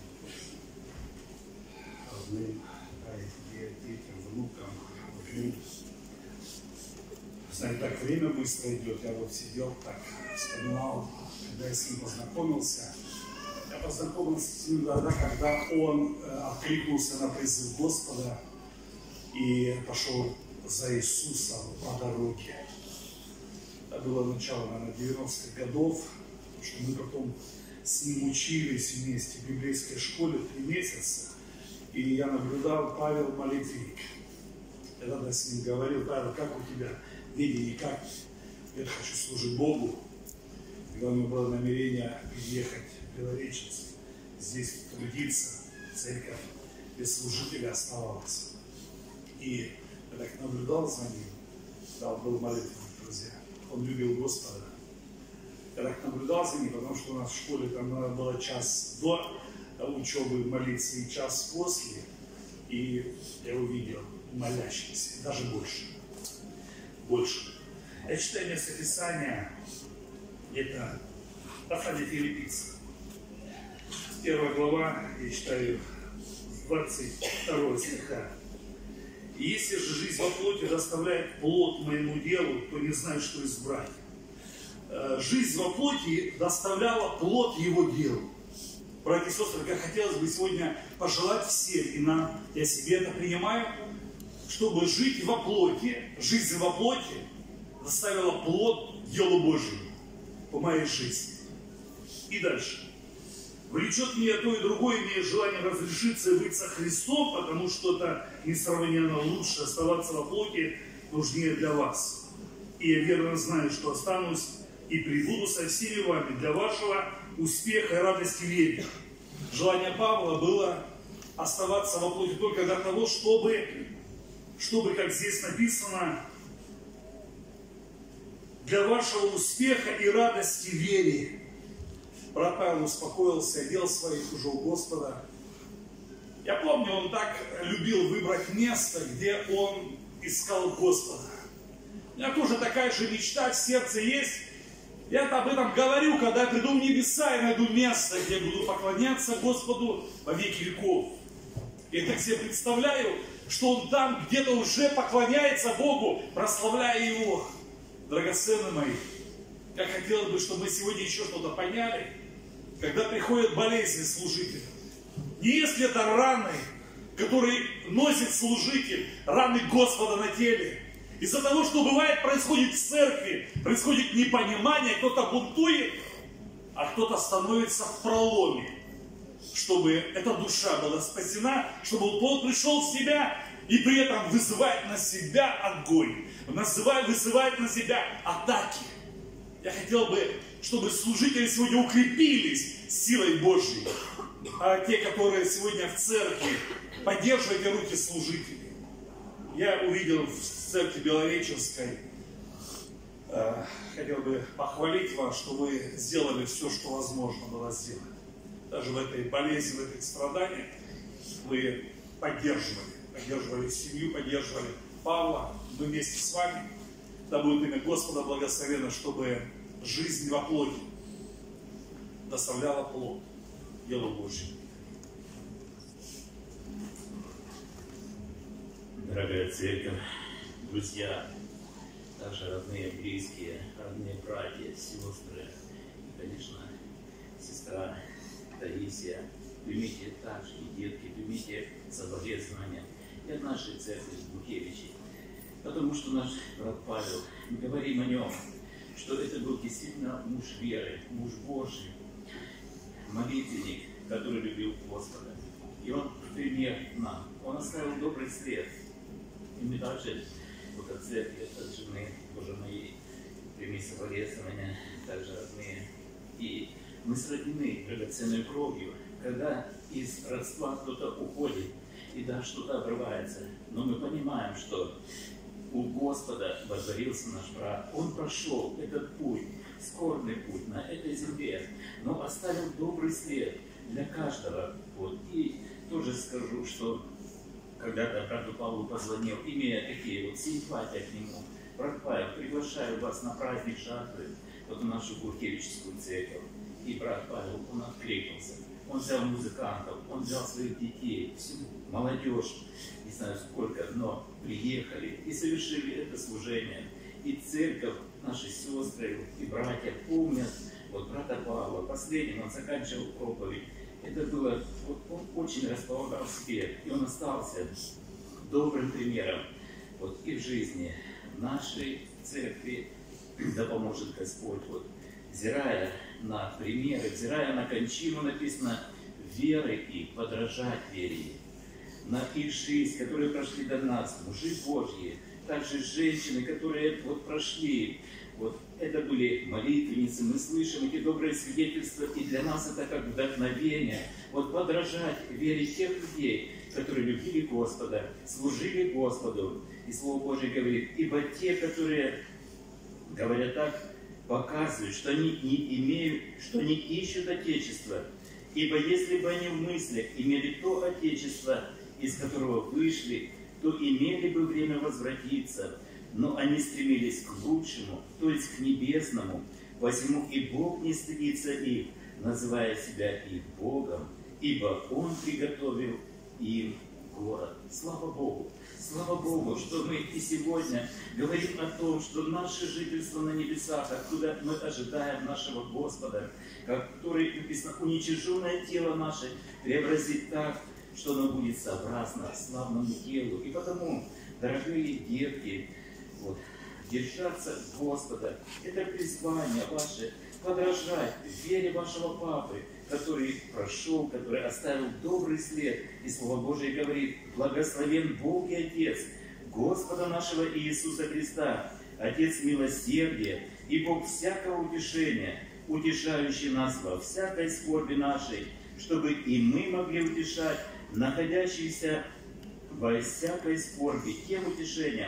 родным, детям, внукам, родным. Знаете, так время быстро идет. Я вот сидел, так вспоминал, когда я с ним познакомился. Я познакомился с ним тогда, когда он откликнулся на призыв Господа и пошел за Иисусом по дороге. Это было начало, наверное, 90-х годов, что мы потом с ним учились вместе в библейской школе 3 месяца. И я наблюдал, Павел молитвенник. Я тогда с ним говорил: Павел, как у тебя видение, как я хочу служить Богу. Когда у него было намерение приехать в Белореченск, здесь трудиться, церковь без служителя оставалась. И я так наблюдал за ним, когда он был молитвенник, друзья. Он любил Господа. Я так наблюдал за ним, потому что у нас в школе там надо было час до учебы молиться и час после. И я увидел молящихся, даже больше. Больше. Я читаю место Писания, это послание Филиппийцам. 1 глава, я читаю 22 стиха. «Если же жизнь во плоти доставляет плод моему делу, то не знаю, что избрать». Жизнь во плоти доставляла плод его делу. Братья и сестры, как хотелось бы сегодня пожелать всем, и нам, я себе это принимаю, чтобы жить во плоти, жизнь во плоти доставила плод делу Божьему по моей жизни. И дальше. «Влечет меня то и другое, имея желание разрешиться и быть со Христом, потому что это несравненно лучше оставаться во плоти, нужнее для вас. И я верно знаю, что останусь и прибуду со всеми вами для вашего успеха и радости веры». Желание Павла было оставаться во плоти только для того, чтобы, как здесь написано, для вашего успеха и радости вере. Брат Павел успокоился, одел своих уже у Господа. Я помню, он так любил выбрать место, где он искал Господа. У меня тоже такая же мечта в сердце есть. Я об этом говорю, когда я приду в небеса и найду место, где буду поклоняться Господу во веки веков. Я так себе представляю, что он там где-то уже поклоняется Богу, прославляя Его. Драгоценные мои, я хотел бы, чтобы мы сегодня еще что-то поняли, когда приходят болезни служителя. Не если это раны, которые носит служитель, раны Господа на теле. Из-за того, что бывает, происходит в церкви, происходит непонимание, кто-то бунтует, а кто-то становится в проломе, чтобы эта душа была спасена, чтобы он пришел в себя и при этом вызывает на себя огонь, вызывает на себя атаки. Я хотел бы, чтобы служители сегодня укрепились силой Божьей, а те, которые сегодня в церкви, поддерживайте руки служителей. Я увидел в церкви Белореченской, хотел бы похвалить вас, что вы сделали все, что возможно было сделать. Даже в этой болезни, в этих страданиях вы поддерживали семью, поддерживали Павла. Мы вместе с вами. Да будет имя Господа благословенно, чтобы жизнь во плоти доставляла плод делу Божьему. Дорогая церковь, друзья, также родные, близкие, родные братья, сестры, и, конечно, сестра Таисия, примите также и детки, примите соболезнования и от нашей церкви в Бухевиче. Потому что наш брат Павел, мы говорим о нем, что это был действительно муж веры, муж Божий, молитвенник, который любил Господа. И он пример нам. Он оставил добрый след. И мы также вот от церкви, от жены, Боже моей, прими соболезнования, также родные. И мы сроднены драгоценной кровью, когда из родства кто-то уходит, и да, что-то обрывается. Но мы понимаем, что у Господа воцарился наш брат. Он прошел этот путь, скорбный путь на этой земле, но оставил добрый след для каждого. Вот. И тоже скажу, что когда-то брату Павлу позвонил, имея такие вот симпатии к нему: брат Павел, приглашаю вас на праздник жатвы, вот в нашу Гуркевичскую церковь. И брат Павел, он откликнулся. Он взял музыкантов, он взял своих детей, всю молодежь, не знаю сколько, но приехали и совершили это служение. И церковь, наши сестры и братья помнят вот брата Павла, последним он заканчивал проповедь. Это было, вот он очень располагал себе, и он остался добрым примером вот, и в жизни нашей церкви, да поможет Господь, вот, взирая на примеры, взирая на кончину, написано, веры и подражать вере, на их жизнь, которые прошли до нас, мужи Божьи, также женщины, которые вот прошли, вот это были молитвенницы, мы слышим эти добрые свидетельства, и для нас это как вдохновение, вот подражать вере тех людей, которые любили Господа, служили Господу. И Слово Божие говорит, ибо те, которые говорят так, показывают, что они не имеют, что не ищут Отечества. Ибо если бы они в мыслях имели то Отечество, из которого вышли, то имели бы время возвратиться. Но они стремились к лучшему, то есть к небесному. Посему и Бог не стыдится их, называя себя их Богом, ибо Он приготовил им город. Слава Богу! Слава Богу, что мы и сегодня говорим о том, что наше жительство на небесах, откуда мы ожидаем нашего Господа, который, написано, уничиженное тело наше преобразит так, что оно будет сообразно славному телу. И потому, дорогие детки, вот, держаться Господа, это призвание ваше, подражать вере вашего Папы, который прошел, который оставил добрый след. И Слово Божие говорит, благословен Бог и Отец Господа нашего Иисуса Христа, Отец милосердия и Бог всякого утешения, утешающий нас во всякой скорби нашей, чтобы и мы могли утешать находящиеся во всякой скорби тем утешением,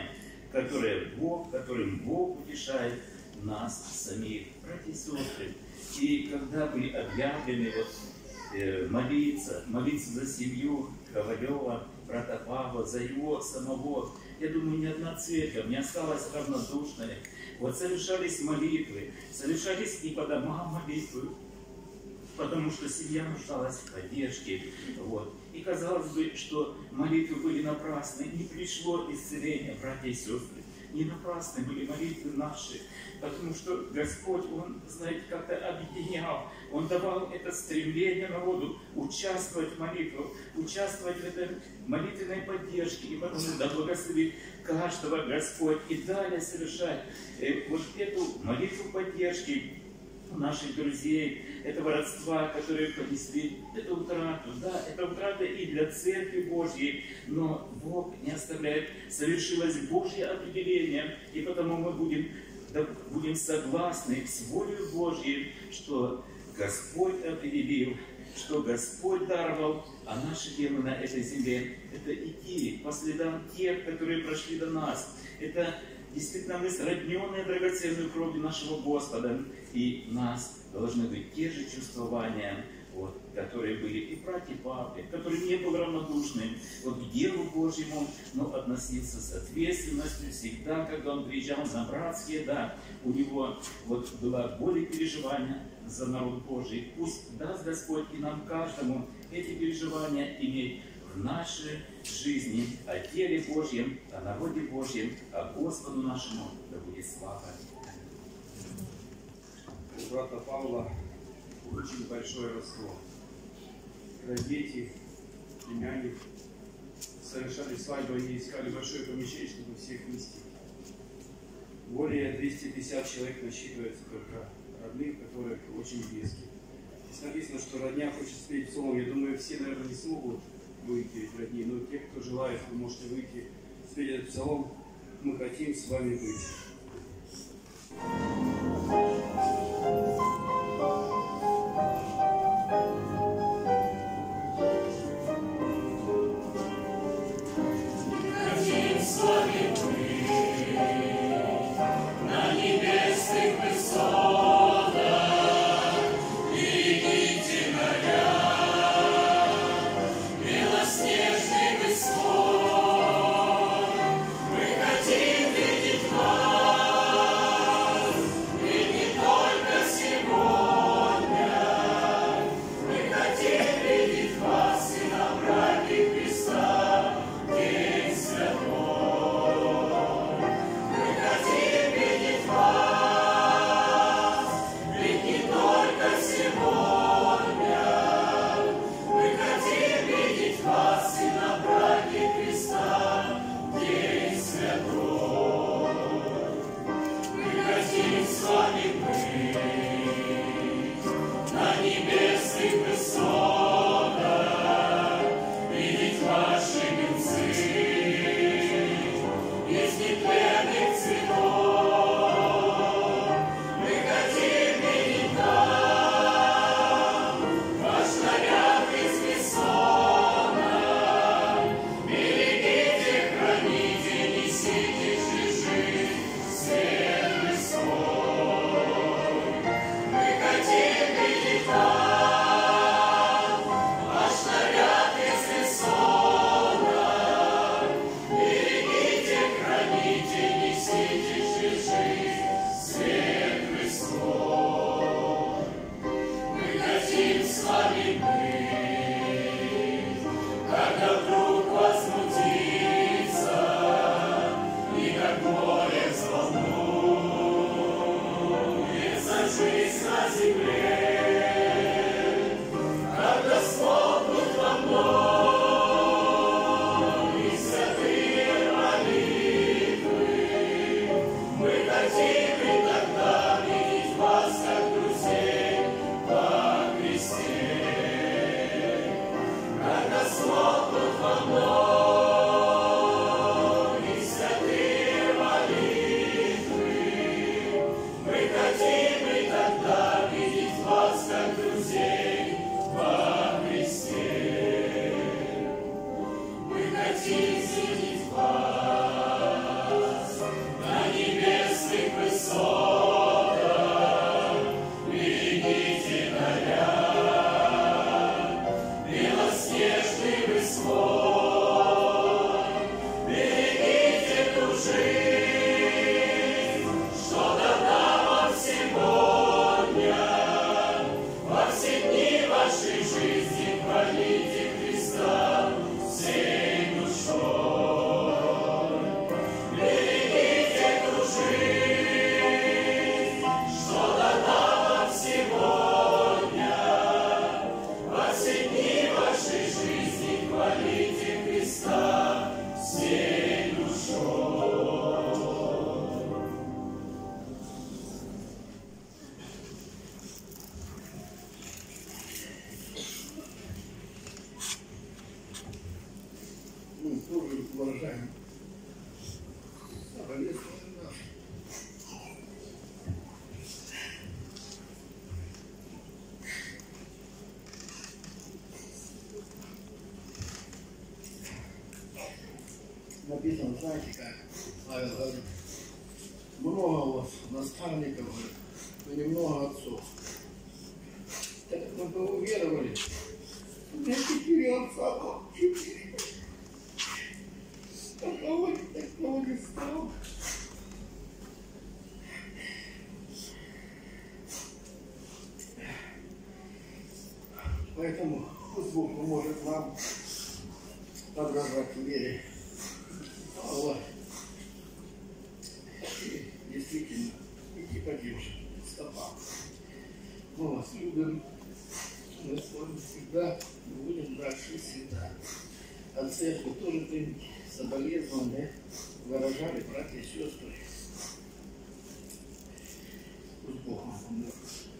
которым Бог утешает нас самих. Братья и сестры, и когда были объявлены молиться за семью Ковалева, брата Павла, за его самого, я думаю, ни одна церковь не осталась равнодушной. Вот совершались молитвы, совершались и по домам молитвы, потому что семья нуждалась в поддержке. Вот. И казалось бы, что молитвы были напрасны, не пришло исцеление, братья и сестры. Не напрасны были молитвы наши, потому что Господь, Он, знаете, как-то объединял, Он давал это стремление народу участвовать в молитвах, участвовать в этой молитвенной поддержке, и потому да благословит каждого Господь и далее совершать вот эту молитву поддержки наших друзей, этого родства, которые понесли эту утрату. Да, это утрата и для Церкви Божьей, но Бог не оставляет. Совершилось Божье определение, и потому мы будем согласны с волей Божьей, что Господь определил, что Господь даровал, а наше дело на этой земле – это идти по следам тех, которые прошли до нас. Это действительно мы сродненные драгоценной кровью нашего Господа, и нас должны быть те же чувствования, вот, которые были и братья Павле, который не был равнодушным вот, к делу Божьему, но относился с ответственностью всегда, когда он приезжал на братские, да, у него вот, была боль и переживания за народ Божий. Пусть даст Господь и нам каждому эти переживания иметь в нашей жизни, о деле Божьем, о народе Божьем, о Господу нашему, да будет слава. У брата Павла очень большое родство. Когда дети, племянник совершали свадьбу, они искали большое помещение, чтобы всех вместить. Более 250 человек насчитывается только родных, которые очень близкие. Здесь написано, что родня хочет спеть псалом. Я думаю, все, наверное, не смогут выйти из родни, но те, кто желает, вы можете выйти, спеть этот псалом. Мы хотим с вами быть. Хотим с вами быть на небесных высотах, видите наряд белоснежный Господь. Мы хотим видеть вас выражаем соболезнования. Написано, знаете как, Павел говорит, много у вас наставников, но немного отцов. Так как мы уверовали, у меня 4 отца, 4. Такого не стало. Поэтому пусть Бог поможет нам подражать вере. Вот. И действительно, идти по тем же стопам. Мы вас любим. Мы с вами всегда будем дальше всегда. От церкви тоже примите соболезнования, выражали братья и сестры. Пусть Бог нам поможет.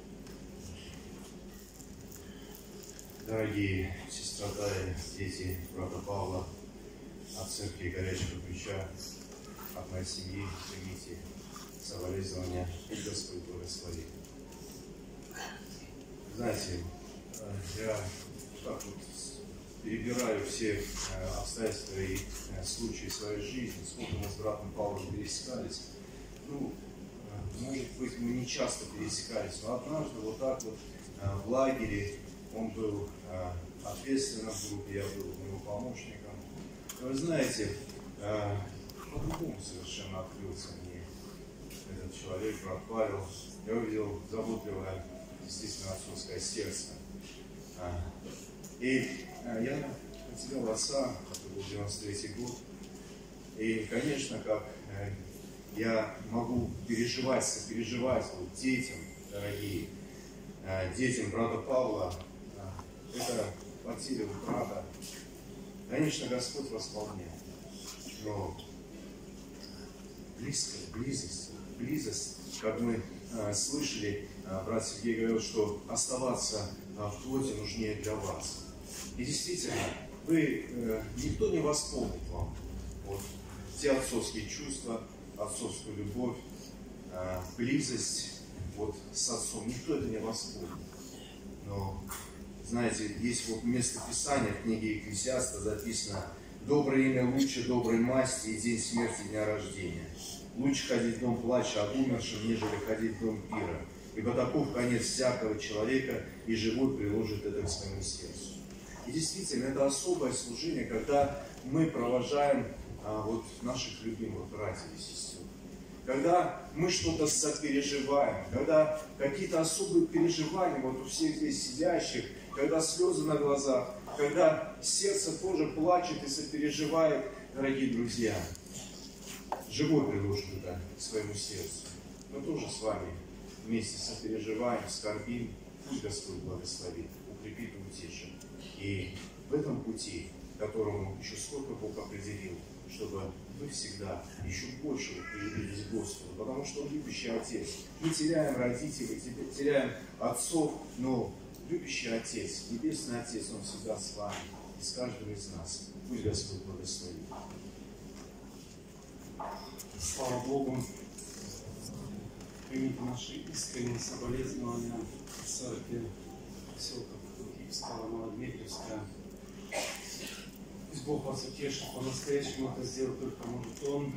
Дорогие сестрадая, дети брата Павла, от церкви Горячего Ключа, от моей семьи, примите соболезнования и Господь благослови. Знаете, я так вот перебираю все обстоятельства и случаи своей жизни, сколько мы с братом Павлом пересекались. Ну, может быть, мы не часто пересекались, но однажды вот так вот в лагере он был ответственным в группе, я был его помощником. Вы знаете, по-другому совершенно открылся мне этот человек, брат Павел. Я увидел заботливое, действительно отцовское сердце. И я потерял отца, это был 93-й год. И, конечно, как я могу сопереживать вот детям, дорогие, детям брата Павла, это потеря брата. Конечно, Господь восполняет. Но близость, как мы слышали, брат Сергей говорил, что оставаться в плоти нужнее для вас. И действительно, никто не восполнит вам вот те отцовские чувства, отцовскую любовь, близость вот с отцом. Никто это не воспомнит. Но, знаете, есть вот место Писания в книге Екклесиаста записано: «Доброе имя лучше доброй масти и день смерти дня рождения. Лучше ходить в дом плача об умершем, нежели ходить в дом пира. Ибо таков конец всякого человека, и живой приложит это к своему сердцу». И действительно, это особое служение, когда мы провожаем вот наших любимых братьев и сестер. Когда мы что-то сопереживаем, когда какие-то особые переживания вот у всех здесь сидящих, когда слезы на глазах, когда сердце тоже плачет и сопереживает, дорогие друзья, живой приложит это к своему сердцу. Мы тоже с вами вместе сопереживаем, скорбим. Пусть Господь благословит, укрепит и утешит. И в этом пути, которому еще сколько Бог определил, чтобы вы всегда еще больше полюбились Господу, потому что Он любящий Отец. Мы теряем родителей, теряем отцов, но любящий Отец, Небесный Отец, Он всегда с вами и с каждым из нас. Пусть Господь благословит. Слава Богу. Примите наши искренние соболезнования в церкви поселка Киевского, Новодмитриевская. Пусть Бог вас утешит. По-настоящему это сделать только может Он,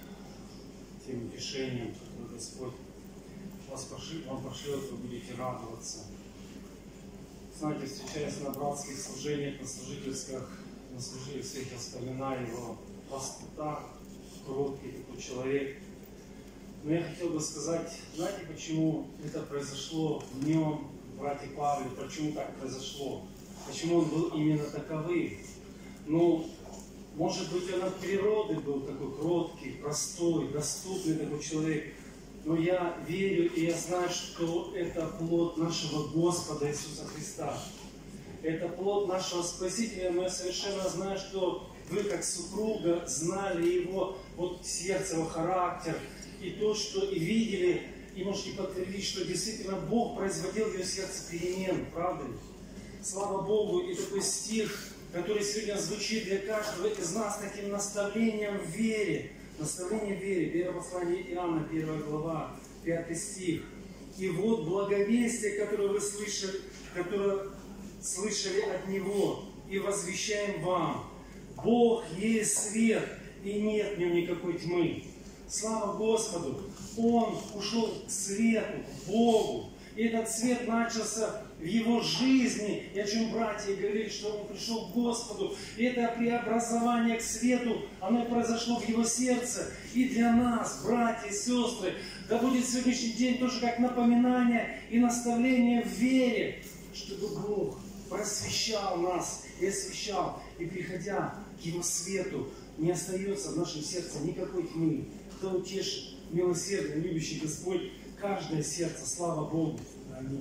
тем утешением, которое Господь вам пошлет, вы будете радоваться. Знаете, встречаясь на братских служениях, на служительствах, я вспоминаю его простота, кроткий такой человек. Но я хотел бы сказать, знаете, почему это произошло в нем, в брате Павле, почему так произошло? Почему он был именно таковым? Ну, может быть, он от природы был такой кроткий, простой, доступный такой человек. Но я верю и я знаю, что это плод нашего Господа Иисуса Христа. Это плод нашего Спасителя. Но я совершенно знаю, что вы, как супруга, знали его вот сердце, его характер, и то, что и видели, и можете подтвердить, что действительно Бог производил в ее сердце перемен, правда ли? Слава Богу, и такой стих, который сегодня звучит для каждого из нас таким наставлением в вере. Наставление в вере. Первое послание Иоанна, 1 глава, 5 стих. И вот благовестие, которое вы слышали, которое слышали от Него, и возвещаем вам. Бог есть свет, и нет в нем никакой тьмы. Слава Господу! Он ушел к свету, к Богу. И этот свет начался в его жизни. И о чем братья говорили, что он пришел к Господу. И это преобразование к свету, оно произошло в его сердце. И для нас, братья и сестры, да будет сегодняшний день тоже как напоминание и наставление в вере, чтобы Бог просвещал нас и освещал. И приходя к его свету, не остается в нашем сердце никакой тьмы. Да утешит милосердный, любящий Господь каждое сердце. Слава Богу. Аминь.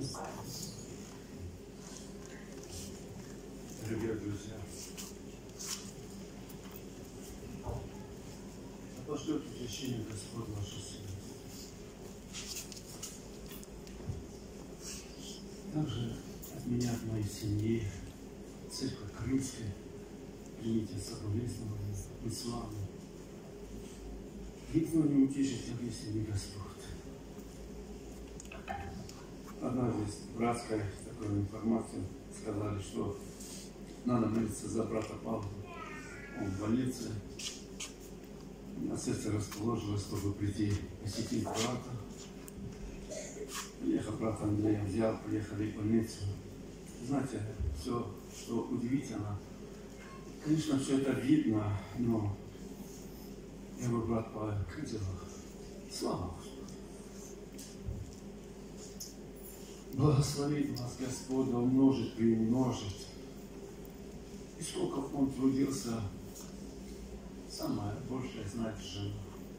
Дорогие друзья, пошлет утешение Господь ваше сердце. Также от меня, от моей семьи, церковь Крымская, примите соболезнования, вы славны. Никто не утешит, если не Господь. Однажды братская такую информацию сказали, что надо молиться за брата Павла. Он в больнице. На сердце расположилось, чтобы прийти посетить брата. Приехал брат Андрей, взял, приехали в больницу. Знаете, все, что удивительно, конечно, все это видно, но я говорю, брат Павел, как дела? Слава Господу. Благословит вас Господь, да умножит, приумножит. И сколько он трудился, самое большее знать жена.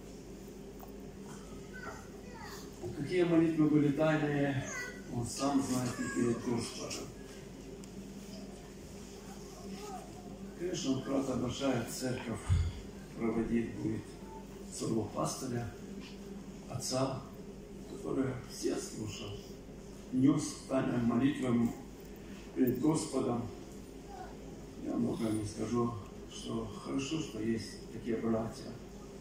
Какие молитвы были тайные, он сам знает и перед Господом. Конечно, он брат обожает церковь, проводить будет своего пастыря, отца, который все слушал, нес тайным молитвам перед Господом. Я много не скажу, что хорошо, что есть такие братья.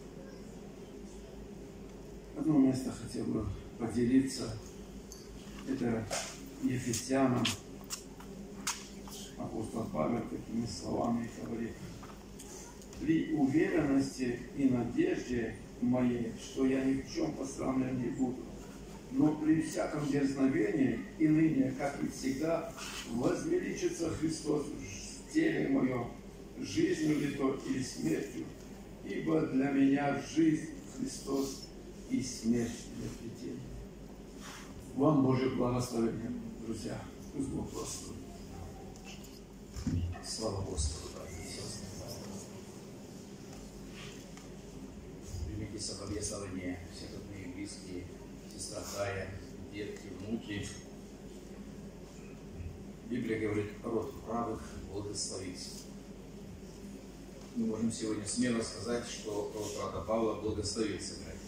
одно место хотел бы поделиться. Это Ефесянам. Апостол Павел такими словами говорит: при уверенности и надежде моей, что я ни в чем пострадать не буду, но при всяком дерзновении и ныне, как и всегда, возвеличится Христос в теле моем, жизнью ли то или смертью, ибо для меня жизнь Христос и смерть для пределы. Вам Божье благословение, друзья. Пусть Бог благословит. Слава Господу, братья и сестры. Примите соболезнования все родные и близкие, сестра Тая, детки, внуки. Библия говорит, род правых благословится. Мы можем сегодня смело сказать, что род брата Павла благословится, братья.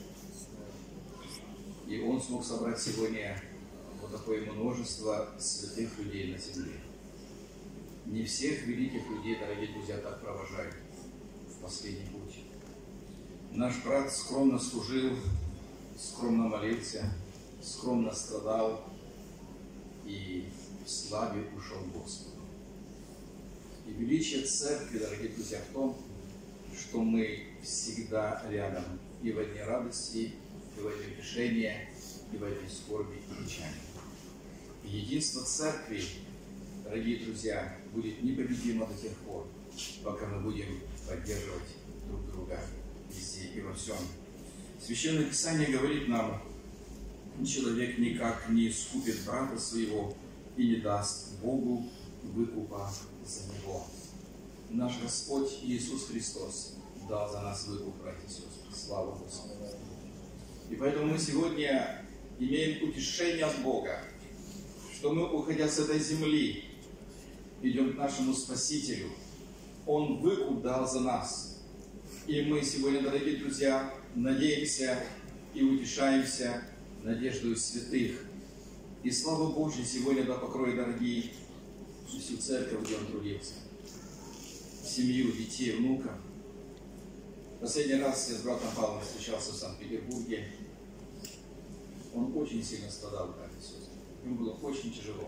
И он смог собрать сегодня вот такое множество святых людей на земле. Не всех великих людей, дорогие друзья, так провожают в последний путь. Наш брат скромно служил, скромно молился, скромно страдал и в славе ушел Господу. И величие церкви, дорогие друзья, в том, что мы всегда рядом и в дни радости, и в дни утешения, и в дни скорби и печали. И единство церкви, дорогие друзья, будет непобедимо до тех пор, пока мы будем поддерживать друг друга везде и во всем. Священное Писание говорит нам, человек никак не искупит брата своего и не даст Богу выкупа за него. Наш Господь Иисус Христос дал за нас выкуп, братья и сестры. Слава Господу. И поэтому мы сегодня имеем утешение от Бога, что мы, уходя с этой земли, идем к нашему Спасителю. Он выкуп дал за нас. И мы сегодня, дорогие друзья, надеемся и утешаемся надеждой святых. И слава Божья сегодня да покроет, дорогие, всю церковь, где он трудился. Семью, детей, внуков. Последний раз я с братом Павлом встречался в Санкт-Петербурге. Он очень сильно страдал, братья и сестры. Ему было очень тяжело.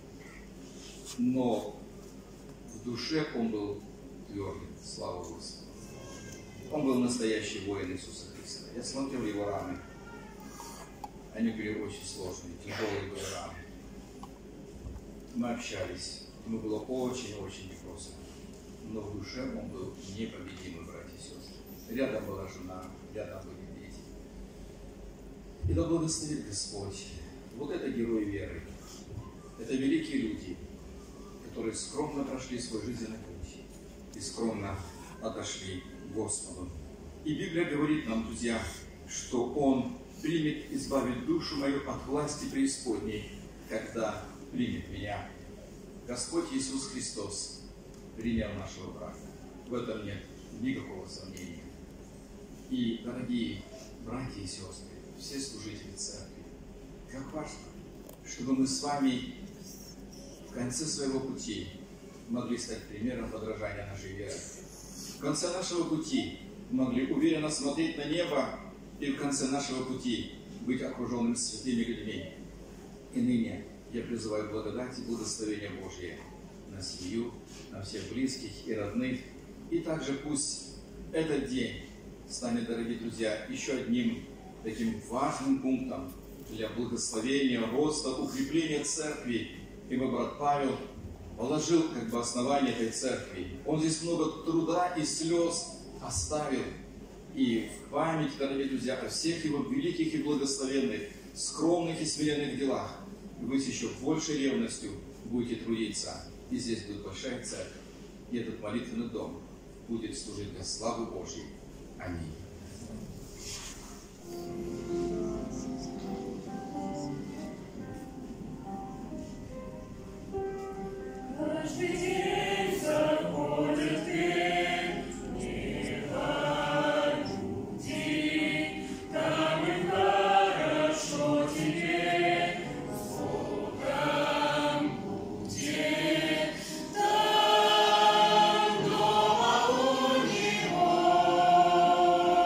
Но в душе он был твердым, слава Господу. Он был настоящий воин Иисуса Христа. Я смотрел его раны. Они были очень сложные, тяжелые были раны. Мы общались. Ему было очень-очень непросто. Но в душе он был непобедимый, братья и сестры. Рядом была жена, рядом были дети. И да благословит Господь. Вот это герои веры. Это великие люди, которые скромно прошли свой жизненный путь и скромно отошли к Господу. И Библия говорит нам, друзья, что Он примет, избавит душу мою от власти преисподней, когда примет меня. Господь Иисус Христос принял нашего брата. В этом нет никакого сомнения. И, дорогие братья и сестры, все служители церкви, как важно, чтобы мы с вами в конце своего пути могли стать примером подражания нашей веры. В конце нашего пути могли уверенно смотреть на небо и в конце нашего пути быть окруженным святыми людьми. И ныне я призываю благодать и благословение Божье на семью, на всех близких и родных. И также пусть этот день станет, дорогие друзья, еще одним таким важным пунктом для благословения, роста, укрепления церкви. Ибо брат Павел положил как бы основание этой церкви. Он здесь много труда и слез оставил. И в память, дорогие друзья, о всех его великих и благословенных, скромных и смиренных делах вы с еще большей ревностью будете трудиться. И здесь будет большая церковь. И этот молитвенный дом будет служить для славы Божьей. Аминь. Каждый день заходит день, небо люди, там им хорошо теперь, с Богом будет, там дома у Него.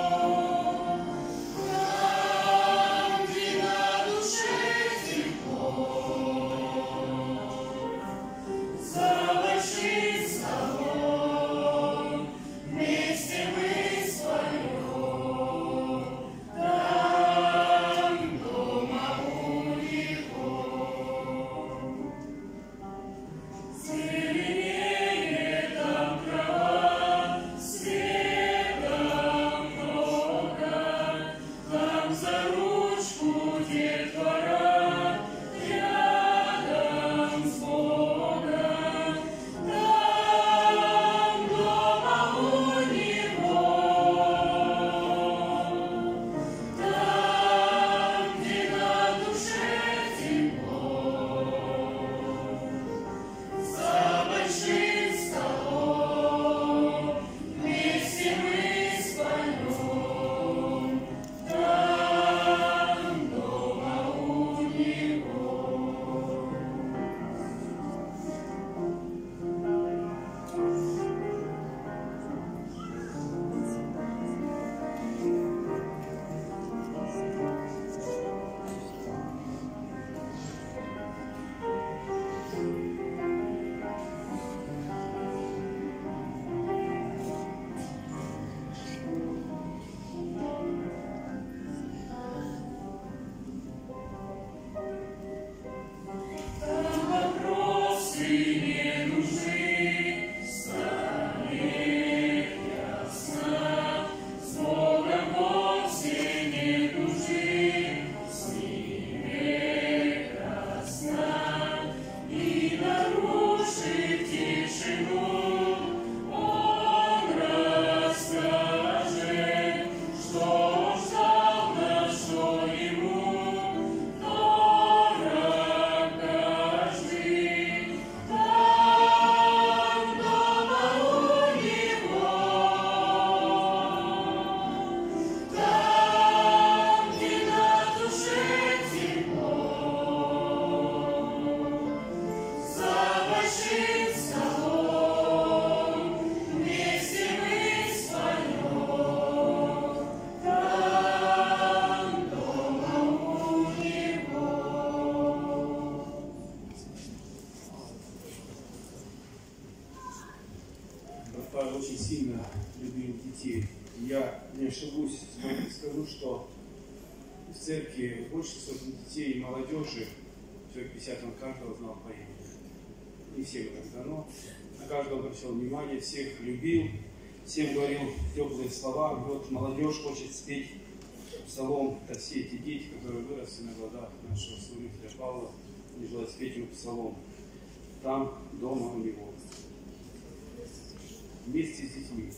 ошибусь, скажу, что в церкви больше сотни детей и молодежи, человек 50, он каждого знал по имени. Не всех так дано. На каждого обращал внимание, всех любил, всем говорил теплые слова. Вот молодежь хочет спеть псалом, это все эти дети, которые выросли на глазах нашего служителя Павла, они желают спеть ему псалом. Там, дома у него. Вместе с детьми.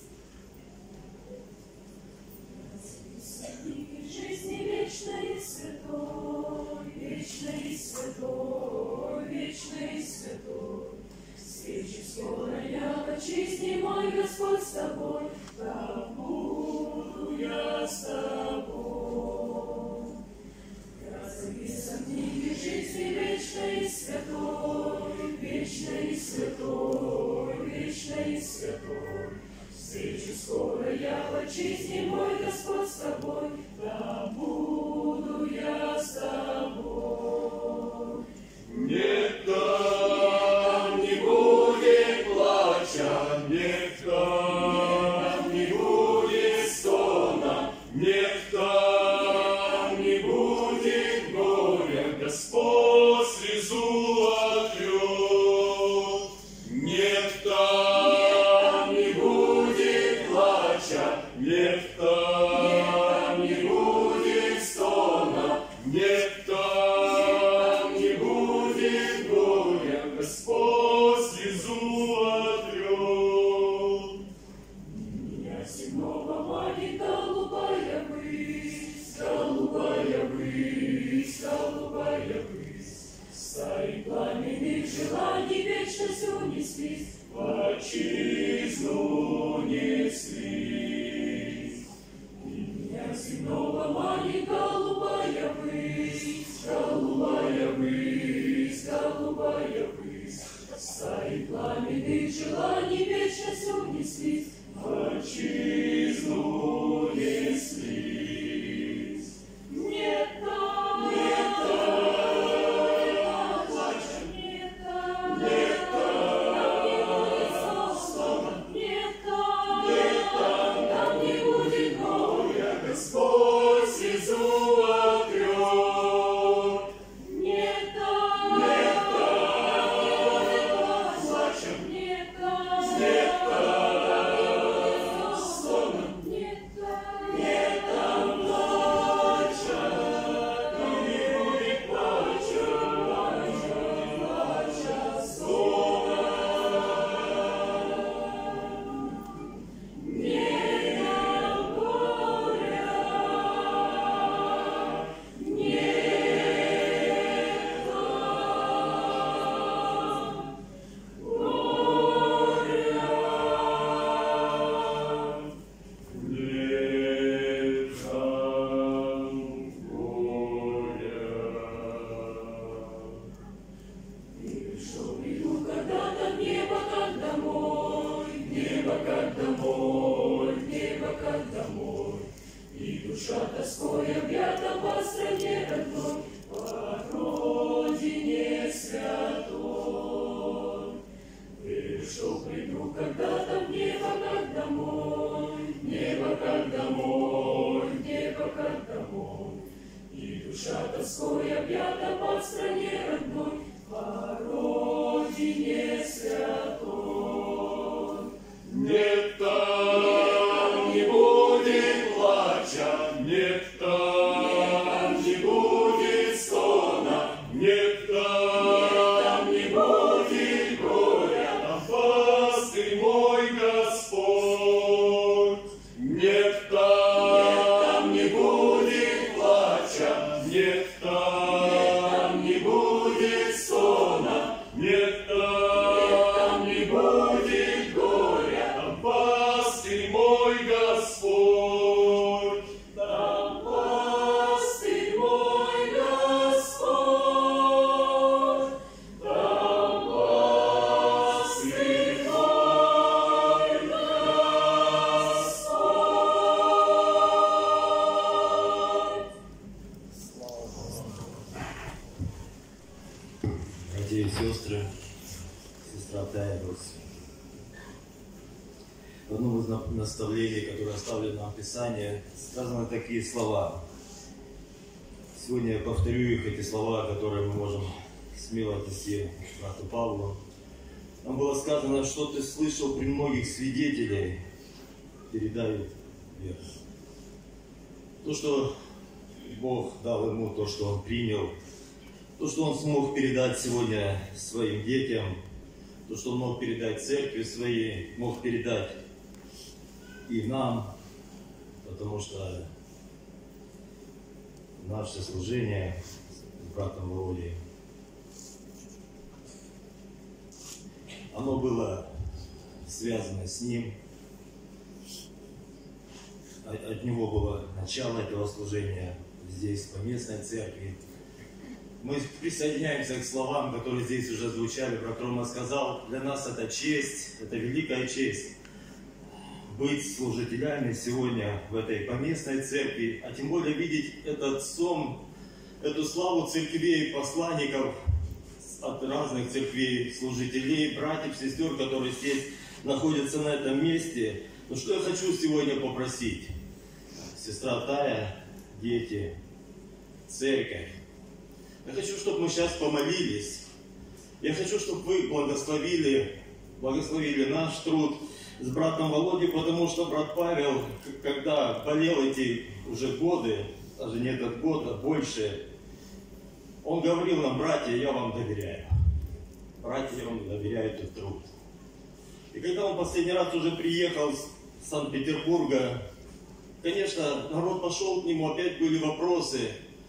Жизни вечной святой, вечной святой, вечной святой. Встречи скорая в отчизне мой, Господь с тобой, да буду я с тобой. Я записан в книге жизни вечной святой, вечной святой, вечной святой. Встречу скоро я в отчизне мой, Господь с тобой, да буду я с тобой. Нет, там не будет плача, нет, там не будет стона, нет, там не будет горя, Господь слезу отрет. Нет, там не будет плача, нет, там не будет стона, нет, там не будет горя, Господь слезу отрет. Меня земного манит голубая высь, голубая высь, голубая высь. Старый пламенных желаний вечностью неслись, в отчизну неслись. Меня земного манит голубая высь, голубая высь, голубая высь. Старый пламенных желаний вечностью неслись, в отчизну неслись. Нет там, нет там, плача, нет там, нет там, нет там, там не будет горя, Господь слезу отрет. Нет там, плача, нет там, нет там, плача, там не будет плача, плача, стона. Нет там горя, нет приду когда-то в небо, как домой, небо, как домой, небо, как домой. И душа тоской объята по стране родной, по родине святой. Пришел, приду когда-то в небо, как домой, небо, как домой, небо, как домой. И душа тоской объята по стране родной, по родине святой. Нет, там не будет плача, нет, там не будет стона, нет, там не будет горя, там пастырь мой Господь. Нет, там не будет плача, нет, там не будет стона, нет, там не будет горя, там пастырь мой Господь. Там одном из наставлений, которое оставлено нам в Писании, сказаны такие слова. Сегодня я повторю их, эти слова, которые мы можем смело отнести к брату Павлу. Там было сказано, что ты слышал при многих свидетелей, передай веру. То, что Бог дал ему, то, что он принял, то, что он смог передать сегодня своим детям, то, что он мог передать церкви своей, мог передать и нам, потому что наше служение с братом Володей, оно было связано с ним. От него было начало этого служения здесь, в поместной церкви. Мы присоединяемся к словам, которые здесь уже звучали. Брат Рома сказал, для нас это честь, это великая честь быть служителями сегодня в этой поместной церкви, а тем более видеть этот сон, эту славу церквей, посланников от разных церквей, служителей, братьев, сестер, которые здесь находятся на этом месте. Но что я хочу сегодня попросить? Сестра Тая, дети, церковь. Я хочу, чтобы мы сейчас помолились. Я хочу, чтобы вы благословили наш труд с братом Володей, потому что брат Павел, когда болел эти уже годы, даже не этот год, а больше, он говорил нам: братья, я вам доверяю. Братья, я вам доверяю этот труд. И когда он последний раз уже приехал с Санкт-Петербурга, конечно, народ пошел к нему, опять были вопросы.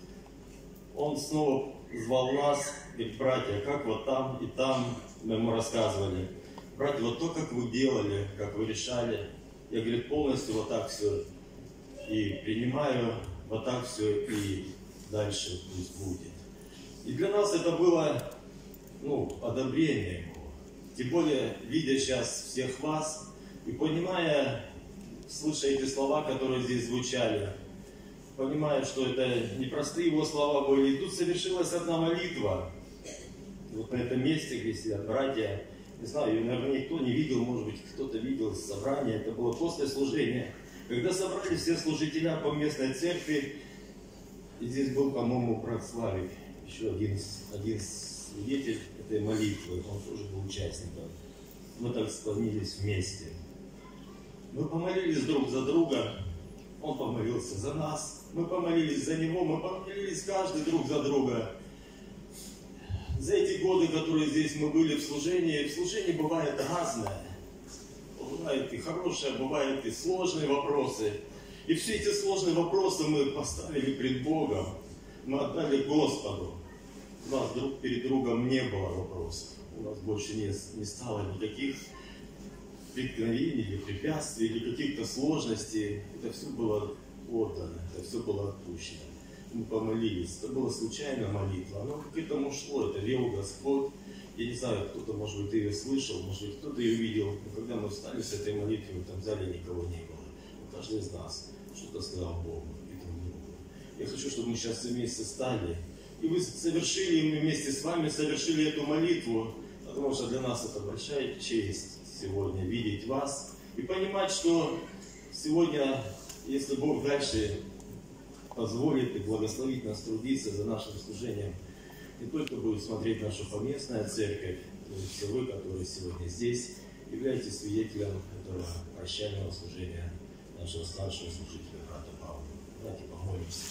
Он снова звал нас, говорит: братья, как вот там и там, мы ему рассказывали. Братья, вот то, как вы делали, как вы решали, я, говорит, полностью вот так все и принимаю, вот так все и дальше пусть будет. И для нас это было, одобрение его. Тем более, видя сейчас всех вас и понимая, слыша эти слова, которые здесь звучали, понимая, что это не простые его слова были. И тут совершилась одна молитва. Вот на этом месте, где сидят братья, не знаю, ее, наверное, никто не видел, может быть, кто-то видел собрание. Это было после служения. Когда собрались все служителя по местной церкви, и здесь был, по-моему, брат Славик, еще один свидетель этой молитвы, он тоже был участником. Мы так склонились вместе. Мы помолились друг за друга, он помолился за нас, мы помолились за него, мы помолились каждый друг за друга. За эти годы, которые здесь мы были в служении бывает разное. Бывает и хорошее, бывают и сложные вопросы. И все эти сложные вопросы мы поставили пред Богом, мы отдали Господу. У нас друг перед другом не было вопросов. У нас больше не стало никаких преткновений или препятствий, или каких-то сложностей. Это все было отдано, это все было отпущено. Мы помолились. Это была случайная молитва. Оно к этому шло, это вел Господь. Я не знаю, кто-то, может быть, ее слышал, может быть, кто-то ее видел. Но когда мы встали с этой молитвой, там в зале никого не было. Каждый из нас что-то сказал Богу и друг другу. Я хочу, чтобы мы сейчас все вместе стали. И вы совершили, мы вместе с вами совершили эту молитву, потому что для нас это большая честь сегодня видеть вас и понимать, что сегодня, если Бог дальше позволит и благословит нас трудиться за нашим служением, не только будет смотреть наша поместная церковь, но и все вы, которые сегодня здесь, являетесь свидетелем этого прощального служения нашего старшего служителя, брата Павла. Давайте помолимся.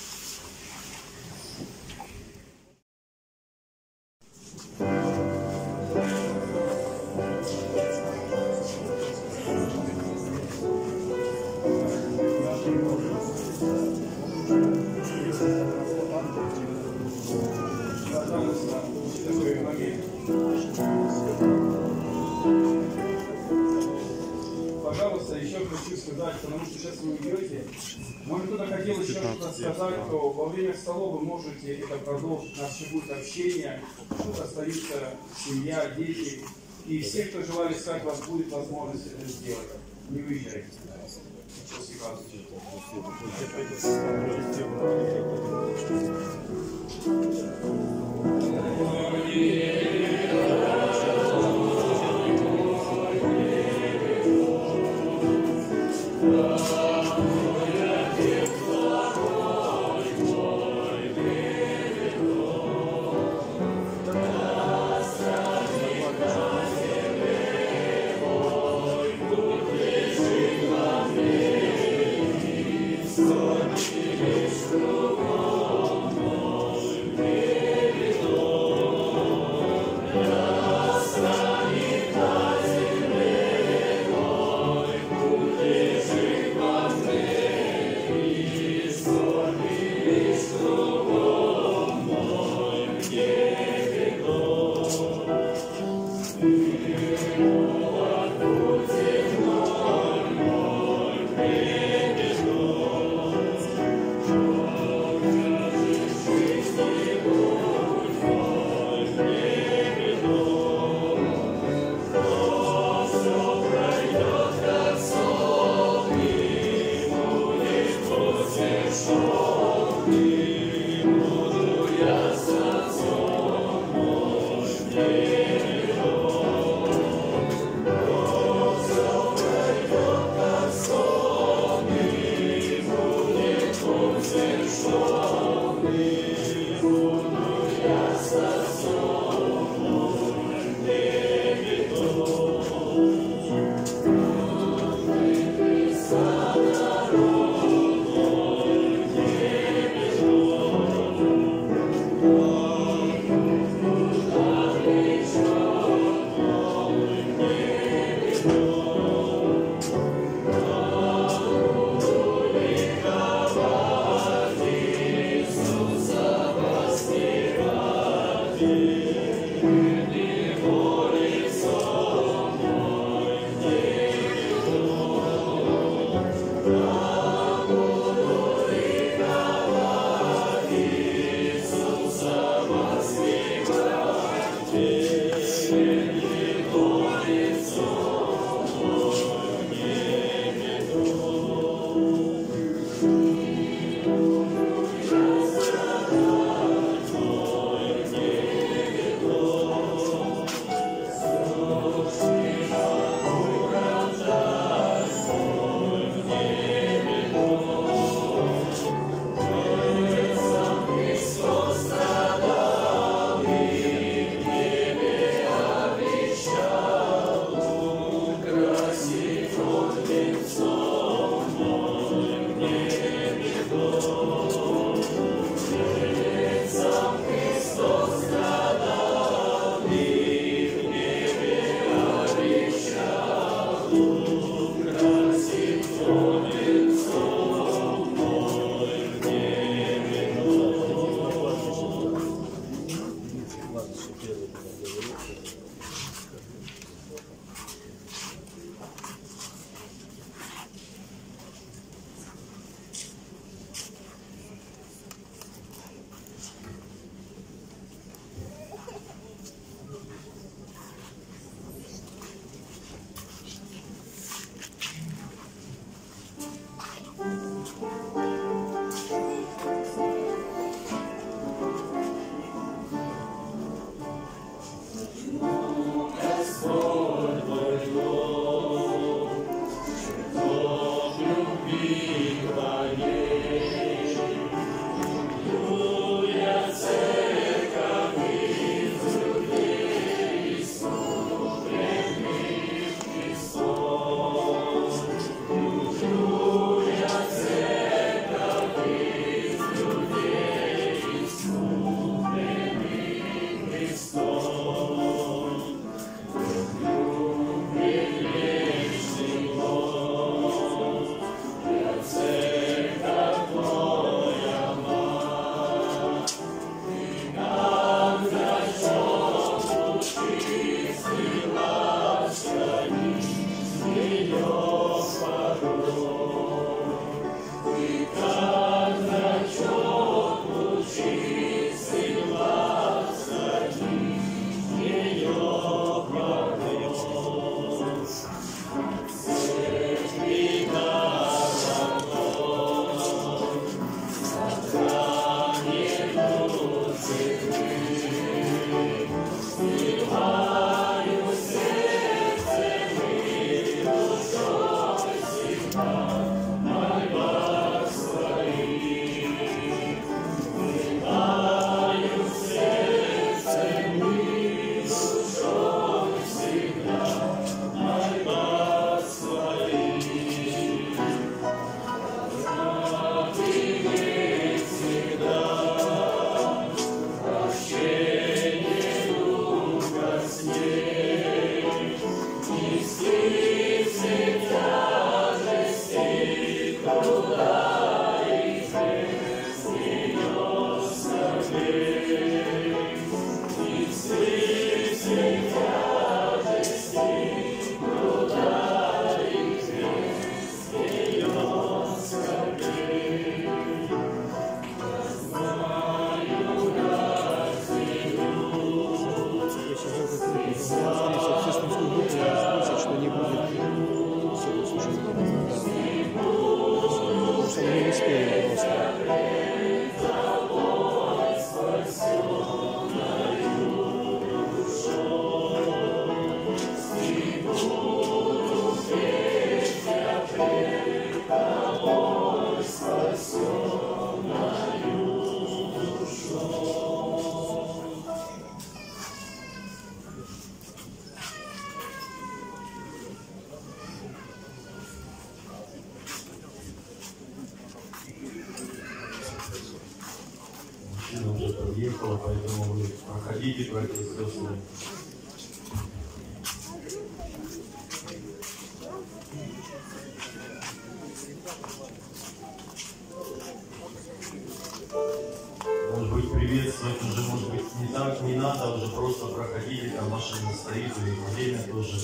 Пожалуйста, еще хочу сказать, потому что сейчас вы уйдете. Может, кто-то хотел еще что-то сказать, то во время стола вы можете это продолжить. У нас еще будет общение, тут остаются семья, дети. И все, кто желали сказать, у вас будет возможность это сделать. Не выезжайте. Спасибо. Иисуса машина уже подъехала, поэтому вы проходите, братья и сестры. Может быть, приветствовать уже, может быть, не надо, уже просто проходите, там машина стоит, и время тоже.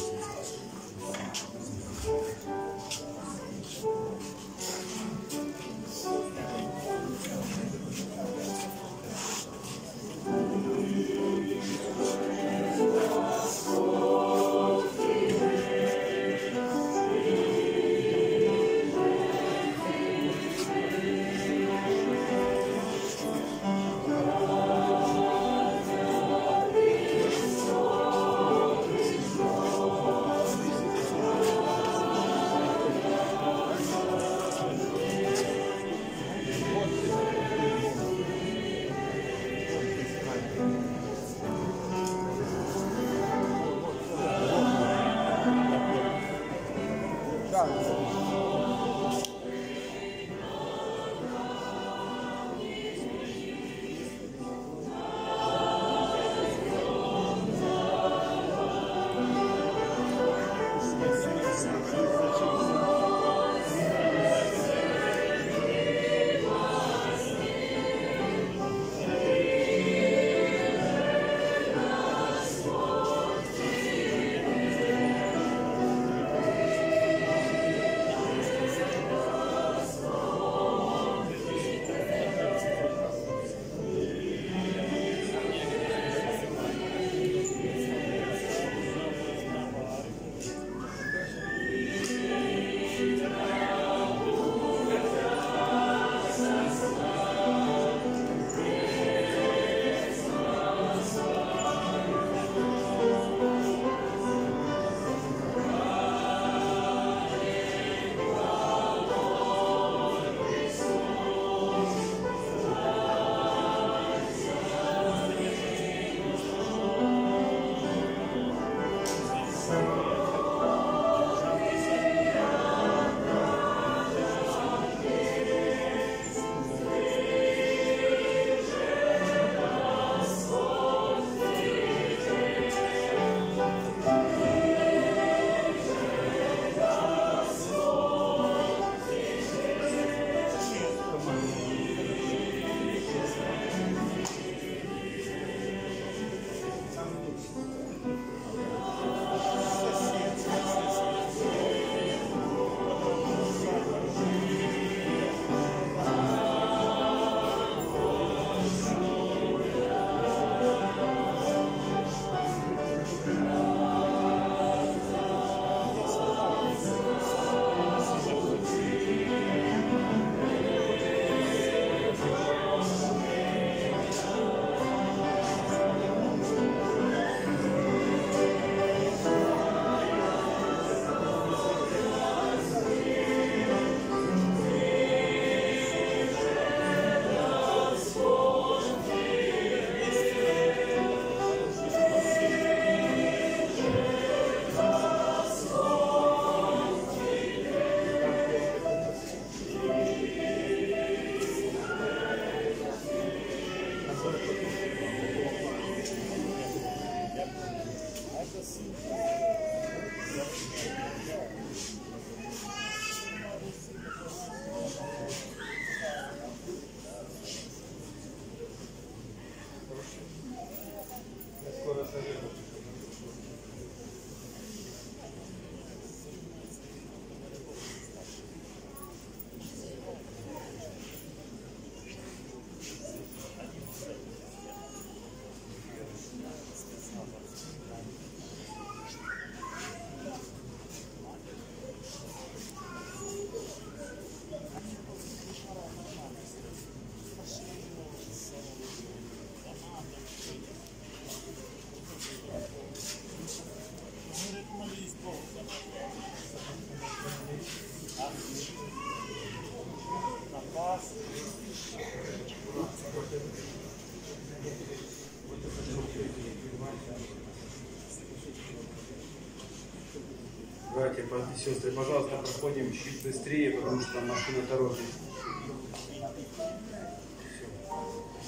Братья, и сестры, пожалуйста, проходим чуть быстрее, потому что машина торопится. Без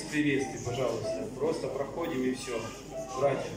приветствий, пожалуйста. Просто проходим и все. Братья.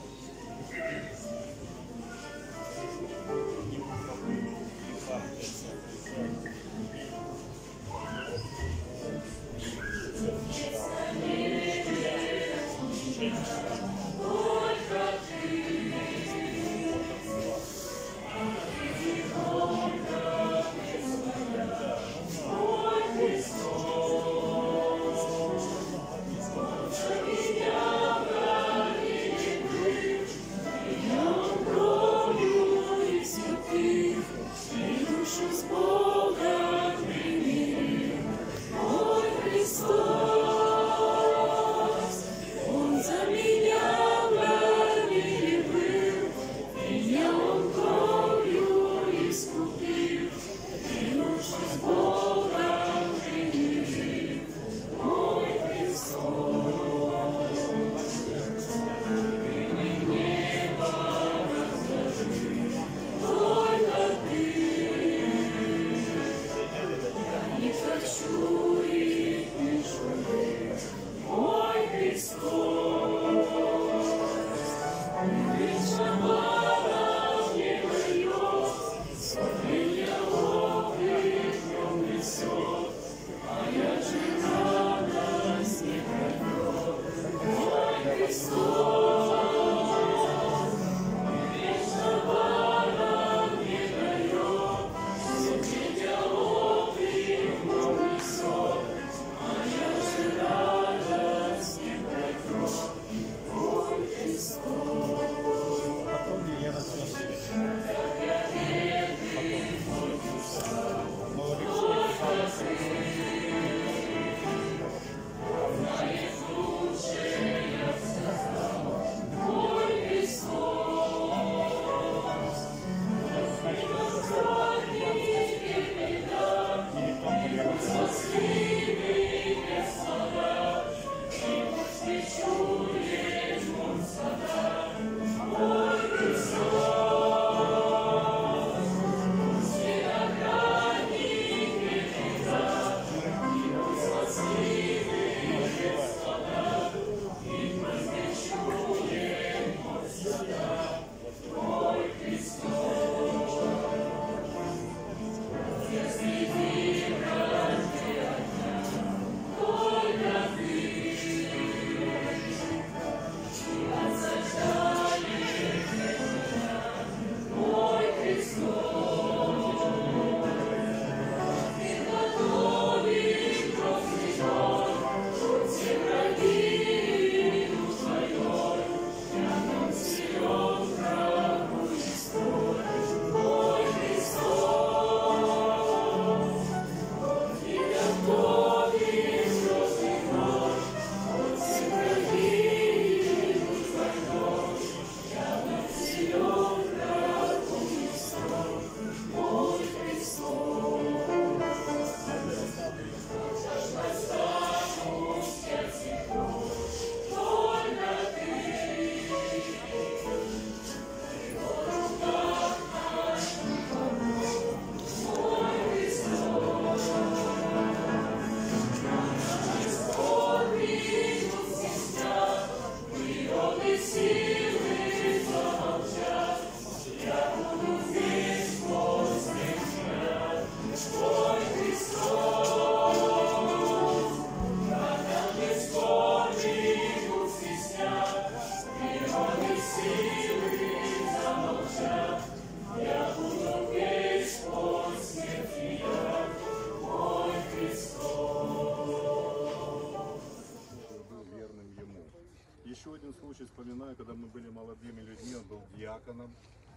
Еще один случай вспоминаю, когда мы были молодыми людьми, он был диаконом,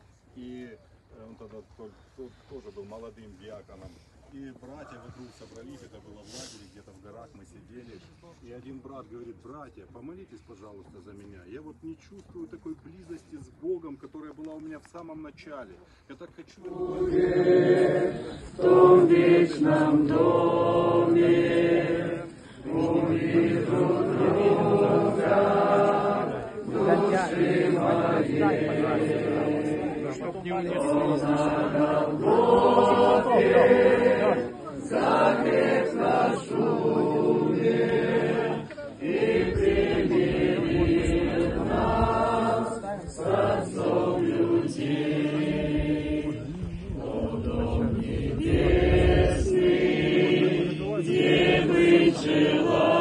и он тогда тоже был молодым диаконом. И братья вокруг собрались, это было в лагере, где-то в горах мы сидели, и один брат говорит: братья, помолитесь, пожалуйста, за меня. Я вот не чувствую такой близости с Богом, которая была у меня в самом начале. Я так хочу... В том вечном доме умри друг друга, души моей, чтоб не за грех наш умер, и тела